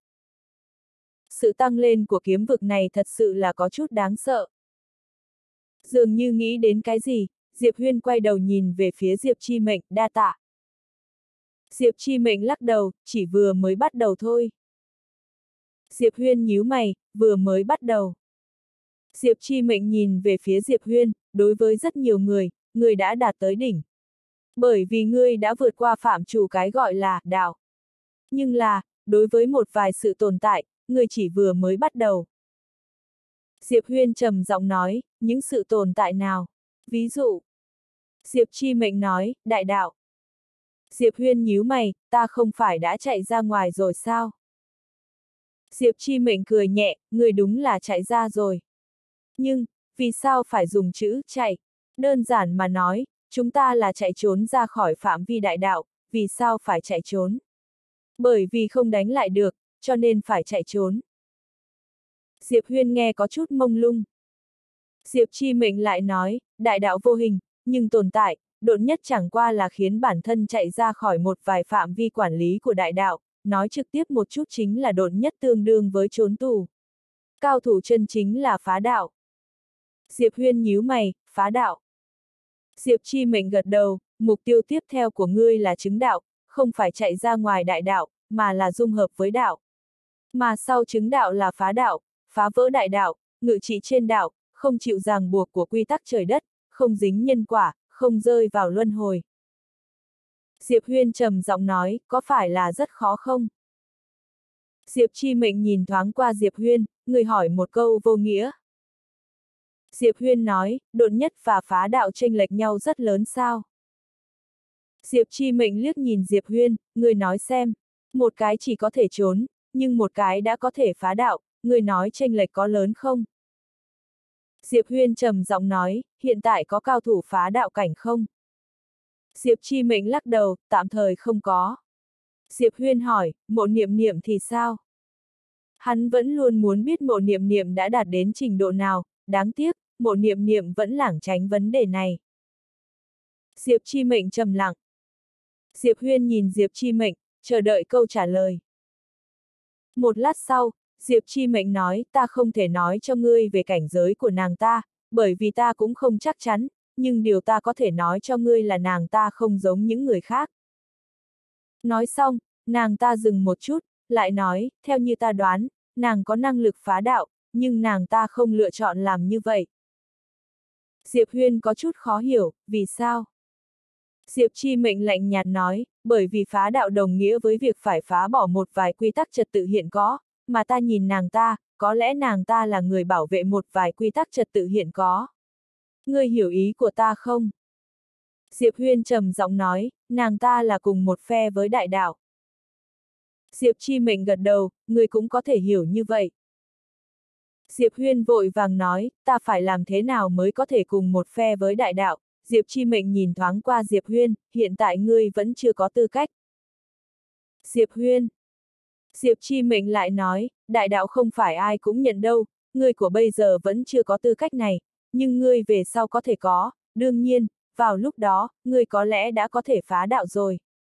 Sự tăng lên của kiếm vực này thật sự là có chút đáng sợ. Dường như nghĩ đến cái gì, Diệp Huyên quay đầu nhìn về phía Diệp Chi Mệnh, đa tạ. Diệp Chi Mệnh lắc đầu, chỉ vừa mới bắt đầu thôi. Diệp Huyên nhíu mày, vừa mới bắt đầu. Diệp Chi Mệnh nhìn về phía Diệp Huyên, đối với rất nhiều người, người đã đạt tới đỉnh. Bởi vì ngươi đã vượt qua phạm trù cái gọi là đạo. Nhưng là, đối với một vài sự tồn tại, ngươi chỉ vừa mới bắt đầu. Diệp Huyên trầm giọng nói, những sự tồn tại nào? Ví dụ. Diệp Chi Mệnh nói, đại đạo. Diệp Huyên nhíu mày, ta không phải đã chạy ra ngoài rồi sao? Diệp Chi Mệnh cười nhẹ, người đúng là chạy ra rồi. Nhưng, vì sao phải dùng chữ chạy? Đơn giản mà nói, chúng ta là chạy trốn ra khỏi phạm vi đại đạo, vì sao phải chạy trốn? Bởi vì không đánh lại được, cho nên phải chạy trốn. Diệp Huyên nghe có chút mông lung. Diệp Chi Mệnh lại nói, đại đạo vô hình, nhưng tồn tại, đột nhất chẳng qua là khiến bản thân chạy ra khỏi một vài phạm vi quản lý của đại đạo, nói trực tiếp một chút chính là đột nhất tương đương với trốn tù. Cao thủ chân chính là phá đạo. Diệp Huyên nhíu mày, phá đạo. Diệp Chi Mệnh gật đầu, mục tiêu tiếp theo của ngươi là chứng đạo, không phải chạy ra ngoài đại đạo, mà là dung hợp với đạo. Mà sau chứng đạo là phá đạo, phá vỡ đại đạo, ngự trị trên đạo, không chịu ràng buộc của quy tắc trời đất, không dính nhân quả, không rơi vào luân hồi. Diệp Huyên trầm giọng nói, có phải là rất khó không? Diệp Chi Mệnh nhìn thoáng qua Diệp Huyên, người hỏi một câu vô nghĩa. Diệp Huyên nói, đột nhất và phá đạo chênh lệch nhau rất lớn sao? Diệp Chi Mệnh liếc nhìn Diệp Huyên, người nói xem, một cái chỉ có thể trốn, nhưng một cái đã có thể phá đạo, người nói chênh lệch có lớn không? Diệp Huyên trầm giọng nói, hiện tại có cao thủ phá đạo cảnh không? Diệp Chi Mệnh lắc đầu, tạm thời không có. Diệp Huyên hỏi, Mộ Niệm Niệm thì sao? Hắn vẫn luôn muốn biết Mộ Niệm Niệm đã đạt đến trình độ nào, đáng tiếc, Mộ Niệm Niệm vẫn lảng tránh vấn đề này. Diệp Chi Mệnh trầm lặng. Diệp Huyên nhìn Diệp Chi Mệnh, chờ đợi câu trả lời. Một lát sau, Diệp Chi Mệnh nói, ta không thể nói cho ngươi về cảnh giới của nàng ta, bởi vì ta cũng không chắc chắn, nhưng điều ta có thể nói cho ngươi là nàng ta không giống những người khác. Nói xong, nàng ta dừng một chút, lại nói, theo như ta đoán, nàng có năng lực phá đạo, nhưng nàng ta không lựa chọn làm như vậy. Diệp Huyên có chút khó hiểu, vì sao? Diệp Chi Mệnh lạnh nhạt nói, bởi vì phá đạo đồng nghĩa với việc phải phá bỏ một vài quy tắc trật tự hiện có, mà ta nhìn nàng ta, có lẽ nàng ta là người bảo vệ một vài quy tắc trật tự hiện có. Ngươi hiểu ý của ta không? Diệp Huyên trầm giọng nói, nàng ta là cùng một phe với đại đạo. Diệp Chi Mệnh gật đầu, ngươi cũng có thể hiểu như vậy. Diệp Huyên vội vàng nói, ta phải làm thế nào mới có thể cùng một phe với đại đạo? Diệp Chi Mệnh nhìn thoáng qua Diệp Huyên, hiện tại ngươi vẫn chưa có tư cách. Diệp Huyên. Diệp Chi Mệnh lại nói, đại đạo không phải ai cũng nhận đâu, ngươi của bây giờ vẫn chưa có tư cách này, nhưng ngươi về sau có thể có, đương nhiên, vào lúc đó, ngươi có lẽ đã có thể phá đạo rồi.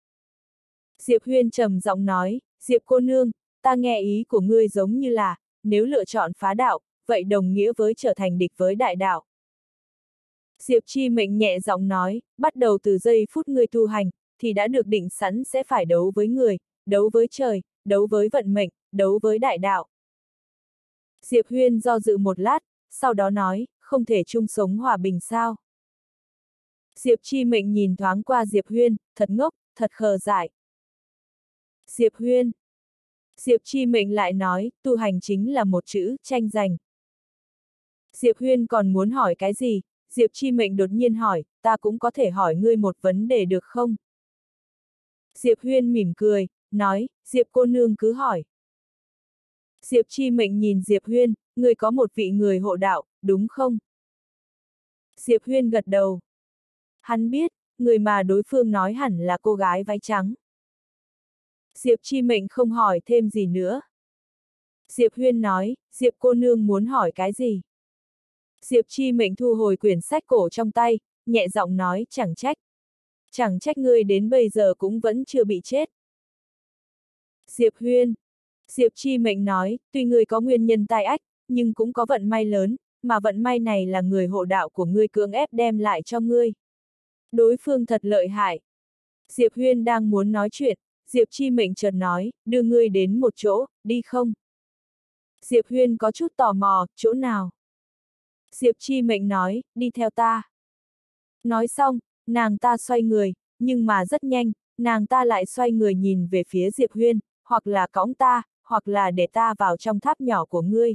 Diệp Huyên trầm giọng nói, Diệp cô nương, ta nghe ý của ngươi giống như là, nếu lựa chọn phá đạo, vậy đồng nghĩa với trở thành địch với đại đạo. Diệp Chi Mệnh nhẹ giọng nói, bắt đầu từ giây phút ngươi tu hành, thì đã được định sẵn sẽ phải đấu với người, đấu với trời, đấu với vận mệnh, đấu với đại đạo. Diệp Huyên do dự một lát, sau đó nói, không thể chung sống hòa bình sao? Diệp Chi Mệnh nhìn thoáng qua Diệp Huyên, thật ngốc, thật khờ dại. Diệp Huyên. Diệp Chi Mệnh lại nói, tu hành chính là một chữ, tranh giành. Diệp Huyên còn muốn hỏi cái gì? Diệp Chi Mệnh đột nhiên hỏi, ta cũng có thể hỏi ngươi một vấn đề được không? Diệp Huyên mỉm cười, nói, Diệp cô nương cứ hỏi. Diệp Chi Mệnh nhìn Diệp Huyên, người có một vị người hộ đạo, đúng không? Diệp Huyên gật đầu. Hắn biết, người mà đối phương nói hẳn là cô gái váy trắng. Diệp Chi Mệnh không hỏi thêm gì nữa. Diệp Huyên nói, Diệp cô nương muốn hỏi cái gì? Diệp Chi Mệnh thu hồi quyển sách cổ trong tay, nhẹ giọng nói, chẳng trách. Chẳng trách ngươi đến bây giờ cũng vẫn chưa bị chết. Diệp Huyên. Diệp Chi Mệnh nói, tuy ngươi có nguyên nhân tai ách, nhưng cũng có vận may lớn, mà vận may này là người hộ đạo của ngươi cưỡng ép đem lại cho ngươi. Đối phương thật lợi hại. Diệp Huyên đang muốn nói chuyện, Diệp Chi Mệnh chợt nói, đưa ngươi đến một chỗ, đi không? Diệp Huyên có chút tò mò, chỗ nào? Diệp Chi Mệnh nói, đi theo ta. Nói xong, nàng ta xoay người, nhưng mà rất nhanh, nàng ta lại xoay người nhìn về phía Diệp Huyên, hoặc là cõng ta, hoặc là để ta vào trong tháp nhỏ của ngươi.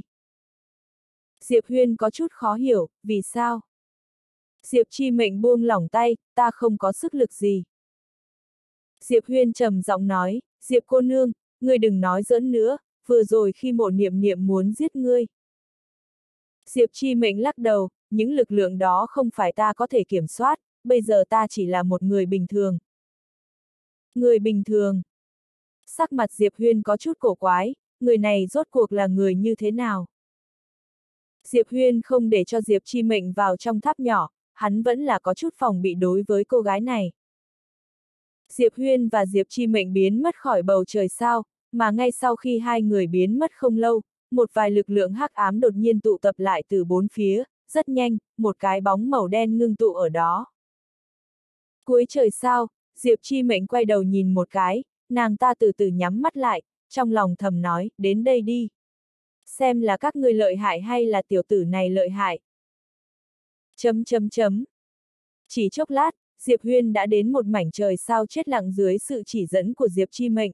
Diệp Huyên có chút khó hiểu, vì sao? Diệp Chi Mệnh buông lỏng tay, ta không có sức lực gì. Diệp Huyên trầm giọng nói, Diệp cô nương, ngươi đừng nói giỡn nữa, vừa rồi khi Mộ Niệm Niệm muốn giết ngươi. Diệp Chi Mệnh lắc đầu, những lực lượng đó không phải ta có thể kiểm soát, bây giờ ta chỉ là một người bình thường. Người bình thường. Sắc mặt Diệp Huyên có chút cổ quái, người này rốt cuộc là người như thế nào? Diệp Huyên không để cho Diệp Chi Mệnh vào trong tháp nhỏ, hắn vẫn là có chút phòng bị đối với cô gái này. Diệp Huyên và Diệp Chi Mệnh biến mất khỏi bầu trời sao, mà ngay sau khi hai người biến mất không lâu, một vài lực lượng hắc ám đột nhiên tụ tập lại từ bốn phía, rất nhanh, một cái bóng màu đen ngưng tụ ở đó. Cuối trời sao, Diệp Chi Mệnh quay đầu nhìn một cái, nàng ta từ từ nhắm mắt lại, trong lòng thầm nói, đến đây đi. Xem là các ngươi lợi hại hay là tiểu tử này lợi hại. Chấm chấm chấm. Chỉ chốc lát, Diệp Huyên đã đến một mảnh trời sao chết lặng dưới sự chỉ dẫn của Diệp Chi Mệnh.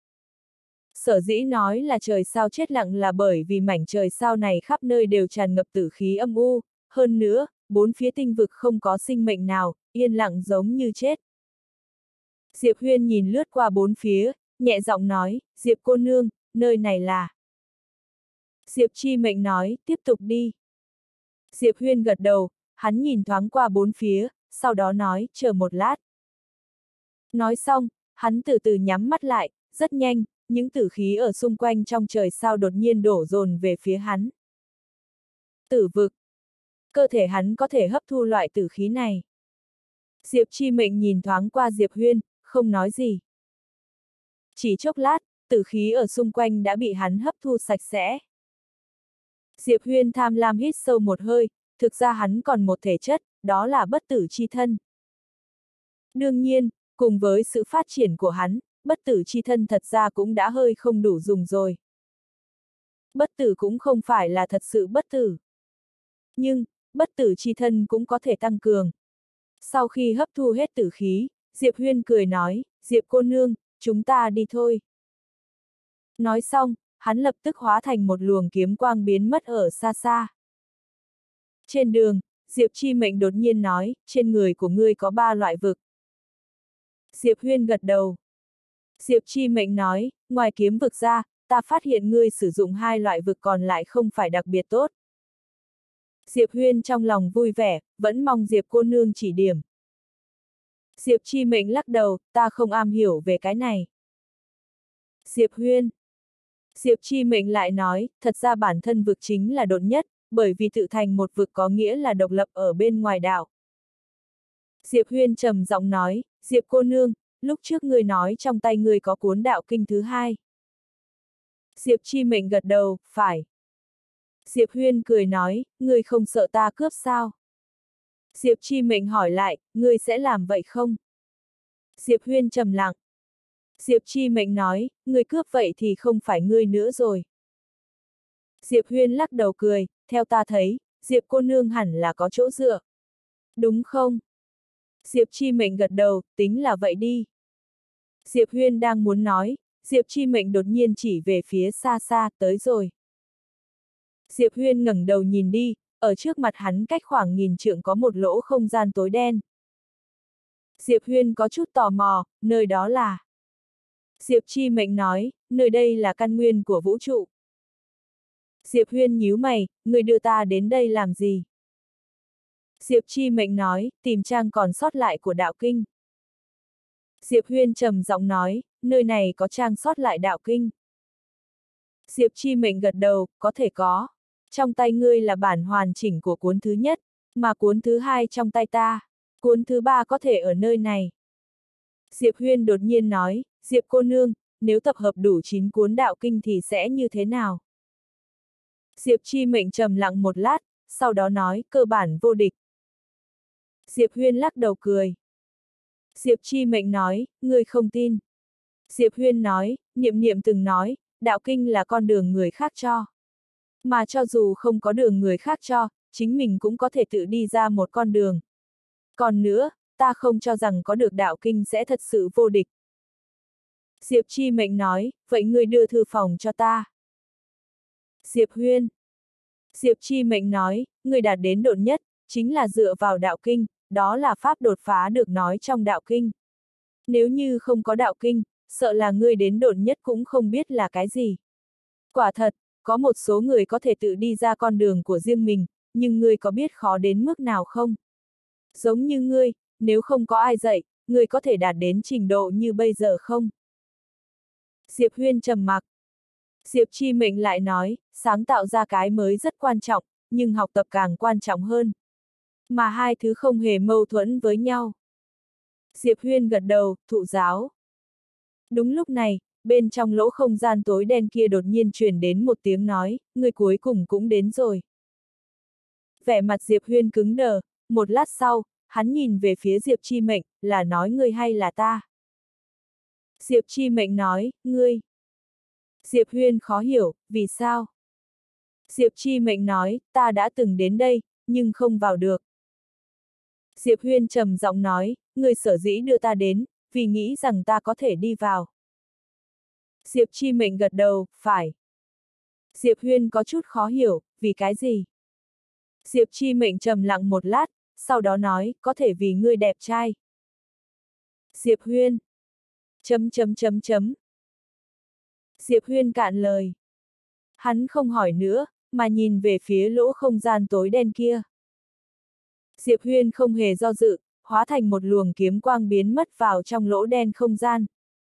Sở dĩ nói là trời sao chết lặng là bởi vì mảnh trời sao này khắp nơi đều tràn ngập tử khí âm u, hơn nữa, bốn phía tinh vực không có sinh mệnh nào, yên lặng giống như chết. Diệp Huyên nhìn lướt qua bốn phía, nhẹ giọng nói, Diệp cô nương, nơi này là... Diệp Chi Mệnh nói, tiếp tục đi. Diệp Huyên gật đầu, hắn nhìn thoáng qua bốn phía, sau đó nói, chờ một lát. Nói xong, hắn từ từ nhắm mắt lại, rất nhanh, những tử khí ở xung quanh trong trời sao đột nhiên đổ dồn về phía hắn. Tử vực. Cơ thể hắn có thể hấp thu loại tử khí này. Diệp Chi Mệnh nhìn thoáng qua Diệp Huyên, không nói gì. Chỉ chốc lát, tử khí ở xung quanh đã bị hắn hấp thu sạch sẽ. Diệp Huyên tham lam hít sâu một hơi, thực ra hắn còn một thể chất, đó là bất tử chi thân. Đương nhiên, cùng với sự phát triển của hắn, bất tử chi thân thật ra cũng đã hơi không đủ dùng rồi. Bất tử cũng không phải là thật sự bất tử. Nhưng, bất tử chi thân cũng có thể tăng cường. Sau khi hấp thu hết tử khí, Diệp Huyên cười nói, Diệp cô nương, chúng ta đi thôi. Nói xong, hắn lập tức hóa thành một luồng kiếm quang biến mất ở xa xa. Trên đường, Diệp Chi Mệnh đột nhiên nói, trên người của ngươi có ba loại vực. Diệp Huyên gật đầu. Diệp Chi Mệnh nói, ngoài kiếm vực ra, ta phát hiện ngươi sử dụng hai loại vực còn lại không phải đặc biệt tốt. Diệp Huyên trong lòng vui vẻ, vẫn mong Diệp cô nương chỉ điểm. Diệp Chi Mệnh lắc đầu, ta không am hiểu về cái này. Diệp Huyên. Diệp Chi Mệnh lại nói, thật ra bản thân vực chính là độn nhất, bởi vì tự thành một vực có nghĩa là độc lập ở bên ngoài đạo. Diệp Huyên trầm giọng nói, Diệp cô nương, lúc trước ngươi nói trong tay ngươi có cuốn đạo kinh thứ hai. Diệp Chi Mệnh gật đầu, phải. Diệp Huyên cười nói, ngươi không sợ ta cướp sao? Diệp Chi Mệnh hỏi lại, ngươi sẽ làm vậy không? Diệp Huyên trầm lặng. Diệp Chi Mệnh nói, ngươi cướp vậy thì không phải ngươi nữa rồi. Diệp Huyên lắc đầu cười, theo ta thấy, Diệp cô nương hẳn là có chỗ dựa. Đúng không? Diệp Chi Mệnh gật đầu, tính là vậy đi. Diệp Huyên đang muốn nói, Diệp Chi Mệnh đột nhiên chỉ về phía xa xa, tới rồi. Diệp Huyên ngẩng đầu nhìn đi, ở trước mặt hắn cách khoảng nghìn trượng có một lỗ không gian tối đen. Diệp Huyên có chút tò mò, nơi đó là... Diệp Chi Mệnh nói, nơi đây là căn nguyên của vũ trụ. Diệp Huyên nhíu mày, người đưa ta đến đây làm gì? Diệp Chi Mệnh nói, tìm trang còn sót lại của đạo kinh. Diệp Huyên trầm giọng nói, nơi này có trang sót lại đạo kinh. Diệp Chi Mệnh gật đầu, có thể có. Trong tay ngươi là bản hoàn chỉnh của cuốn thứ nhất, mà cuốn thứ hai trong tay ta, cuốn thứ ba có thể ở nơi này. Diệp Huyên đột nhiên nói, Diệp cô nương, nếu tập hợp đủ chín cuốn đạo kinh thì sẽ như thế nào? Diệp Chi Mệnh trầm lặng một lát, sau đó nói, cơ bản vô địch. Diệp Huyên lắc đầu cười. Diệp Chi Mệnh nói, ngươi không tin. Diệp Huyên nói, Niệm Niệm từng nói, đạo kinh là con đường người khác cho. Mà cho dù không có đường người khác cho, chính mình cũng có thể tự đi ra một con đường. Còn nữa, ta không cho rằng có được đạo kinh sẽ thật sự vô địch. Diệp Chi Mệnh nói, vậy ngươi đưa thư phòng cho ta. Diệp Huyên. Diệp Chi Mệnh nói, ngươi đạt đến độn nhất, chính là dựa vào đạo kinh, đó là pháp đột phá được nói trong đạo kinh. Nếu như không có đạo kinh, sợ là ngươi đến độn nhất cũng không biết là cái gì. Quả thật, có một số người có thể tự đi ra con đường của riêng mình, nhưng ngươi có biết khó đến mức nào không? Giống như ngươi, nếu không có ai dạy, ngươi có thể đạt đến trình độ như bây giờ không? Diệp Huyên trầm mặc. Diệp Chi Mệnh lại nói, sáng tạo ra cái mới rất quan trọng, nhưng học tập càng quan trọng hơn. Mà hai thứ không hề mâu thuẫn với nhau. Diệp Huyên gật đầu, thụ giáo. Đúng lúc này, bên trong lỗ không gian tối đen kia đột nhiên truyền đến một tiếng nói, người cuối cùng cũng đến rồi. Vẻ mặt Diệp Huyên cứng đờ, một lát sau, hắn nhìn về phía Diệp Chi Mệnh, là nói ngươi hay là ta? Diệp Chi Mệnh nói, ngươi. Diệp Huyên khó hiểu, vì sao? Diệp Chi Mệnh nói, ta đã từng đến đây, nhưng không vào được. Diệp Huyên trầm giọng nói, ngươi sở dĩ đưa ta đến, vì nghĩ rằng ta có thể đi vào. Diệp Chi Mệnh gật đầu, phải. Diệp Huyên có chút khó hiểu, vì cái gì? Diệp Chi Mệnh trầm lặng một lát, sau đó nói, có thể vì ngươi đẹp trai. Diệp Huyên. Chấm chấm chấm chấm. Diệp Huyên cạn lời. Hắn không hỏi nữa, mà nhìn về phía lỗ không gian tối đen kia. Diệp Huyên không hề do dự, hóa thành một luồng kiếm quang biến mất vào trong lỗ đen không gian.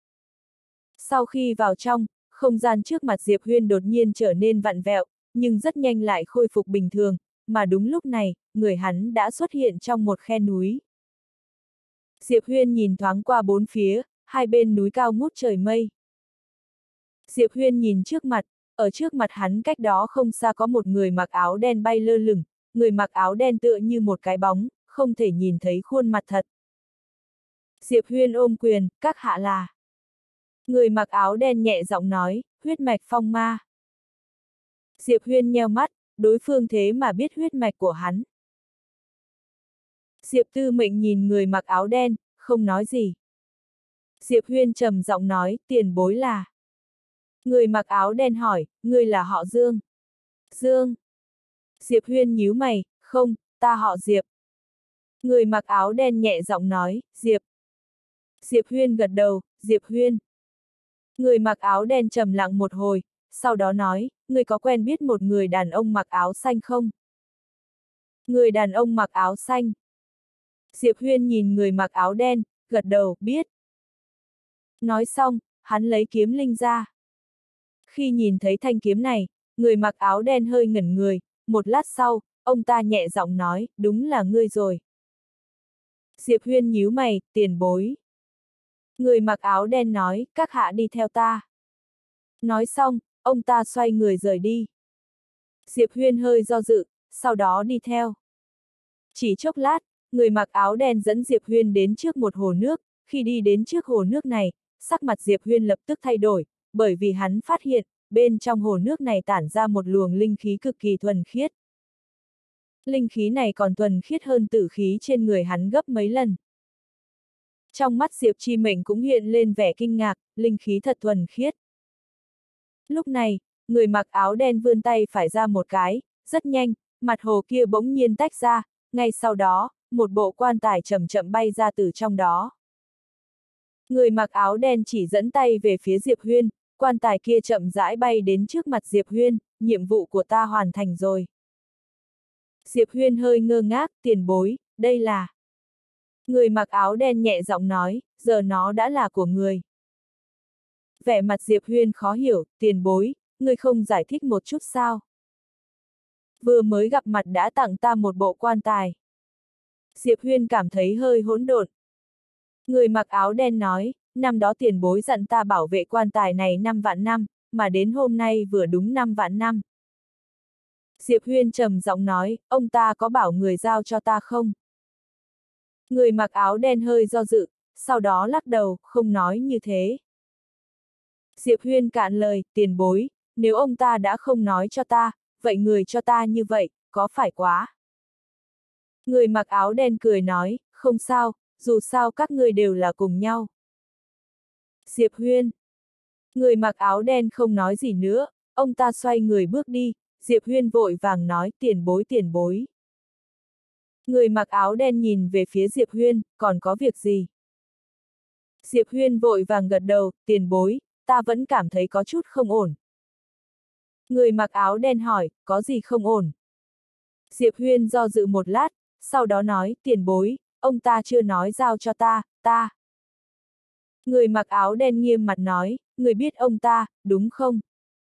Sau khi vào trong, không gian trước mặt Diệp Huyên đột nhiên trở nên vặn vẹo, nhưng rất nhanh lại khôi phục bình thường, mà đúng lúc này, người hắn đã xuất hiện trong một khe núi. Diệp Huyên nhìn thoáng qua bốn phía, hai bên núi cao ngút trời mây. Diệp Huyên nhìn trước mặt, ở trước mặt hắn cách đó không xa có một người mặc áo đen bay lơ lửng, người mặc áo đen tựa như một cái bóng, không thể nhìn thấy khuôn mặt thật. Diệp Huyên ôm quyền, các hạ là. Người mặc áo đen nhẹ giọng nói, huyết mạch phong ma. Diệp Huyên nheo mắt, đối phương thế mà biết huyết mạch của hắn. Diệp Tư Mệnh nhìn người mặc áo đen, không nói gì. Diệp Huyên trầm giọng nói, tiền bối là. Người mặc áo đen hỏi, ngươi là họ Dương. Dương. Diệp Huyên nhíu mày, không, ta họ Diệp. Người mặc áo đen nhẹ giọng nói, Diệp. Diệp Huyên gật đầu, Diệp Huyên. Người mặc áo đen trầm lặng một hồi, sau đó nói, ngươi có quen biết một người đàn ông mặc áo xanh không? Người đàn ông mặc áo xanh. Diệp Huyên nhìn người mặc áo đen, gật đầu, biết. Nói xong, hắn lấy kiếm linh ra. Khi nhìn thấy thanh kiếm này, người mặc áo đen hơi ngẩn người, một lát sau, ông ta nhẹ giọng nói, đúng là ngươi rồi. Diệp Huyên nhíu mày, tiền bối. Người mặc áo đen nói, các hạ đi theo ta. Nói xong, ông ta xoay người rời đi. Diệp Huyên hơi do dự, sau đó đi theo. Chỉ chốc lát, người mặc áo đen dẫn Diệp Huyên đến trước một hồ nước, khi đi đến trước hồ nước này, sắc mặt Diệp Huyên lập tức thay đổi, bởi vì hắn phát hiện, bên trong hồ nước này tản ra một luồng linh khí cực kỳ thuần khiết. Linh khí này còn thuần khiết hơn tử khí trên người hắn gấp mấy lần. Trong mắt Diệp Chi Mệnh cũng hiện lên vẻ kinh ngạc, linh khí thật thuần khiết. Lúc này, người mặc áo đen vươn tay phải ra một cái, rất nhanh, mặt hồ kia bỗng nhiên tách ra, ngay sau đó, một bộ quan tài chậm chậm bay ra từ trong đó. Người mặc áo đen chỉ dẫn tay về phía Diệp Huyên, quan tài kia chậm rãi bay đến trước mặt Diệp Huyên, nhiệm vụ của ta hoàn thành rồi. Diệp Huyên hơi ngơ ngác, tiền bối, đây là... Người mặc áo đen nhẹ giọng nói, giờ nó đã là của người. Vẻ mặt Diệp Huyên khó hiểu, tiền bối, người không giải thích một chút sao? Vừa mới gặp mặt đã tặng ta một bộ quan tài. Diệp Huyên cảm thấy hơi hỗn độn. Người mặc áo đen nói, năm đó tiền bối dặn ta bảo vệ quan tài này năm vạn năm, mà đến hôm nay vừa đúng năm vạn năm. Diệp Huyên trầm giọng nói, ông ta có bảo người giao cho ta không? Người mặc áo đen hơi do dự, sau đó lắc đầu, không nói như thế. Diệp Huyên cạn lời, tiền bối, nếu ông ta đã không nói cho ta, vậy người cho ta như vậy, có phải quá? Người mặc áo đen cười nói, không sao, dù sao các ngươi đều là cùng nhau. Diệp Huyên. Người mặc áo đen không nói gì nữa, ông ta xoay người bước đi, Diệp Huyên vội vàng nói, tiền bối tiền bối. Người mặc áo đen nhìn về phía Diệp Huyên, còn có việc gì? Diệp Huyên vội vàng gật đầu, tiền bối, ta vẫn cảm thấy có chút không ổn. Người mặc áo đen hỏi, có gì không ổn? Diệp Huyên do dự một lát, sau đó nói, tiền bối, ông ta chưa nói giao cho ta, ta. Người mặc áo đen nghiêm mặt nói, người biết ông ta, đúng không?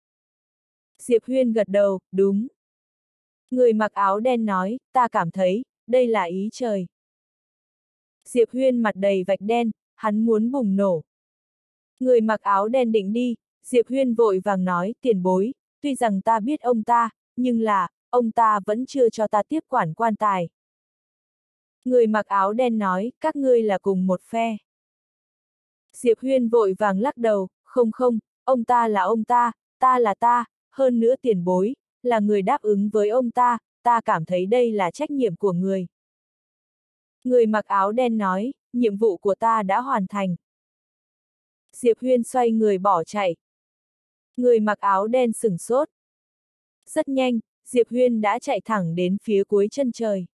Diệp Huyên gật đầu, đúng. Người mặc áo đen nói, ta cảm thấy, đây là ý trời. Diệp Huyên mặt đầy vạch đen, hắn muốn bùng nổ. Người mặc áo đen định đi, Diệp Huyên vội vàng nói, tiền bối, tuy rằng ta biết ông ta, nhưng là, ông ta vẫn chưa cho ta tiếp quản quan tài. Người mặc áo đen nói, các ngươi là cùng một phe. Diệp Huyên vội vàng lắc đầu, không không, ông ta là ông ta, ta là ta, hơn nữa tiền bối, là người đáp ứng với ông ta, ta cảm thấy đây là trách nhiệm của người. Người mặc áo đen nói, nhiệm vụ của ta đã hoàn thành. Diệp Huyên xoay người bỏ chạy. Người mặc áo đen sửng sốt. Rất nhanh, Diệp Huyên đã chạy thẳng đến phía cuối chân trời.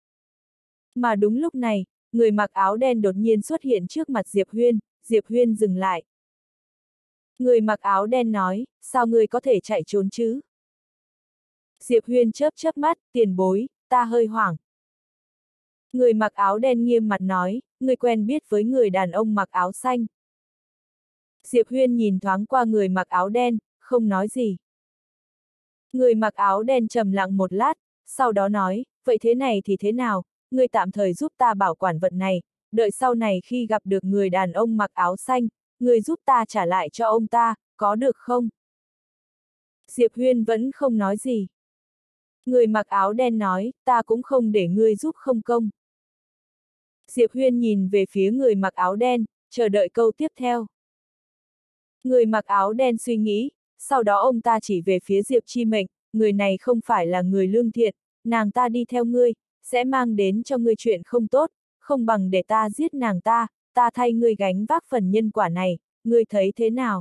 Mà đúng lúc này, người mặc áo đen đột nhiên xuất hiện trước mặt Diệp Huyên, Diệp Huyên dừng lại. Người mặc áo đen nói, sao ngươi có thể chạy trốn chứ? Diệp Huyên chớp chớp mắt, tiền bối, ta hơi hoảng. Người mặc áo đen nghiêm mặt nói, ngươi quen biết với người đàn ông mặc áo xanh. Diệp Huyên nhìn thoáng qua người mặc áo đen, không nói gì. Người mặc áo đen trầm lặng một lát, sau đó nói, vậy thế này thì thế nào, ngươi tạm thời giúp ta bảo quản vật này, đợi sau này khi gặp được người đàn ông mặc áo xanh, ngươi giúp ta trả lại cho ông ta, có được không? Diệp Huyên vẫn không nói gì. Người mặc áo đen nói, ta cũng không để ngươi giúp không công. Diệp Huyên nhìn về phía người mặc áo đen, chờ đợi câu tiếp theo. Người mặc áo đen suy nghĩ, sau đó ông ta chỉ về phía Diệp Chi Mệnh, người này không phải là người lương thiện, nàng ta đi theo ngươi, sẽ mang đến cho ngươi chuyện không tốt, không bằng để ta giết nàng ta, ta thay ngươi gánh vác phần nhân quả này, ngươi thấy thế nào?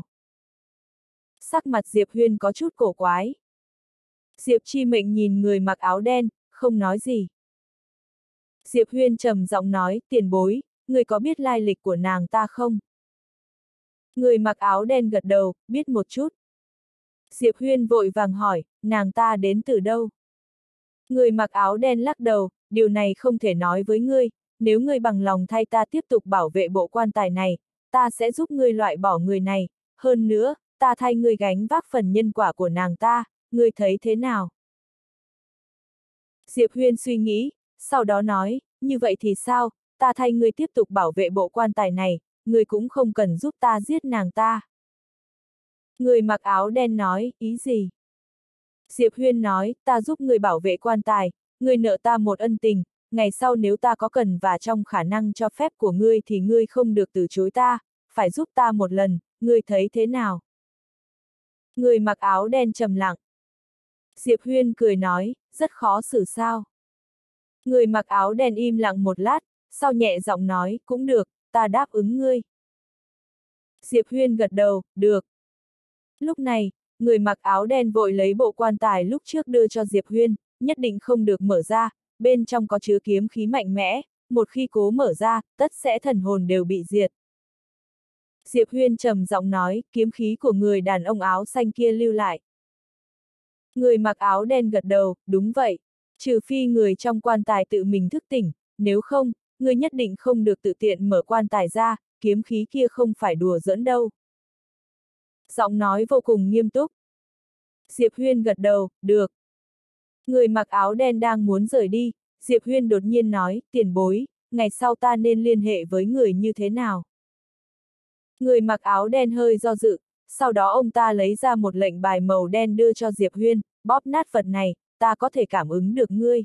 Sắc mặt Diệp Huyên có chút cổ quái. Diệp Chi Mệnh nhìn người mặc áo đen, không nói gì. Diệp Huyên trầm giọng nói, tiền bối, ngươi có biết lai lịch của nàng ta không? Người mặc áo đen gật đầu, biết một chút. Diệp Huyên vội vàng hỏi, nàng ta đến từ đâu? Người mặc áo đen lắc đầu, điều này không thể nói với ngươi, nếu ngươi bằng lòng thay ta tiếp tục bảo vệ bộ quan tài này, ta sẽ giúp ngươi loại bỏ người này, hơn nữa, ta thay ngươi gánh vác phần nhân quả của nàng ta, ngươi thấy thế nào? Diệp Huyên suy nghĩ, sau đó nói, như vậy thì sao, ta thay ngươi tiếp tục bảo vệ bộ quan tài này, ngươi cũng không cần giúp ta giết nàng ta. Người mặc áo đen nói, ý gì? Diệp Huyên nói, ta giúp ngươi bảo vệ quan tài, ngươi nợ ta một ân tình, ngày sau nếu ta có cần và trong khả năng cho phép của ngươi thì ngươi không được từ chối ta, phải giúp ta một lần, ngươi thấy thế nào? Người mặc áo đen trầm lặng. Diệp Huyên cười nói, rất khó xử sao? Người mặc áo đen im lặng một lát, sau nhẹ giọng nói, cũng được, ta đáp ứng ngươi. Diệp Huyên gật đầu, được. Lúc này, người mặc áo đen vội lấy bộ quan tài lúc trước đưa cho Diệp Huyên, nhất định không được mở ra, bên trong có chứa kiếm khí mạnh mẽ, một khi cố mở ra, tất sẽ thần hồn đều bị diệt. Diệp Huyên trầm giọng nói, kiếm khí của người đàn ông áo xanh kia lưu lại. Người mặc áo đen gật đầu, đúng vậy. Trừ phi người trong quan tài tự mình thức tỉnh, nếu không, người nhất định không được tự tiện mở quan tài ra, kiếm khí kia không phải đùa giỡn đâu. Giọng nói vô cùng nghiêm túc. Diệp Huyên gật đầu, được. Người mặc áo đen đang muốn rời đi, Diệp Huyên đột nhiên nói, tiền bối, ngày sau ta nên liên hệ với người như thế nào? Người mặc áo đen hơi do dự, sau đó ông ta lấy ra một lệnh bài màu đen đưa cho Diệp Huyên, bóp nát vật này, ta có thể cảm ứng được ngươi.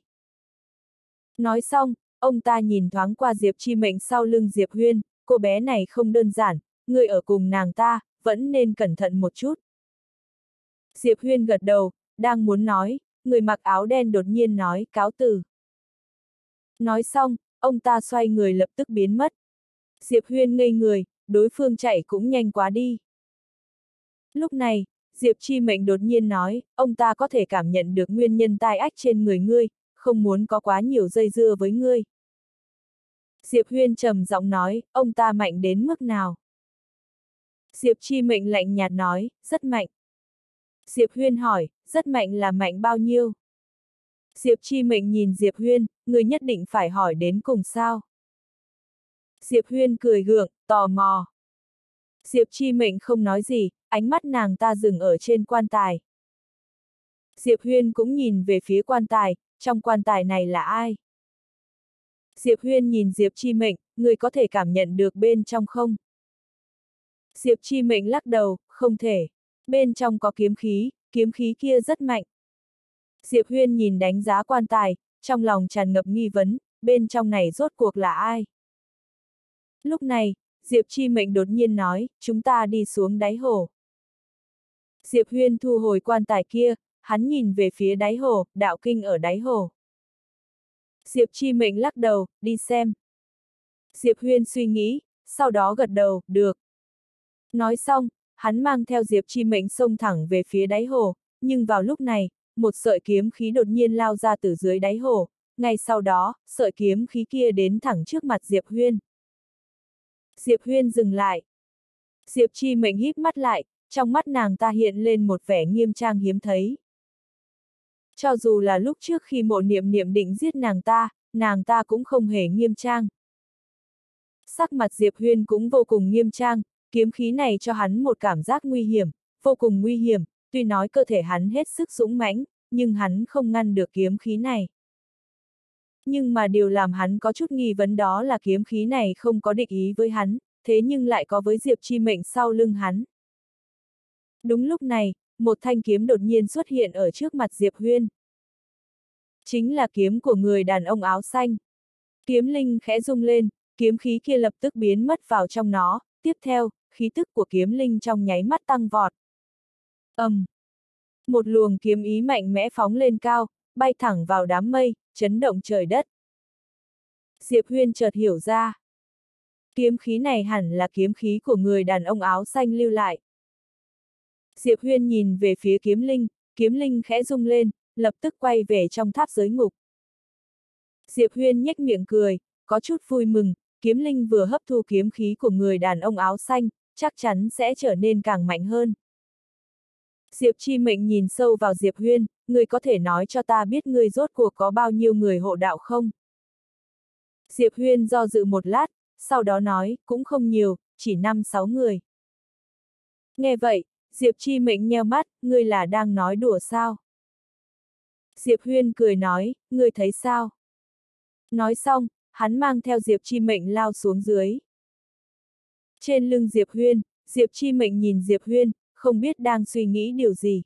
Nói xong, ông ta nhìn thoáng qua Diệp Chi Mệnh sau lưng Diệp Huyên, cô bé này không đơn giản, ngươi ở cùng nàng ta, vẫn nên cẩn thận một chút. Diệp Huyên gật đầu, đang muốn nói, người mặc áo đen đột nhiên nói, cáo từ. Nói xong, ông ta xoay người lập tức biến mất. Diệp Huyên ngây người, đối phương chạy cũng nhanh quá đi. Lúc này, Diệp Chi Mệnh đột nhiên nói, ông ta có thể cảm nhận được nguyên nhân tai ách trên người ngươi, không muốn có quá nhiều dây dưa với ngươi. Diệp Huyên trầm giọng nói, ông ta mạnh đến mức nào? Diệp Chi Mệnh lạnh nhạt nói, rất mạnh. Diệp Huyên hỏi, rất mạnh là mạnh bao nhiêu? Diệp Chi Mệnh nhìn Diệp Huyên, người nhất định phải hỏi đến cùng sao? Diệp Huyên cười gượng, tò mò. Diệp Chi Mệnh không nói gì, ánh mắt nàng ta dừng ở trên quan tài. Diệp Huyên cũng nhìn về phía quan tài, trong quan tài này là ai? Diệp Huyên nhìn Diệp Chi Mệnh, người có thể cảm nhận được bên trong không? Diệp Chi Mệnh lắc đầu, không thể. Bên trong có kiếm khí, kiếm khí kia rất mạnh. Diệp Huyên nhìn đánh giá quan tài, trong lòng tràn ngập nghi vấn, bên trong này rốt cuộc là ai? Lúc này, Diệp Chi Mệnh đột nhiên nói, chúng ta đi xuống đáy hồ. Diệp Huyên thu hồi quan tài kia, hắn nhìn về phía đáy hồ, đạo kinh ở đáy hồ. Diệp Chi Mệnh lắc đầu, đi xem. Diệp Huyên suy nghĩ, sau đó gật đầu, được. Nói xong, hắn mang theo Diệp Chi Mệnh xông thẳng về phía đáy hồ, nhưng vào lúc này, một sợi kiếm khí đột nhiên lao ra từ dưới đáy hồ, ngay sau đó, sợi kiếm khí kia đến thẳng trước mặt Diệp Huyên. Diệp Huyên dừng lại. Diệp Chi Mệnh híp mắt lại, trong mắt nàng ta hiện lên một vẻ nghiêm trang hiếm thấy. Cho dù là lúc trước khi Mộ Niệm Niệm định giết nàng ta, nàng ta cũng không hề nghiêm trang. Sắc mặt Diệp Huyên cũng vô cùng nghiêm trang, kiếm khí này cho hắn một cảm giác nguy hiểm, vô cùng nguy hiểm, tuy nói cơ thể hắn hết sức dũng mãnh, nhưng hắn không ngăn được kiếm khí này. Nhưng mà điều làm hắn có chút nghi vấn đó là kiếm khí này không có địch ý với hắn, thế nhưng lại có với Diệp Chi Mệnh sau lưng hắn. Đúng lúc này, một thanh kiếm đột nhiên xuất hiện ở trước mặt Diệp Huyên. Chính là kiếm của người đàn ông áo xanh. Kiếm linh khẽ rung lên, kiếm khí kia lập tức biến mất vào trong nó, tiếp theo, khí tức của kiếm linh trong nháy mắt tăng vọt. ầm, um, một luồng kiếm ý mạnh mẽ phóng lên cao, bay thẳng vào đám mây, chấn động trời đất. Diệp Huyên chợt hiểu ra. Kiếm khí này hẳn là kiếm khí của người đàn ông áo xanh lưu lại. Diệp Huyên nhìn về phía kiếm linh, kiếm linh khẽ rung lên, lập tức quay về trong tháp giới ngục. Diệp Huyên nhếch miệng cười, có chút vui mừng, kiếm linh vừa hấp thu kiếm khí của người đàn ông áo xanh, chắc chắn sẽ trở nên càng mạnh hơn. Diệp Chi Mệnh nhìn sâu vào Diệp Huyên, ngươi có thể nói cho ta biết ngươi rốt cuộc có bao nhiêu người hộ đạo không? Diệp Huyên do dự một lát, sau đó nói, cũng không nhiều, chỉ năm sáu người. Nghe vậy, Diệp Chi Mệnh nheo mắt, ngươi là đang nói đùa sao? Diệp Huyên cười nói, ngươi thấy sao? Nói xong, hắn mang theo Diệp Chi Mệnh lao xuống dưới. Trên lưng Diệp Huyên, Diệp Chi Mệnh nhìn Diệp Huyên, không biết đang suy nghĩ điều gì.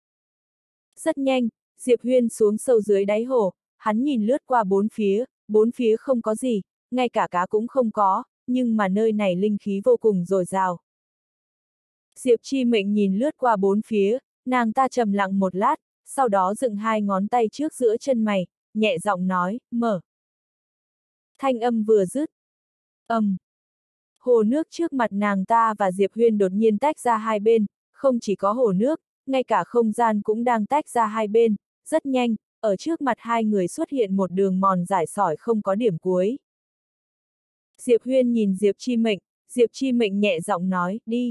Rất nhanh, Diệp Huyên xuống sâu dưới đáy hồ, hắn nhìn lướt qua bốn phía, bốn phía không có gì, ngay cả cá cũng không có, nhưng mà nơi này linh khí vô cùng dồi dào. Diệp Chi Mệnh nhìn lướt qua bốn phía, nàng ta trầm lặng một lát, sau đó dựng hai ngón tay trước giữa chân mày, nhẹ giọng nói, mở. Thanh âm vừa dứt. ầm, um. Hồ nước trước mặt nàng ta và Diệp Huyên đột nhiên tách ra hai bên, không chỉ có hồ nước, ngay cả không gian cũng đang tách ra hai bên, rất nhanh, ở trước mặt hai người xuất hiện một đường mòn rải sỏi không có điểm cuối. Diệp Huyên nhìn Diệp Chi Mệnh, Diệp Chi Mệnh nhẹ giọng nói, đi.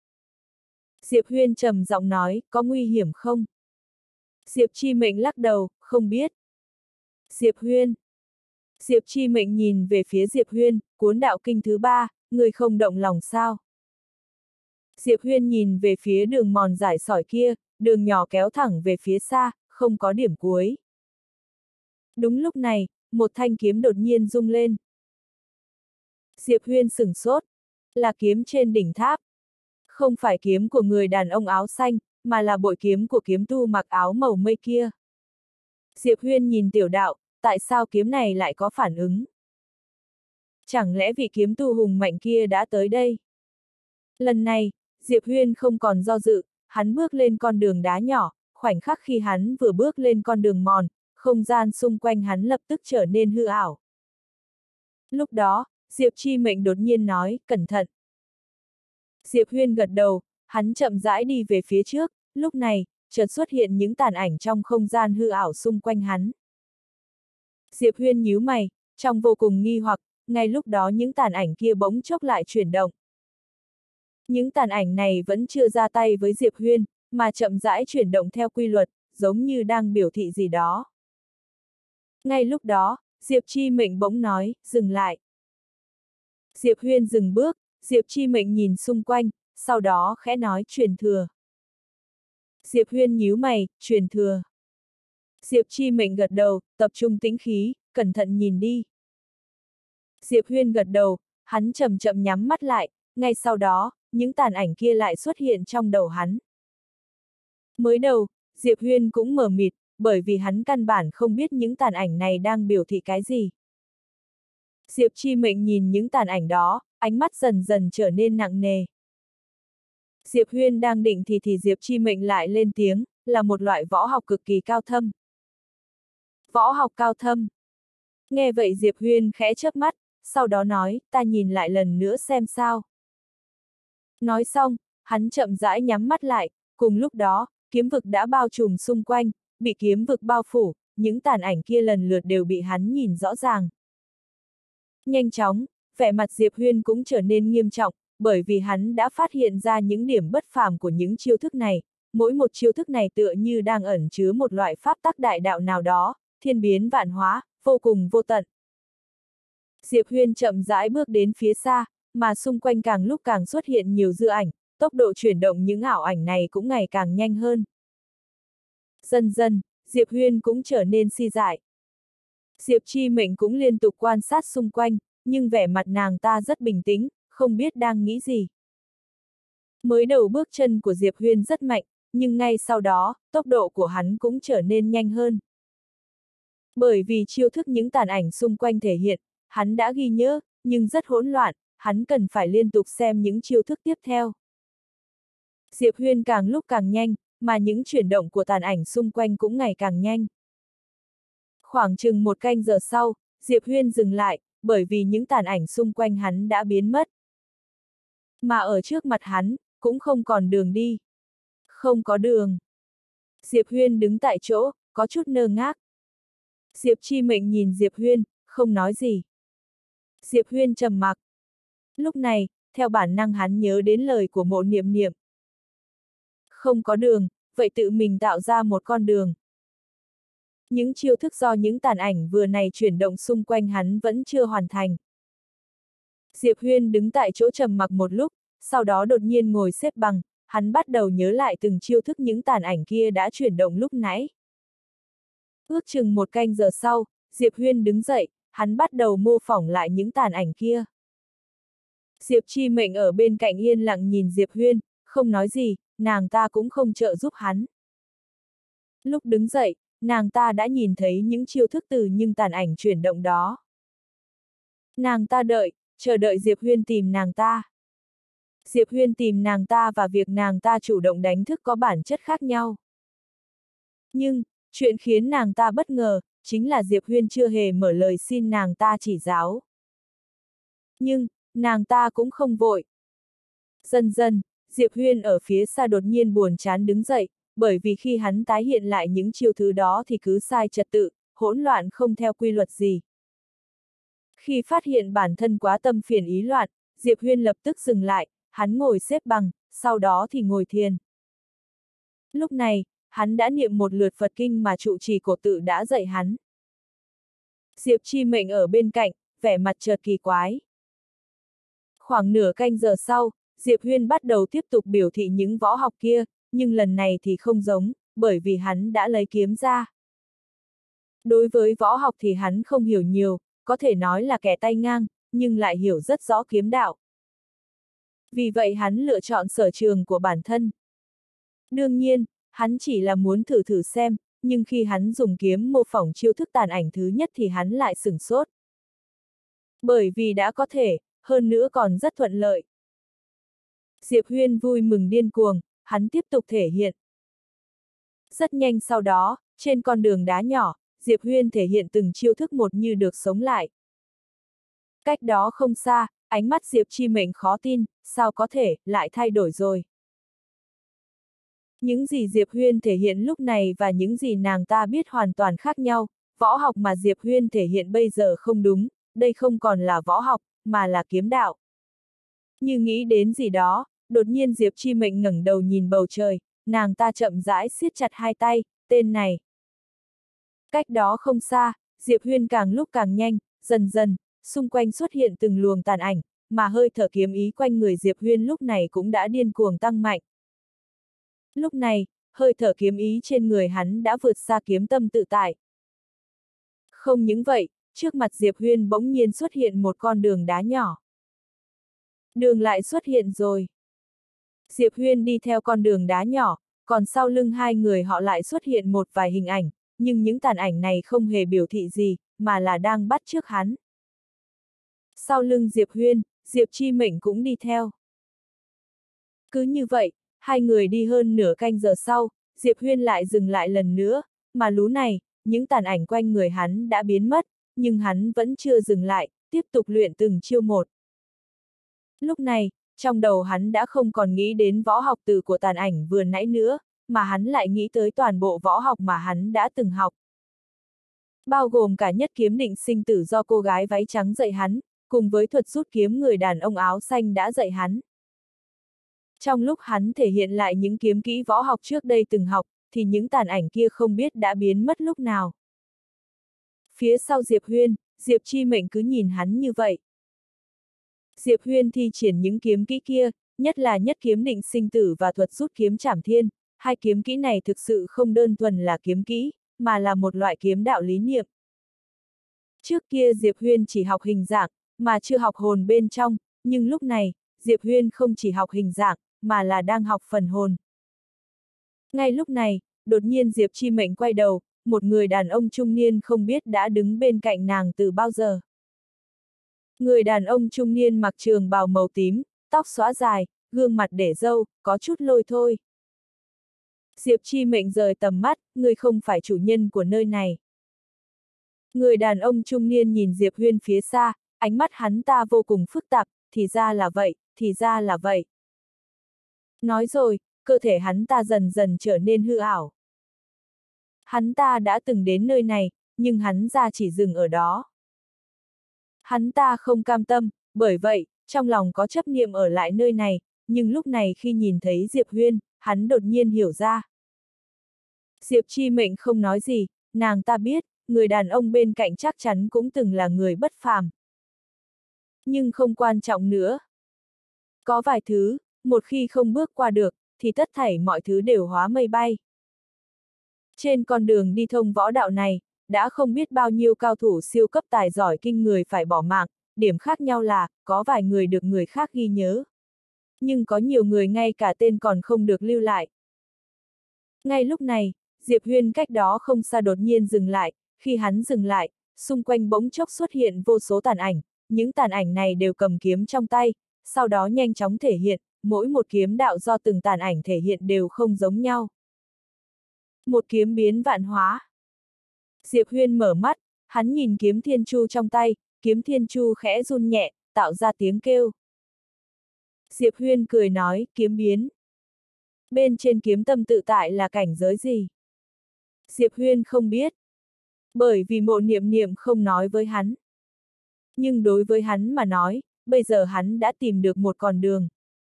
Diệp Huyên trầm giọng nói, có nguy hiểm không? Diệp Chi Mệnh lắc đầu, không biết. Diệp Huyên. Diệp Chi Mệnh nhìn về phía Diệp Huyên, cuốn đạo kinh thứ ba, người không động lòng sao? Diệp Huyên nhìn về phía đường mòn rải sỏi kia, đường nhỏ kéo thẳng về phía xa, không có điểm cuối. Đúng lúc này, một thanh kiếm đột nhiên rung lên. Diệp Huyên sửng sốt, là kiếm trên đỉnh tháp. Không phải kiếm của người đàn ông áo xanh, mà là bội kiếm của kiếm tu mặc áo màu mây kia. Diệp Huyên nhìn tiểu đạo, tại sao kiếm này lại có phản ứng? Chẳng lẽ vị kiếm tu hùng mạnh kia đã tới đây? Lần này, Diệp Huyên không còn do dự, hắn bước lên con đường đá nhỏ, khoảnh khắc khi hắn vừa bước lên con đường mòn, không gian xung quanh hắn lập tức trở nên hư ảo. Lúc đó, Diệp Chi Mệnh đột nhiên nói, cẩn thận. Diệp Huyên gật đầu, hắn chậm rãi đi về phía trước, lúc này, chợt xuất hiện những tàn ảnh trong không gian hư ảo xung quanh hắn. Diệp Huyên nhíu mày, trong vô cùng nghi hoặc, ngay lúc đó những tàn ảnh kia bỗng chốc lại chuyển động. Những tàn ảnh này vẫn chưa ra tay với Diệp Huyên, mà chậm rãi chuyển động theo quy luật, giống như đang biểu thị gì đó. Ngay lúc đó, Diệp Chi Mệnh bỗng nói, dừng lại. Diệp Huyên dừng bước, Diệp Chi Mệnh nhìn xung quanh, sau đó khẽ nói truyền thừa. Diệp Huyên nhíu mày, truyền thừa. Diệp Chi Mệnh gật đầu, tập trung tĩnh khí, cẩn thận nhìn đi. Diệp Huyên gật đầu, hắn chậm chậm nhắm mắt lại, ngay sau đó, những tàn ảnh kia lại xuất hiện trong đầu hắn. Mới đầu, Diệp Huyên cũng mờ mịt, bởi vì hắn căn bản không biết những tàn ảnh này đang biểu thị cái gì. Diệp Chi Mệnh nhìn những tàn ảnh đó, ánh mắt dần dần trở nên nặng nề. Diệp Huyên đang định thì thì Diệp Chi Mệnh lại lên tiếng, là một loại võ học cực kỳ cao thâm. Võ học cao thâm. Nghe vậy Diệp Huyên khẽ chớp mắt, sau đó nói, ta nhìn lại lần nữa xem sao. Nói xong, hắn chậm rãi nhắm mắt lại, cùng lúc đó, kiếm vực đã bao trùm xung quanh, bị kiếm vực bao phủ, những tàn ảnh kia lần lượt đều bị hắn nhìn rõ ràng. Nhanh chóng, vẻ mặt Diệp Huyên cũng trở nên nghiêm trọng, bởi vì hắn đã phát hiện ra những điểm bất phàm của những chiêu thức này, mỗi một chiêu thức này tựa như đang ẩn chứa một loại pháp tắc đại đạo nào đó, thiên biến vạn hóa, vô cùng vô tận. Diệp Huyên chậm rãi bước đến phía xa, mà xung quanh càng lúc càng xuất hiện nhiều dư ảnh, tốc độ chuyển động những ảo ảnh này cũng ngày càng nhanh hơn. Dần dần, Diệp Huyên cũng trở nên si dại. Diệp Chi Mệnh cũng liên tục quan sát xung quanh, nhưng vẻ mặt nàng ta rất bình tĩnh, không biết đang nghĩ gì. Mới đầu bước chân của Diệp Huyên rất mạnh, nhưng ngay sau đó, tốc độ của hắn cũng trở nên nhanh hơn. Bởi vì chiêu thức những tàn ảnh xung quanh thể hiện, hắn đã ghi nhớ, nhưng rất hỗn loạn, hắn cần phải liên tục xem những chiêu thức tiếp theo. Diệp Huyên càng lúc càng nhanh, mà những chuyển động của tàn ảnh xung quanh cũng ngày càng nhanh. Khoảng chừng một canh giờ sau, Diệp Huyên dừng lại, bởi vì những tàn ảnh xung quanh hắn đã biến mất. Mà ở trước mặt hắn, cũng không còn đường đi. Không có đường. Diệp Huyên đứng tại chỗ, có chút ngơ ngác. Diệp Chi Mệnh nhìn Diệp Huyên, không nói gì. Diệp Huyên trầm mặc. Lúc này, theo bản năng hắn nhớ đến lời của Mộ Niệm Niệm. Không có đường, vậy tự mình tạo ra một con đường. Những chiêu thức do những tàn ảnh vừa này chuyển động xung quanh hắn vẫn chưa hoàn thành. Diệp Huyên đứng tại chỗ trầm mặc một lúc, sau đó đột nhiên ngồi xếp bằng, hắn bắt đầu nhớ lại từng chiêu thức những tàn ảnh kia đã chuyển động lúc nãy. Ước chừng một canh giờ sau, Diệp Huyên đứng dậy, hắn bắt đầu mô phỏng lại những tàn ảnh kia. Diệp Chi Mệnh ở bên cạnh yên lặng nhìn Diệp Huyên, không nói gì, nàng ta cũng không trợ giúp hắn. Lúc đứng dậy, nàng ta đã nhìn thấy những chiêu thức từ những tàn ảnh chuyển động đó. Nàng ta đợi, chờ đợi Diệp Huyên tìm nàng ta. Diệp Huyên tìm nàng ta và việc nàng ta chủ động đánh thức có bản chất khác nhau. Nhưng, chuyện khiến nàng ta bất ngờ, chính là Diệp Huyên chưa hề mở lời xin nàng ta chỉ giáo. Nhưng, nàng ta cũng không vội. Dần dần, Diệp Huyên ở phía xa đột nhiên buồn chán đứng dậy, bởi vì khi hắn tái hiện lại những chiêu thứ đó thì cứ sai trật tự, hỗn loạn không theo quy luật gì. Khi phát hiện bản thân quá tâm phiền ý loạn, Diệp Huyên lập tức dừng lại, hắn ngồi xếp bằng, sau đó thì ngồi thiền. Lúc này, hắn đã niệm một lượt Phật kinh mà trụ trì cổ tự đã dạy hắn. Diệp Chi Mệnh ở bên cạnh, vẻ mặt chợt kỳ quái. Khoảng nửa canh giờ sau, Diệp Huyên bắt đầu tiếp tục biểu thị những võ học kia, nhưng lần này thì không giống, bởi vì hắn đã lấy kiếm ra. Đối với võ học thì hắn không hiểu nhiều, có thể nói là kẻ tay ngang, nhưng lại hiểu rất rõ kiếm đạo. Vì vậy hắn lựa chọn sở trường của bản thân. Đương nhiên, hắn chỉ là muốn thử thử xem, nhưng khi hắn dùng kiếm mô phỏng chiêu thức tàn ảnh thứ nhất thì hắn lại sửng sốt. Bởi vì đã có thể, hơn nữa còn rất thuận lợi. Diệp Huyên vui mừng điên cuồng, hắn tiếp tục thể hiện. Rất nhanh sau đó, trên con đường đá nhỏ, Diệp Huyên thể hiện từng chiêu thức một như được sống lại. Cách đó không xa, ánh mắt Diệp Chi Mệnh khó tin, sao có thể, lại thay đổi rồi. Những gì Diệp Huyên thể hiện lúc này và những gì nàng ta biết hoàn toàn khác nhau, võ học mà Diệp Huyên thể hiện bây giờ không đúng, đây không còn là võ học, mà là kiếm đạo. Như nghĩ đến gì đó, đột nhiên Diệp Chi Mệnh ngẩng đầu nhìn bầu trời, nàng ta chậm rãi siết chặt hai tay, tên này. Cách đó không xa, Diệp Huyên càng lúc càng nhanh, dần dần, xung quanh xuất hiện từng luồng tàn ảnh, mà hơi thở kiếm ý quanh người Diệp Huyên lúc này cũng đã điên cuồng tăng mạnh. Lúc này, hơi thở kiếm ý trên người hắn đã vượt xa kiếm tâm tự tại. Không những vậy, trước mặt Diệp Huyên bỗng nhiên xuất hiện một con đường đá nhỏ. Đường lại xuất hiện rồi. Diệp Huyên đi theo con đường đá nhỏ, còn sau lưng hai người họ lại xuất hiện một vài hình ảnh, nhưng những tàn ảnh này không hề biểu thị gì, mà là đang bắt chước hắn. Sau lưng Diệp Huyên, Diệp Chi Mệnh cũng đi theo. Cứ như vậy, hai người đi hơn nửa canh giờ sau, Diệp Huyên lại dừng lại lần nữa, mà lú này, những tàn ảnh quanh người hắn đã biến mất, nhưng hắn vẫn chưa dừng lại, tiếp tục luyện từng chiêu một. Lúc này, trong đầu hắn đã không còn nghĩ đến võ học từ của tàn ảnh vừa nãy nữa, mà hắn lại nghĩ tới toàn bộ võ học mà hắn đã từng học. Bao gồm cả nhất kiếm định sinh tử do cô gái váy trắng dạy hắn, cùng với thuật rút kiếm người đàn ông áo xanh đã dạy hắn. Trong lúc hắn thể hiện lại những kiếm kỹ võ học trước đây từng học, thì những tàn ảnh kia không biết đã biến mất lúc nào. Phía sau Diệp Huyên, Diệp Chi Mệnh cứ nhìn hắn như vậy. Diệp Huyên thi triển những kiếm kỹ kia, nhất là nhất kiếm định sinh tử và thuật rút kiếm trảm thiên, hai kiếm kỹ này thực sự không đơn thuần là kiếm kỹ, mà là một loại kiếm đạo lý niệm. Trước kia Diệp Huyên chỉ học hình dạng, mà chưa học hồn bên trong, nhưng lúc này, Diệp Huyên không chỉ học hình dạng, mà là đang học phần hồn. Ngay lúc này, đột nhiên Diệp Chi Mệnh quay đầu, một người đàn ông trung niên không biết đã đứng bên cạnh nàng từ bao giờ. Người đàn ông trung niên mặc trường bào màu tím, tóc xõa dài, gương mặt để râu, có chút lôi thôi. Diệp Chi Mệnh rời tầm mắt, người không phải chủ nhân của nơi này. Người đàn ông trung niên nhìn Diệp Huyên phía xa, ánh mắt hắn ta vô cùng phức tạp, thì ra là vậy, thì ra là vậy. Nói rồi, cơ thể hắn ta dần dần trở nên hư ảo. Hắn ta đã từng đến nơi này, nhưng hắn ra chỉ dừng ở đó. Hắn ta không cam tâm, bởi vậy, trong lòng có chấp niệm ở lại nơi này, nhưng lúc này khi nhìn thấy Diệp Huyên, hắn đột nhiên hiểu ra. Diệp Chi Mệnh không nói gì, nàng ta biết, người đàn ông bên cạnh chắc chắn cũng từng là người bất phàm. Nhưng không quan trọng nữa. Có vài thứ, một khi không bước qua được, thì tất thảy mọi thứ đều hóa mây bay. Trên con đường đi thông võ đạo này, đã không biết bao nhiêu cao thủ siêu cấp tài giỏi kinh người phải bỏ mạng, điểm khác nhau là, có vài người được người khác ghi nhớ. Nhưng có nhiều người ngay cả tên còn không được lưu lại. Ngay lúc này, Diệp Huyên cách đó không xa đột nhiên dừng lại, khi hắn dừng lại, xung quanh bỗng chốc xuất hiện vô số tàn ảnh, những tàn ảnh này đều cầm kiếm trong tay, sau đó nhanh chóng thể hiện, mỗi một kiếm đạo do từng tàn ảnh thể hiện đều không giống nhau. Một kiếm biến vạn hóa. Diệp Huyên mở mắt, hắn nhìn kiếm thiên chu trong tay, kiếm thiên chu khẽ run nhẹ, tạo ra tiếng kêu. Diệp Huyên cười nói, kiếm biến. Bên trên kiếm tâm tự tại là cảnh giới gì? Diệp Huyên không biết. Bởi vì Mộ Niệm Niệm không nói với hắn. Nhưng đối với hắn mà nói, bây giờ hắn đã tìm được một con đường.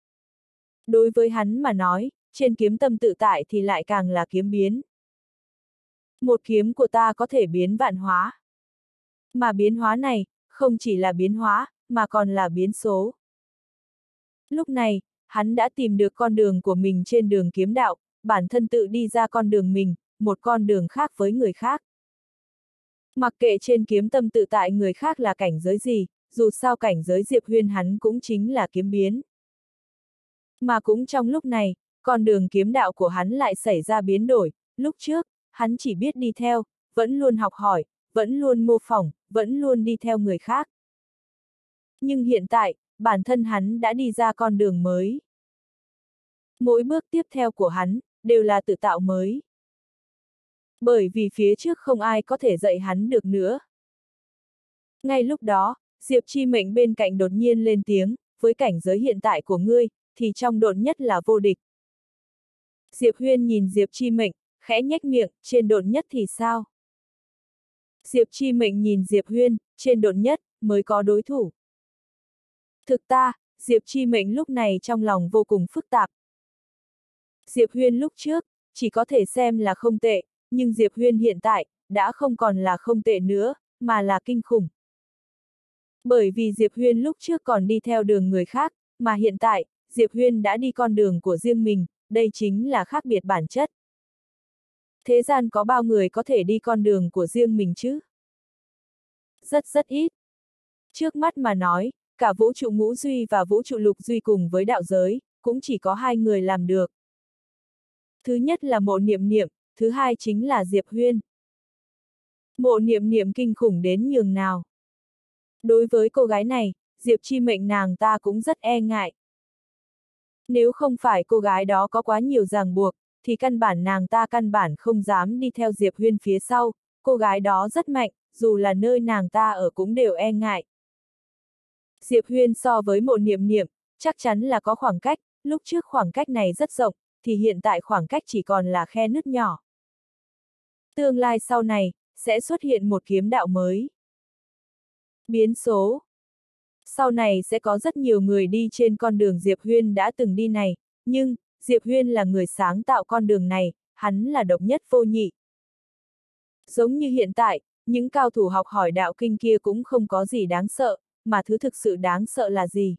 Đối với hắn mà nói, trên kiếm tâm tự tại thì lại càng là kiếm biến. Một kiếm của ta có thể biến vạn hóa. Mà biến hóa này, không chỉ là biến hóa, mà còn là biến số. Lúc này, hắn đã tìm được con đường của mình trên đường kiếm đạo, bản thân tự đi ra con đường mình, một con đường khác với người khác. Mặc kệ trên kiếm tâm tự tại người khác là cảnh giới gì, dù sao cảnh giới Diệp Huyên hắn cũng chính là kiếm biến. Mà cũng trong lúc này, con đường kiếm đạo của hắn lại xảy ra biến đổi, lúc trước, hắn chỉ biết đi theo, vẫn luôn học hỏi, vẫn luôn mô phỏng, vẫn luôn đi theo người khác. Nhưng hiện tại, bản thân hắn đã đi ra con đường mới. Mỗi bước tiếp theo của hắn, đều là tự tạo mới. Bởi vì phía trước không ai có thể dạy hắn được nữa. Ngay lúc đó, Diệp Chi Mệnh bên cạnh đột nhiên lên tiếng, với cảnh giới hiện tại của ngươi, thì trong độn nhất là vô địch. Diệp Huyên nhìn Diệp Chi Mệnh, khẽ nhếch miệng, trên độn nhất thì sao? Diệp Chi Mệnh nhìn Diệp Huyên, trên độn nhất, mới có đối thủ. Thực ta, Diệp Chi Mệnh lúc này trong lòng vô cùng phức tạp. Diệp Huyên lúc trước, chỉ có thể xem là không tệ, nhưng Diệp Huyên hiện tại, đã không còn là không tệ nữa, mà là kinh khủng. Bởi vì Diệp Huyên lúc trước còn đi theo đường người khác, mà hiện tại, Diệp Huyên đã đi con đường của riêng mình, đây chính là khác biệt bản chất. Thế gian có bao người có thể đi con đường của riêng mình chứ? Rất rất ít. Trước mắt mà nói, cả vũ trụ ngũ duy và vũ trụ lục duy cùng với đạo giới, cũng chỉ có hai người làm được. Thứ nhất là Mộ Niệm Niệm, thứ hai chính là Diệp Huyên. Mộ Niệm Niệm kinh khủng đến nhường nào. Đối với cô gái này, Diệp Chi Mệnh nàng ta cũng rất e ngại. Nếu không phải cô gái đó có quá nhiều ràng buộc, thì căn bản nàng ta căn bản không dám đi theo Diệp Huyên phía sau, cô gái đó rất mạnh, dù là nơi nàng ta ở cũng đều e ngại. Diệp Huyên so với Mộ Niệm Niệm, chắc chắn là có khoảng cách, lúc trước khoảng cách này rất rộng, thì hiện tại khoảng cách chỉ còn là khe nứt nhỏ. Tương lai sau này, sẽ xuất hiện một kiếm đạo mới. Biến số. Sau này sẽ có rất nhiều người đi trên con đường Diệp Huyên đã từng đi này, nhưng, Diệp Huyên là người sáng tạo con đường này, hắn là độc nhất vô nhị. Giống như hiện tại, những cao thủ học hỏi đạo kinh kia cũng không có gì đáng sợ, mà thứ thực sự đáng sợ là gì?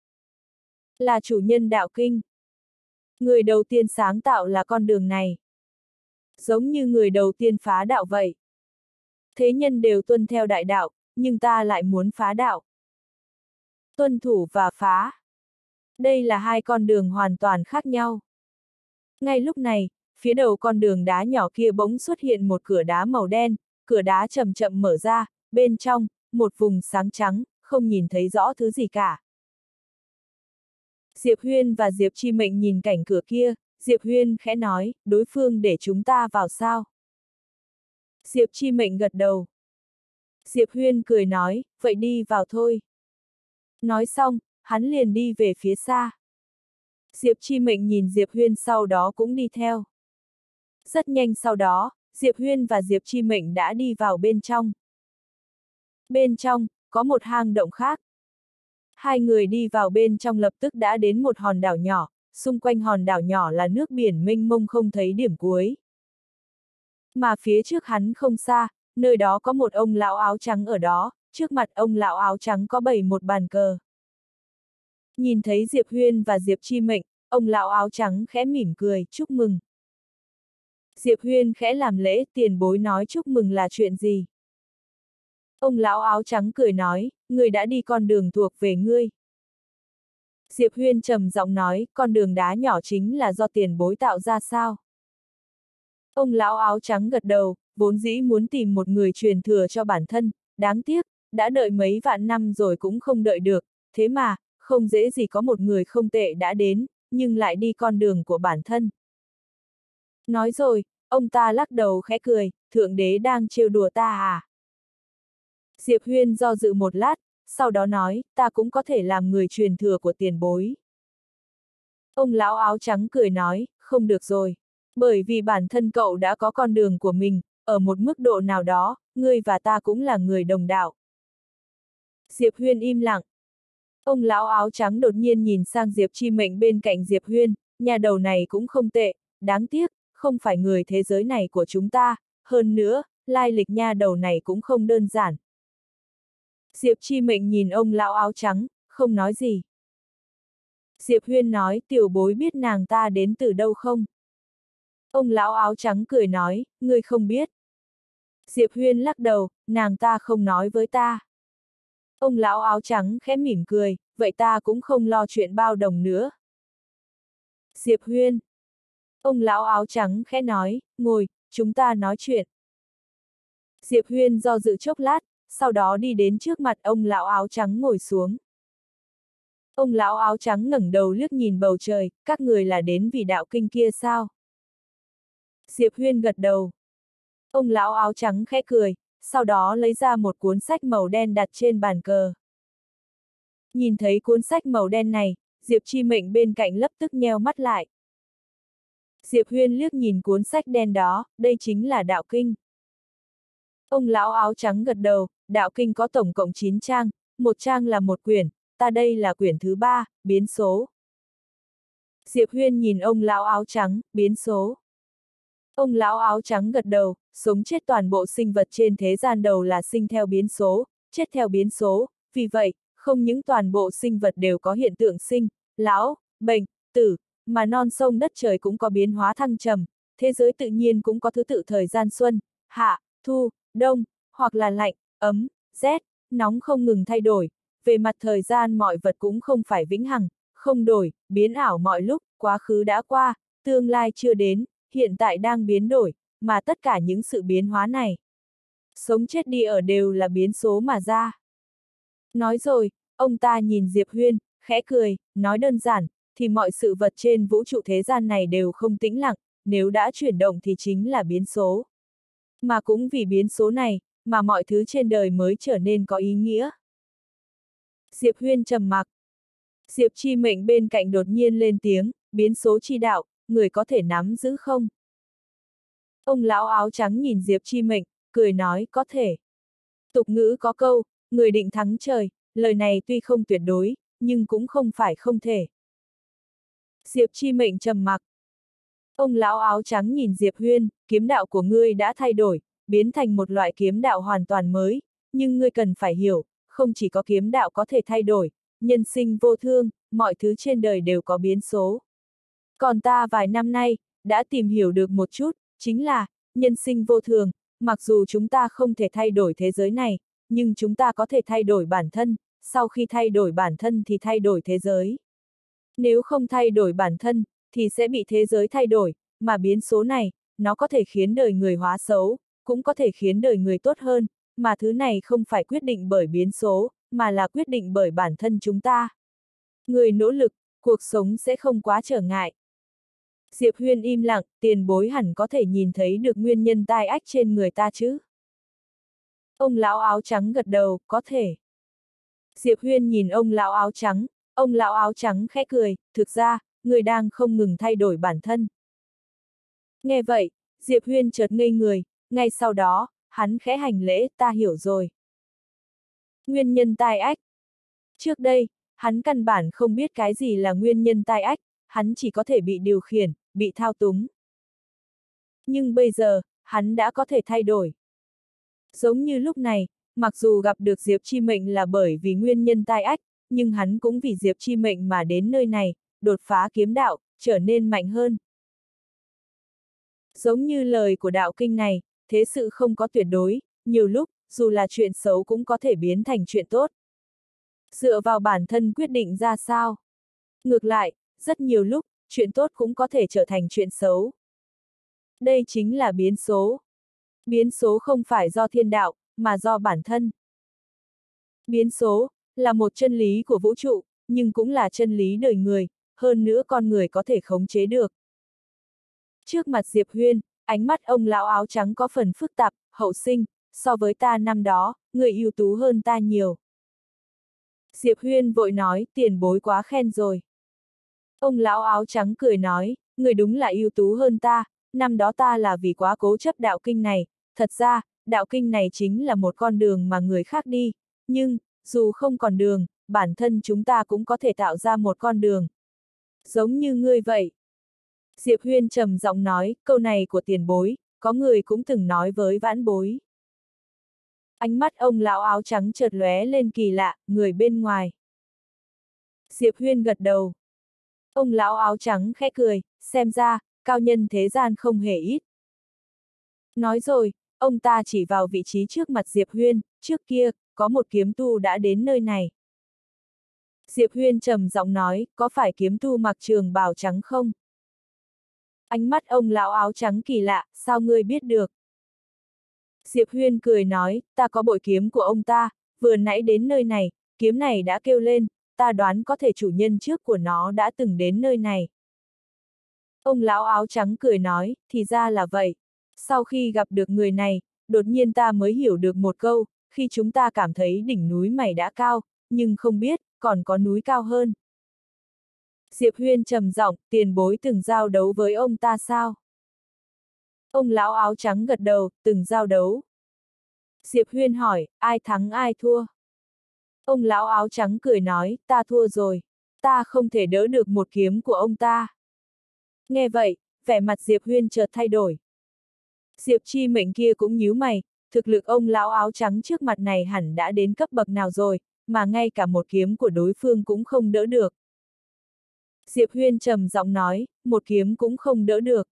Là chủ nhân đạo kinh. Người đầu tiên sáng tạo là con đường này. Giống như người đầu tiên phá đạo vậy. Thế nhân đều tuân theo đại đạo, nhưng ta lại muốn phá đạo. Tuân thủ và phá. Đây là hai con đường hoàn toàn khác nhau. Ngay lúc này, phía đầu con đường đá nhỏ kia bỗng xuất hiện một cửa đá màu đen, cửa đá chậm chậm mở ra, bên trong, một vùng sáng trắng, không nhìn thấy rõ thứ gì cả. Diệp Huyên và Diệp Chi Mệnh nhìn cảnh cửa kia, Diệp Huyên khẽ nói, đối phương để chúng ta vào sao? Diệp Chi Mệnh gật đầu. Diệp Huyên cười nói, vậy đi vào thôi. Nói xong, hắn liền đi về phía xa. Diệp Chi Mệnh nhìn Diệp Huyên sau đó cũng đi theo. Rất nhanh sau đó, Diệp Huyên và Diệp Chi Mệnh đã đi vào bên trong. Bên trong, có một hang động khác. Hai người đi vào bên trong lập tức đã đến một hòn đảo nhỏ, xung quanh hòn đảo nhỏ là nước biển mênh mông không thấy điểm cuối. Mà phía trước hắn không xa, nơi đó có một ông lão áo trắng ở đó, trước mặt ông lão áo trắng có bày một bàn cờ. Nhìn thấy Diệp Huyên và Diệp Chi Mệnh, ông lão áo trắng khẽ mỉm cười, chúc mừng. Diệp Huyên khẽ làm lễ, tiền bối nói chúc mừng là chuyện gì? Ông lão áo trắng cười nói, người đã đi con đường thuộc về ngươi. Diệp Huyên trầm giọng nói, con đường đá nhỏ chính là do tiền bối tạo ra sao? Ông lão áo trắng gật đầu, vốn dĩ muốn tìm một người truyền thừa cho bản thân, đáng tiếc, đã đợi mấy vạn năm rồi cũng không đợi được, thế mà, không dễ gì có một người không tệ đã đến, nhưng lại đi con đường của bản thân. Nói rồi, ông ta lắc đầu khẽ cười, Thượng Đế đang trêu đùa ta à? Diệp Huyên do dự một lát, sau đó nói, ta cũng có thể làm người truyền thừa của tiền bối. Ông lão áo trắng cười nói, không được rồi. Bởi vì bản thân cậu đã có con đường của mình, ở một mức độ nào đó, ngươi và ta cũng là người đồng đạo. Diệp Huyên im lặng. Ông lão áo trắng đột nhiên nhìn sang Diệp Chi Mệnh bên cạnh Diệp Huyên, nhà đầu này cũng không tệ, đáng tiếc, không phải người thế giới này của chúng ta, hơn nữa, lai lịch nha đầu này cũng không đơn giản. Diệp Chi Mệnh nhìn ông lão áo trắng, không nói gì. Diệp Huyên nói, tiểu bối biết nàng ta đến từ đâu không? Ông lão áo trắng cười nói, ngươi không biết. Diệp Huyên lắc đầu, nàng ta không nói với ta. Ông lão áo trắng khẽ mỉm cười, vậy ta cũng không lo chuyện bao đồng nữa. Diệp Huyên. Ông lão áo trắng khẽ nói, ngồi, chúng ta nói chuyện. Diệp Huyên do dự chốc lát, sau đó đi đến trước mặt ông lão áo trắng ngồi xuống. Ông lão áo trắng ngẩng đầu liếc nhìn bầu trời, các người là đến vì đạo kinh kia sao? Diệp Huyên gật đầu. Ông lão áo trắng khẽ cười, sau đó lấy ra một cuốn sách màu đen đặt trên bàn cờ. Nhìn thấy cuốn sách màu đen này, Diệp Chi Mệnh bên cạnh lập tức nheo mắt lại. Diệp Huyên liếc nhìn cuốn sách đen đó, đây chính là đạo kinh. Ông lão áo trắng gật đầu, đạo kinh có tổng cộng chín trang, một trang là một quyển, ta đây là quyển thứ ba, biến số. Diệp Huyên nhìn ông lão áo trắng, biến số. Ông lão áo trắng gật đầu, sống chết toàn bộ sinh vật trên thế gian đầu là sinh theo biến số, chết theo biến số, vì vậy, không những toàn bộ sinh vật đều có hiện tượng sinh, lão, bệnh, tử, mà non sông đất trời cũng có biến hóa thăng trầm, thế giới tự nhiên cũng có thứ tự thời gian xuân, hạ, thu, đông, hoặc là lạnh, ấm, rét, nóng không ngừng thay đổi, về mặt thời gian mọi vật cũng không phải vĩnh hằng, không đổi, biến ảo mọi lúc, quá khứ đã qua, tương lai chưa đến, hiện tại đang biến đổi, mà tất cả những sự biến hóa này, sống chết đi ở đều là biến số mà ra. Nói rồi, ông ta nhìn Diệp Huyên, khẽ cười, nói đơn giản, thì mọi sự vật trên vũ trụ thế gian này đều không tĩnh lặng, nếu đã chuyển động thì chính là biến số. Mà cũng vì biến số này, mà mọi thứ trên đời mới trở nên có ý nghĩa. Diệp Huyên trầm mặc. Diệp Chi Mệnh bên cạnh đột nhiên lên tiếng, biến số chi đạo, người có thể nắm giữ không? Ông lão áo trắng nhìn Diệp Chi Mệnh, cười nói, có thể. Tục ngữ có câu, người định thắng trời, lời này tuy không tuyệt đối, nhưng cũng không phải không thể. Diệp Chi Mệnh trầm mặc. Ông lão áo trắng nhìn Diệp Huyên, kiếm đạo của ngươi đã thay đổi, biến thành một loại kiếm đạo hoàn toàn mới, nhưng ngươi cần phải hiểu, không chỉ có kiếm đạo có thể thay đổi, nhân sinh vô thương, mọi thứ trên đời đều có biến số. Còn ta vài năm nay, đã tìm hiểu được một chút, chính là, nhân sinh vô thường, mặc dù chúng ta không thể thay đổi thế giới này, nhưng chúng ta có thể thay đổi bản thân, sau khi thay đổi bản thân thì thay đổi thế giới. Nếu không thay đổi bản thân, thì sẽ bị thế giới thay đổi, mà biến số này, nó có thể khiến đời người hóa xấu, cũng có thể khiến đời người tốt hơn, mà thứ này không phải quyết định bởi biến số, mà là quyết định bởi bản thân chúng ta. Người nỗ lực, cuộc sống sẽ không quá trở ngại. Diệp Huyên im lặng, tiền bối hẳn có thể nhìn thấy được nguyên nhân tai ách trên người ta chứ. Ông lão áo trắng gật đầu, có thể. Diệp Huyên nhìn ông lão áo trắng, ông lão áo trắng khẽ cười, thực ra, người đang không ngừng thay đổi bản thân. Nghe vậy, Diệp Huyên chợt ngây người, ngay sau đó, hắn khẽ hành lễ, ta hiểu rồi. Nguyên nhân tai ách. Trước đây, hắn căn bản không biết cái gì là nguyên nhân tai ách, hắn chỉ có thể bị điều khiển, bị thao túng. Nhưng bây giờ, hắn đã có thể thay đổi. Giống như lúc này, mặc dù gặp được Diệp Chi Mệnh là bởi vì nguyên nhân tai ách, nhưng hắn cũng vì Diệp Chi Mệnh mà đến nơi này, đột phá kiếm đạo, trở nên mạnh hơn. Giống như lời của đạo kinh này, thế sự không có tuyệt đối, nhiều lúc, dù là chuyện xấu cũng có thể biến thành chuyện tốt. Dựa vào bản thân quyết định ra sao. Ngược lại, rất nhiều lúc, chuyện tốt cũng có thể trở thành chuyện xấu. Đây chính là biến số. Biến số không phải do thiên đạo, mà do bản thân. Biến số, là một chân lý của vũ trụ, nhưng cũng là chân lý đời người, hơn nữa con người có thể khống chế được. Trước mặt Diệp Huyên, ánh mắt ông lão áo trắng có phần phức tạp, hậu sinh, so với ta năm đó, người ưu tú hơn ta nhiều. Diệp Huyên vội nói, tiền bối quá khen rồi. Ông lão áo trắng cười nói, người đúng là ưu tú hơn ta, năm đó ta là vì quá cố chấp đạo kinh này, thật ra, đạo kinh này chính là một con đường mà người khác đi, nhưng, dù không còn đường, bản thân chúng ta cũng có thể tạo ra một con đường. Giống như ngươi vậy. Diệp Huyên trầm giọng nói, câu này của tiền bối, có người cũng từng nói với vãn bối. Ánh mắt ông lão áo trắng chợt lóe lên kỳ lạ, người bên ngoài. Diệp Huyên gật đầu. Ông lão áo trắng khẽ cười, xem ra, cao nhân thế gian không hề ít. Nói rồi, ông ta chỉ vào vị trí trước mặt Diệp Huyên, trước kia, có một kiếm tu đã đến nơi này. Diệp Huyên trầm giọng nói, có phải kiếm tu mặc trường bào trắng không? Ánh mắt ông lão áo trắng kỳ lạ, sao ngươi biết được? Diệp Huyên cười nói, ta có bội kiếm của ông ta, vừa nãy đến nơi này, kiếm này đã kêu lên, ta đoán có thể chủ nhân trước của nó đã từng đến nơi này. Ông lão áo trắng cười nói, thì ra là vậy. Sau khi gặp được người này, đột nhiên ta mới hiểu được một câu, khi chúng ta cảm thấy đỉnh núi mày đã cao, nhưng không biết, còn có núi cao hơn. Diệp Huyên trầm giọng, tiền bối từng giao đấu với ông ta sao? Ông lão áo trắng gật đầu, từng giao đấu. Diệp Huyên hỏi, ai thắng ai thua? Ông lão áo trắng cười nói, ta thua rồi, ta không thể đỡ được một kiếm của ông ta. Nghe vậy, vẻ mặt Diệp Huyên chợt thay đổi. Diệp Chi Mệnh kia cũng nhíu mày, thực lực ông lão áo trắng trước mặt này hẳn đã đến cấp bậc nào rồi, mà ngay cả một kiếm của đối phương cũng không đỡ được. Diệp Huyên trầm giọng nói, một kiếm cũng không đỡ được.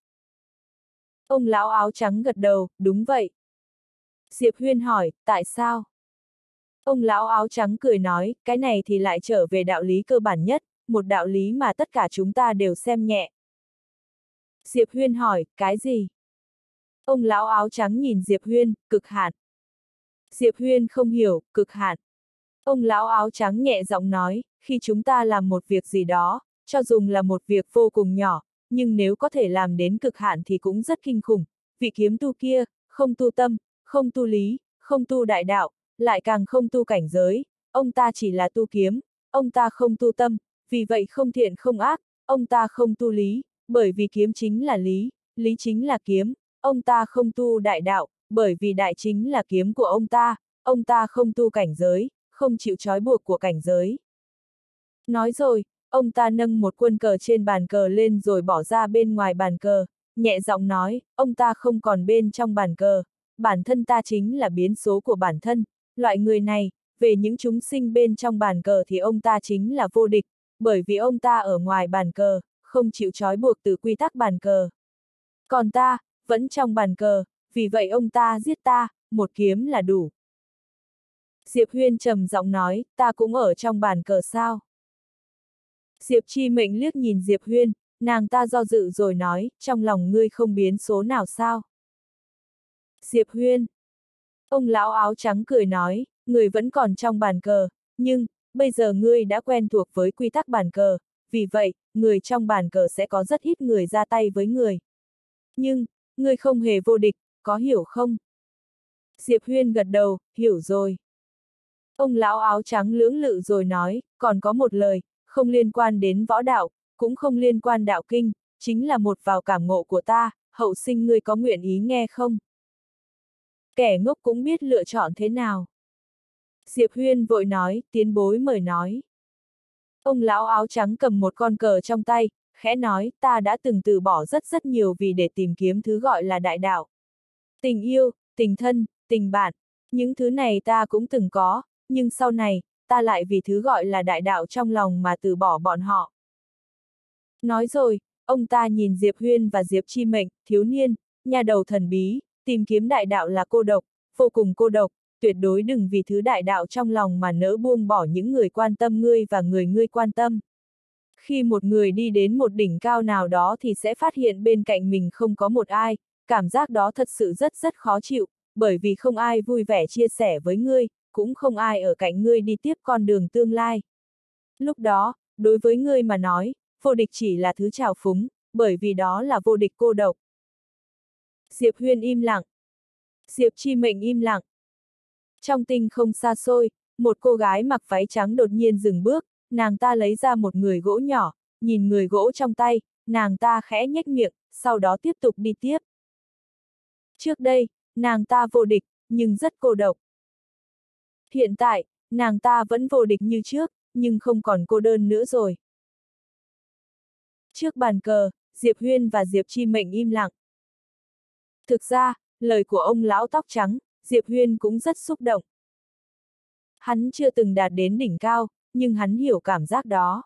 Ông lão áo trắng gật đầu, đúng vậy. Diệp Huyên hỏi, tại sao? Ông lão áo trắng cười nói, cái này thì lại trở về đạo lý cơ bản nhất, một đạo lý mà tất cả chúng ta đều xem nhẹ. Diệp Huyên hỏi, cái gì? Ông lão áo trắng nhìn Diệp Huyên, cực hạn. Diệp Huyên không hiểu, cực hạn. Ông lão áo trắng nhẹ giọng nói, khi chúng ta làm một việc gì đó, cho dù là một việc vô cùng nhỏ, nhưng nếu có thể làm đến cực hạn thì cũng rất kinh khủng. Vị kiếm tu kia, không tu tâm, không tu lý, không tu đại đạo, lại càng không tu cảnh giới, ông ta chỉ là tu kiếm, ông ta không tu tâm, vì vậy không thiện không ác, ông ta không tu lý, bởi vì kiếm chính là lý, lý chính là kiếm, ông ta không tu đại đạo, bởi vì đại chính là kiếm của ông ta, ông ta không tu cảnh giới, không chịu trói buộc của cảnh giới. Nói rồi, ông ta nâng một quân cờ trên bàn cờ lên rồi bỏ ra bên ngoài bàn cờ, nhẹ giọng nói, ông ta không còn bên trong bàn cờ, bản thân ta chính là biến số của bản thân, loại người này, về những chúng sinh bên trong bàn cờ thì ông ta chính là vô địch, bởi vì ông ta ở ngoài bàn cờ, không chịu trói buộc từ quy tắc bàn cờ. Còn ta, vẫn trong bàn cờ, vì vậy ông ta giết ta, một kiếm là đủ. Diệp Huyên trầm giọng nói, ta cũng ở trong bàn cờ sao? Diệp Chi Mệnh liếc nhìn Diệp Huyên, nàng ta do dự rồi nói, trong lòng ngươi không biến số nào sao? Diệp Huyên. Ông lão áo trắng cười nói, người vẫn còn trong bàn cờ, nhưng, bây giờ ngươi đã quen thuộc với quy tắc bàn cờ, vì vậy, người trong bàn cờ sẽ có rất ít người ra tay với người. Nhưng, ngươi không hề vô địch, có hiểu không? Diệp Huyên gật đầu, hiểu rồi. Ông lão áo trắng lưỡng lự rồi nói, còn có một lời, không liên quan đến võ đạo, cũng không liên quan đạo kinh, chính là một vào cảm ngộ của ta, hậu sinh ngươi có nguyện ý nghe không? Kẻ ngốc cũng biết lựa chọn thế nào. Diệp Huyên vội nói, tiến bối mời nói. Ông lão áo trắng cầm một con cờ trong tay, khẽ nói, ta đã từng từ bỏ rất rất nhiều vì để tìm kiếm thứ gọi là đại đạo. Tình yêu, tình thân, tình bạn, những thứ này ta cũng từng có, nhưng sau này, ta lại vì thứ gọi là đại đạo trong lòng mà từ bỏ bọn họ. Nói rồi, ông ta nhìn Diệp Huyên và Diệp Chi Mệnh, thiếu niên, nhà đầu thần bí, tìm kiếm đại đạo là cô độc, vô cùng cô độc, tuyệt đối đừng vì thứ đại đạo trong lòng mà nỡ buông bỏ những người quan tâm ngươi và người ngươi quan tâm. Khi một người đi đến một đỉnh cao nào đó thì sẽ phát hiện bên cạnh mình không có một ai, cảm giác đó thật sự rất rất khó chịu, bởi vì không ai vui vẻ chia sẻ với ngươi, cũng không ai ở cạnh ngươi đi tiếp con đường tương lai. Lúc đó, đối với ngươi mà nói, vô địch chỉ là thứ trào phúng, bởi vì đó là vô địch cô độc. Diệp Huyên im lặng. Diệp Chi Mệnh im lặng. Trong tinh không xa xôi, một cô gái mặc váy trắng đột nhiên dừng bước, nàng ta lấy ra một người gỗ nhỏ, nhìn người gỗ trong tay, nàng ta khẽ nhếch miệng, sau đó tiếp tục đi tiếp. Trước đây, nàng ta vô địch, nhưng rất cô độc. Hiện tại, nàng ta vẫn vô địch như trước, nhưng không còn cô đơn nữa rồi. Trước bàn cờ, Diệp Huyên và Diệp Chi Mệnh im lặng. Thực ra, lời của ông lão tóc trắng, Diệp Huyên cũng rất xúc động. Hắn chưa từng đạt đến đỉnh cao, nhưng hắn hiểu cảm giác đó.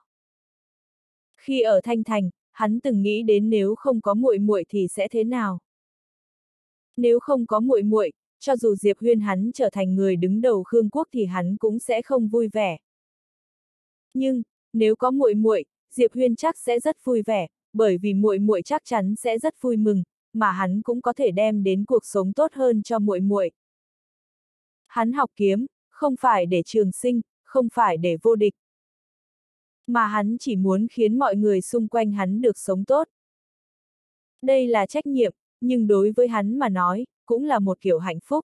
Khi ở Thanh Thành, hắn từng nghĩ đến nếu không có muội muội thì sẽ thế nào. Nếu không có muội muội, cho dù Diệp Huyên hắn trở thành người đứng đầu Khương quốc thì hắn cũng sẽ không vui vẻ. Nhưng, nếu có muội muội, Diệp Huyên chắc sẽ rất vui vẻ, bởi vì muội muội chắc chắn sẽ rất vui mừng, mà hắn cũng có thể đem đến cuộc sống tốt hơn cho muội muội. Hắn học kiếm, không phải để trường sinh, không phải để vô địch, mà hắn chỉ muốn khiến mọi người xung quanh hắn được sống tốt. Đây là trách nhiệm, nhưng đối với hắn mà nói, cũng là một kiểu hạnh phúc.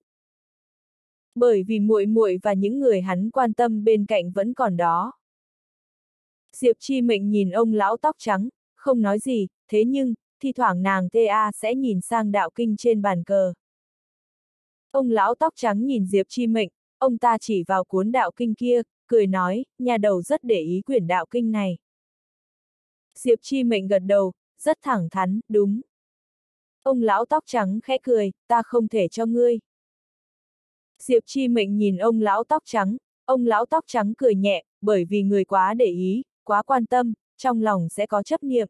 Bởi vì muội muội và những người hắn quan tâm bên cạnh vẫn còn đó. Diệp Chi Mệnh nhìn ông lão tóc trắng, không nói gì, thế nhưng, thi thoảng nàng ta sẽ nhìn sang đạo kinh trên bàn cờ. Ông lão tóc trắng nhìn Diệp Chi Mệnh, ông ta chỉ vào cuốn đạo kinh kia, cười nói, nhà đầu rất để ý quyển đạo kinh này. Diệp Chi Mệnh gật đầu, rất thẳng thắn, đúng. Ông lão tóc trắng khẽ cười, ta không thể cho ngươi. Diệp Chi Mệnh nhìn ông lão tóc trắng, ông lão tóc trắng cười nhẹ, bởi vì người quá để ý, quá quan tâm, trong lòng sẽ có chấp niệm.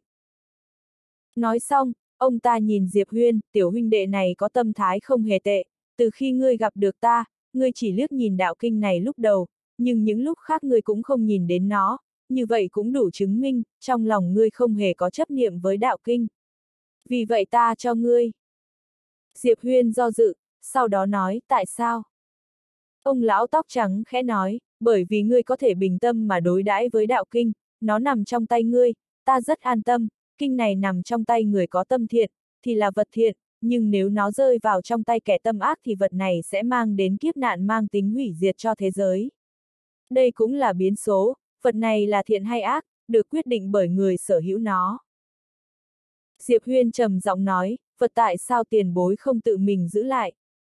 Nói xong, ông ta nhìn Diệp Huyên, tiểu huynh đệ này có tâm thái không hề tệ, từ khi ngươi gặp được ta, ngươi chỉ liếc nhìn đạo kinh này lúc đầu, nhưng những lúc khác ngươi cũng không nhìn đến nó, như vậy cũng đủ chứng minh, trong lòng ngươi không hề có chấp niệm với đạo kinh. Vì vậy ta cho ngươi. Diệp Huyên do dự, sau đó nói, tại sao? Ông lão tóc trắng khẽ nói, bởi vì ngươi có thể bình tâm mà đối đãi với đạo kinh, nó nằm trong tay ngươi, ta rất an tâm, kinh này nằm trong tay người có tâm thiện, thì là vật thiện, nhưng nếu nó rơi vào trong tay kẻ tâm ác thì vật này sẽ mang đến kiếp nạn mang tính hủy diệt cho thế giới. Đây cũng là biến số, vật này là thiện hay ác, được quyết định bởi người sở hữu nó. Diệp Huyên trầm giọng nói, vật tại sao tiền bối không tự mình giữ lại?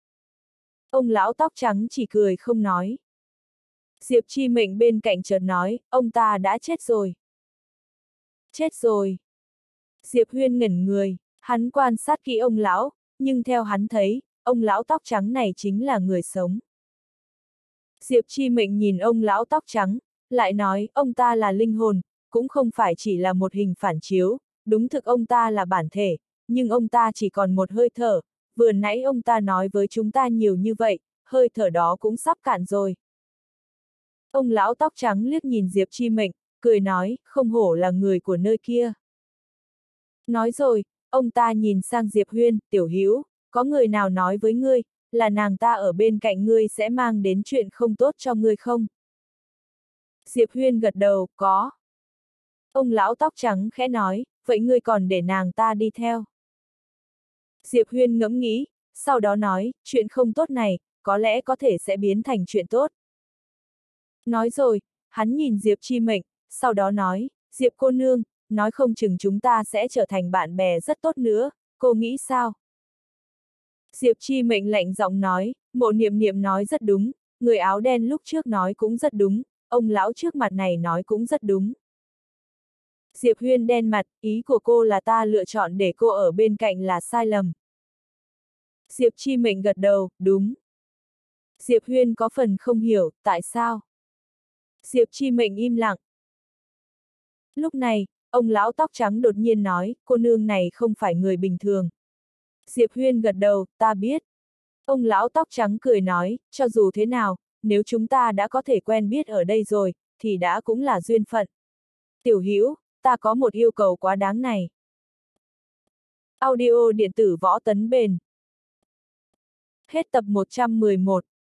Ông lão tóc trắng chỉ cười không nói. Diệp Chi Mệnh bên cạnh chợt nói, ông ta đã chết rồi. Chết rồi. Diệp Huyên ngẩn người, hắn quan sát kỹ ông lão, nhưng theo hắn thấy, ông lão tóc trắng này chính là người sống. Diệp Chi Mệnh nhìn ông lão tóc trắng, lại nói, ông ta là linh hồn, cũng không phải chỉ là một hình phản chiếu, đúng thực ông ta là bản thể, nhưng ông ta chỉ còn một hơi thở, vừa nãy ông ta nói với chúng ta nhiều như vậy, hơi thở đó cũng sắp cạn rồi. Ông lão tóc trắng liếc nhìn Diệp Chi Mệnh, cười nói, không hổ là người của nơi kia. Nói rồi, ông ta nhìn sang Diệp Huyên, tiểu hữu, có người nào nói với ngươi, là nàng ta ở bên cạnh ngươi sẽ mang đến chuyện không tốt cho ngươi không? Diệp Huyên gật đầu, có. Ông lão tóc trắng khẽ nói, vậy ngươi còn để nàng ta đi theo. Diệp Huyên ngẫm nghĩ, sau đó nói, chuyện không tốt này, có lẽ có thể sẽ biến thành chuyện tốt. Nói rồi, hắn nhìn Diệp Chi Mệnh, sau đó nói, Diệp cô nương, nói không chừng chúng ta sẽ trở thành bạn bè rất tốt nữa, cô nghĩ sao? Diệp Chi Mệnh lạnh giọng nói, Mộ Niệm Niệm nói rất đúng, người áo đen lúc trước nói cũng rất đúng, ông lão trước mặt này nói cũng rất đúng. Diệp Huyên đen mặt, ý của cô là ta lựa chọn để cô ở bên cạnh là sai lầm. Diệp Chi Mệnh gật đầu, đúng. Diệp Huyên có phần không hiểu, tại sao? Diệp Chi Mệnh im lặng. Lúc này, ông lão tóc trắng đột nhiên nói, cô nương này không phải người bình thường. Diệp Huyên gật đầu, ta biết. Ông lão tóc trắng cười nói, cho dù thế nào, nếu chúng ta đã có thể quen biết ở đây rồi, thì đã cũng là duyên phận. Tiểu hữu, ta có một yêu cầu quá đáng này. Audio điện tử Võ Tấn Bền. Hết tập một trăm mười một.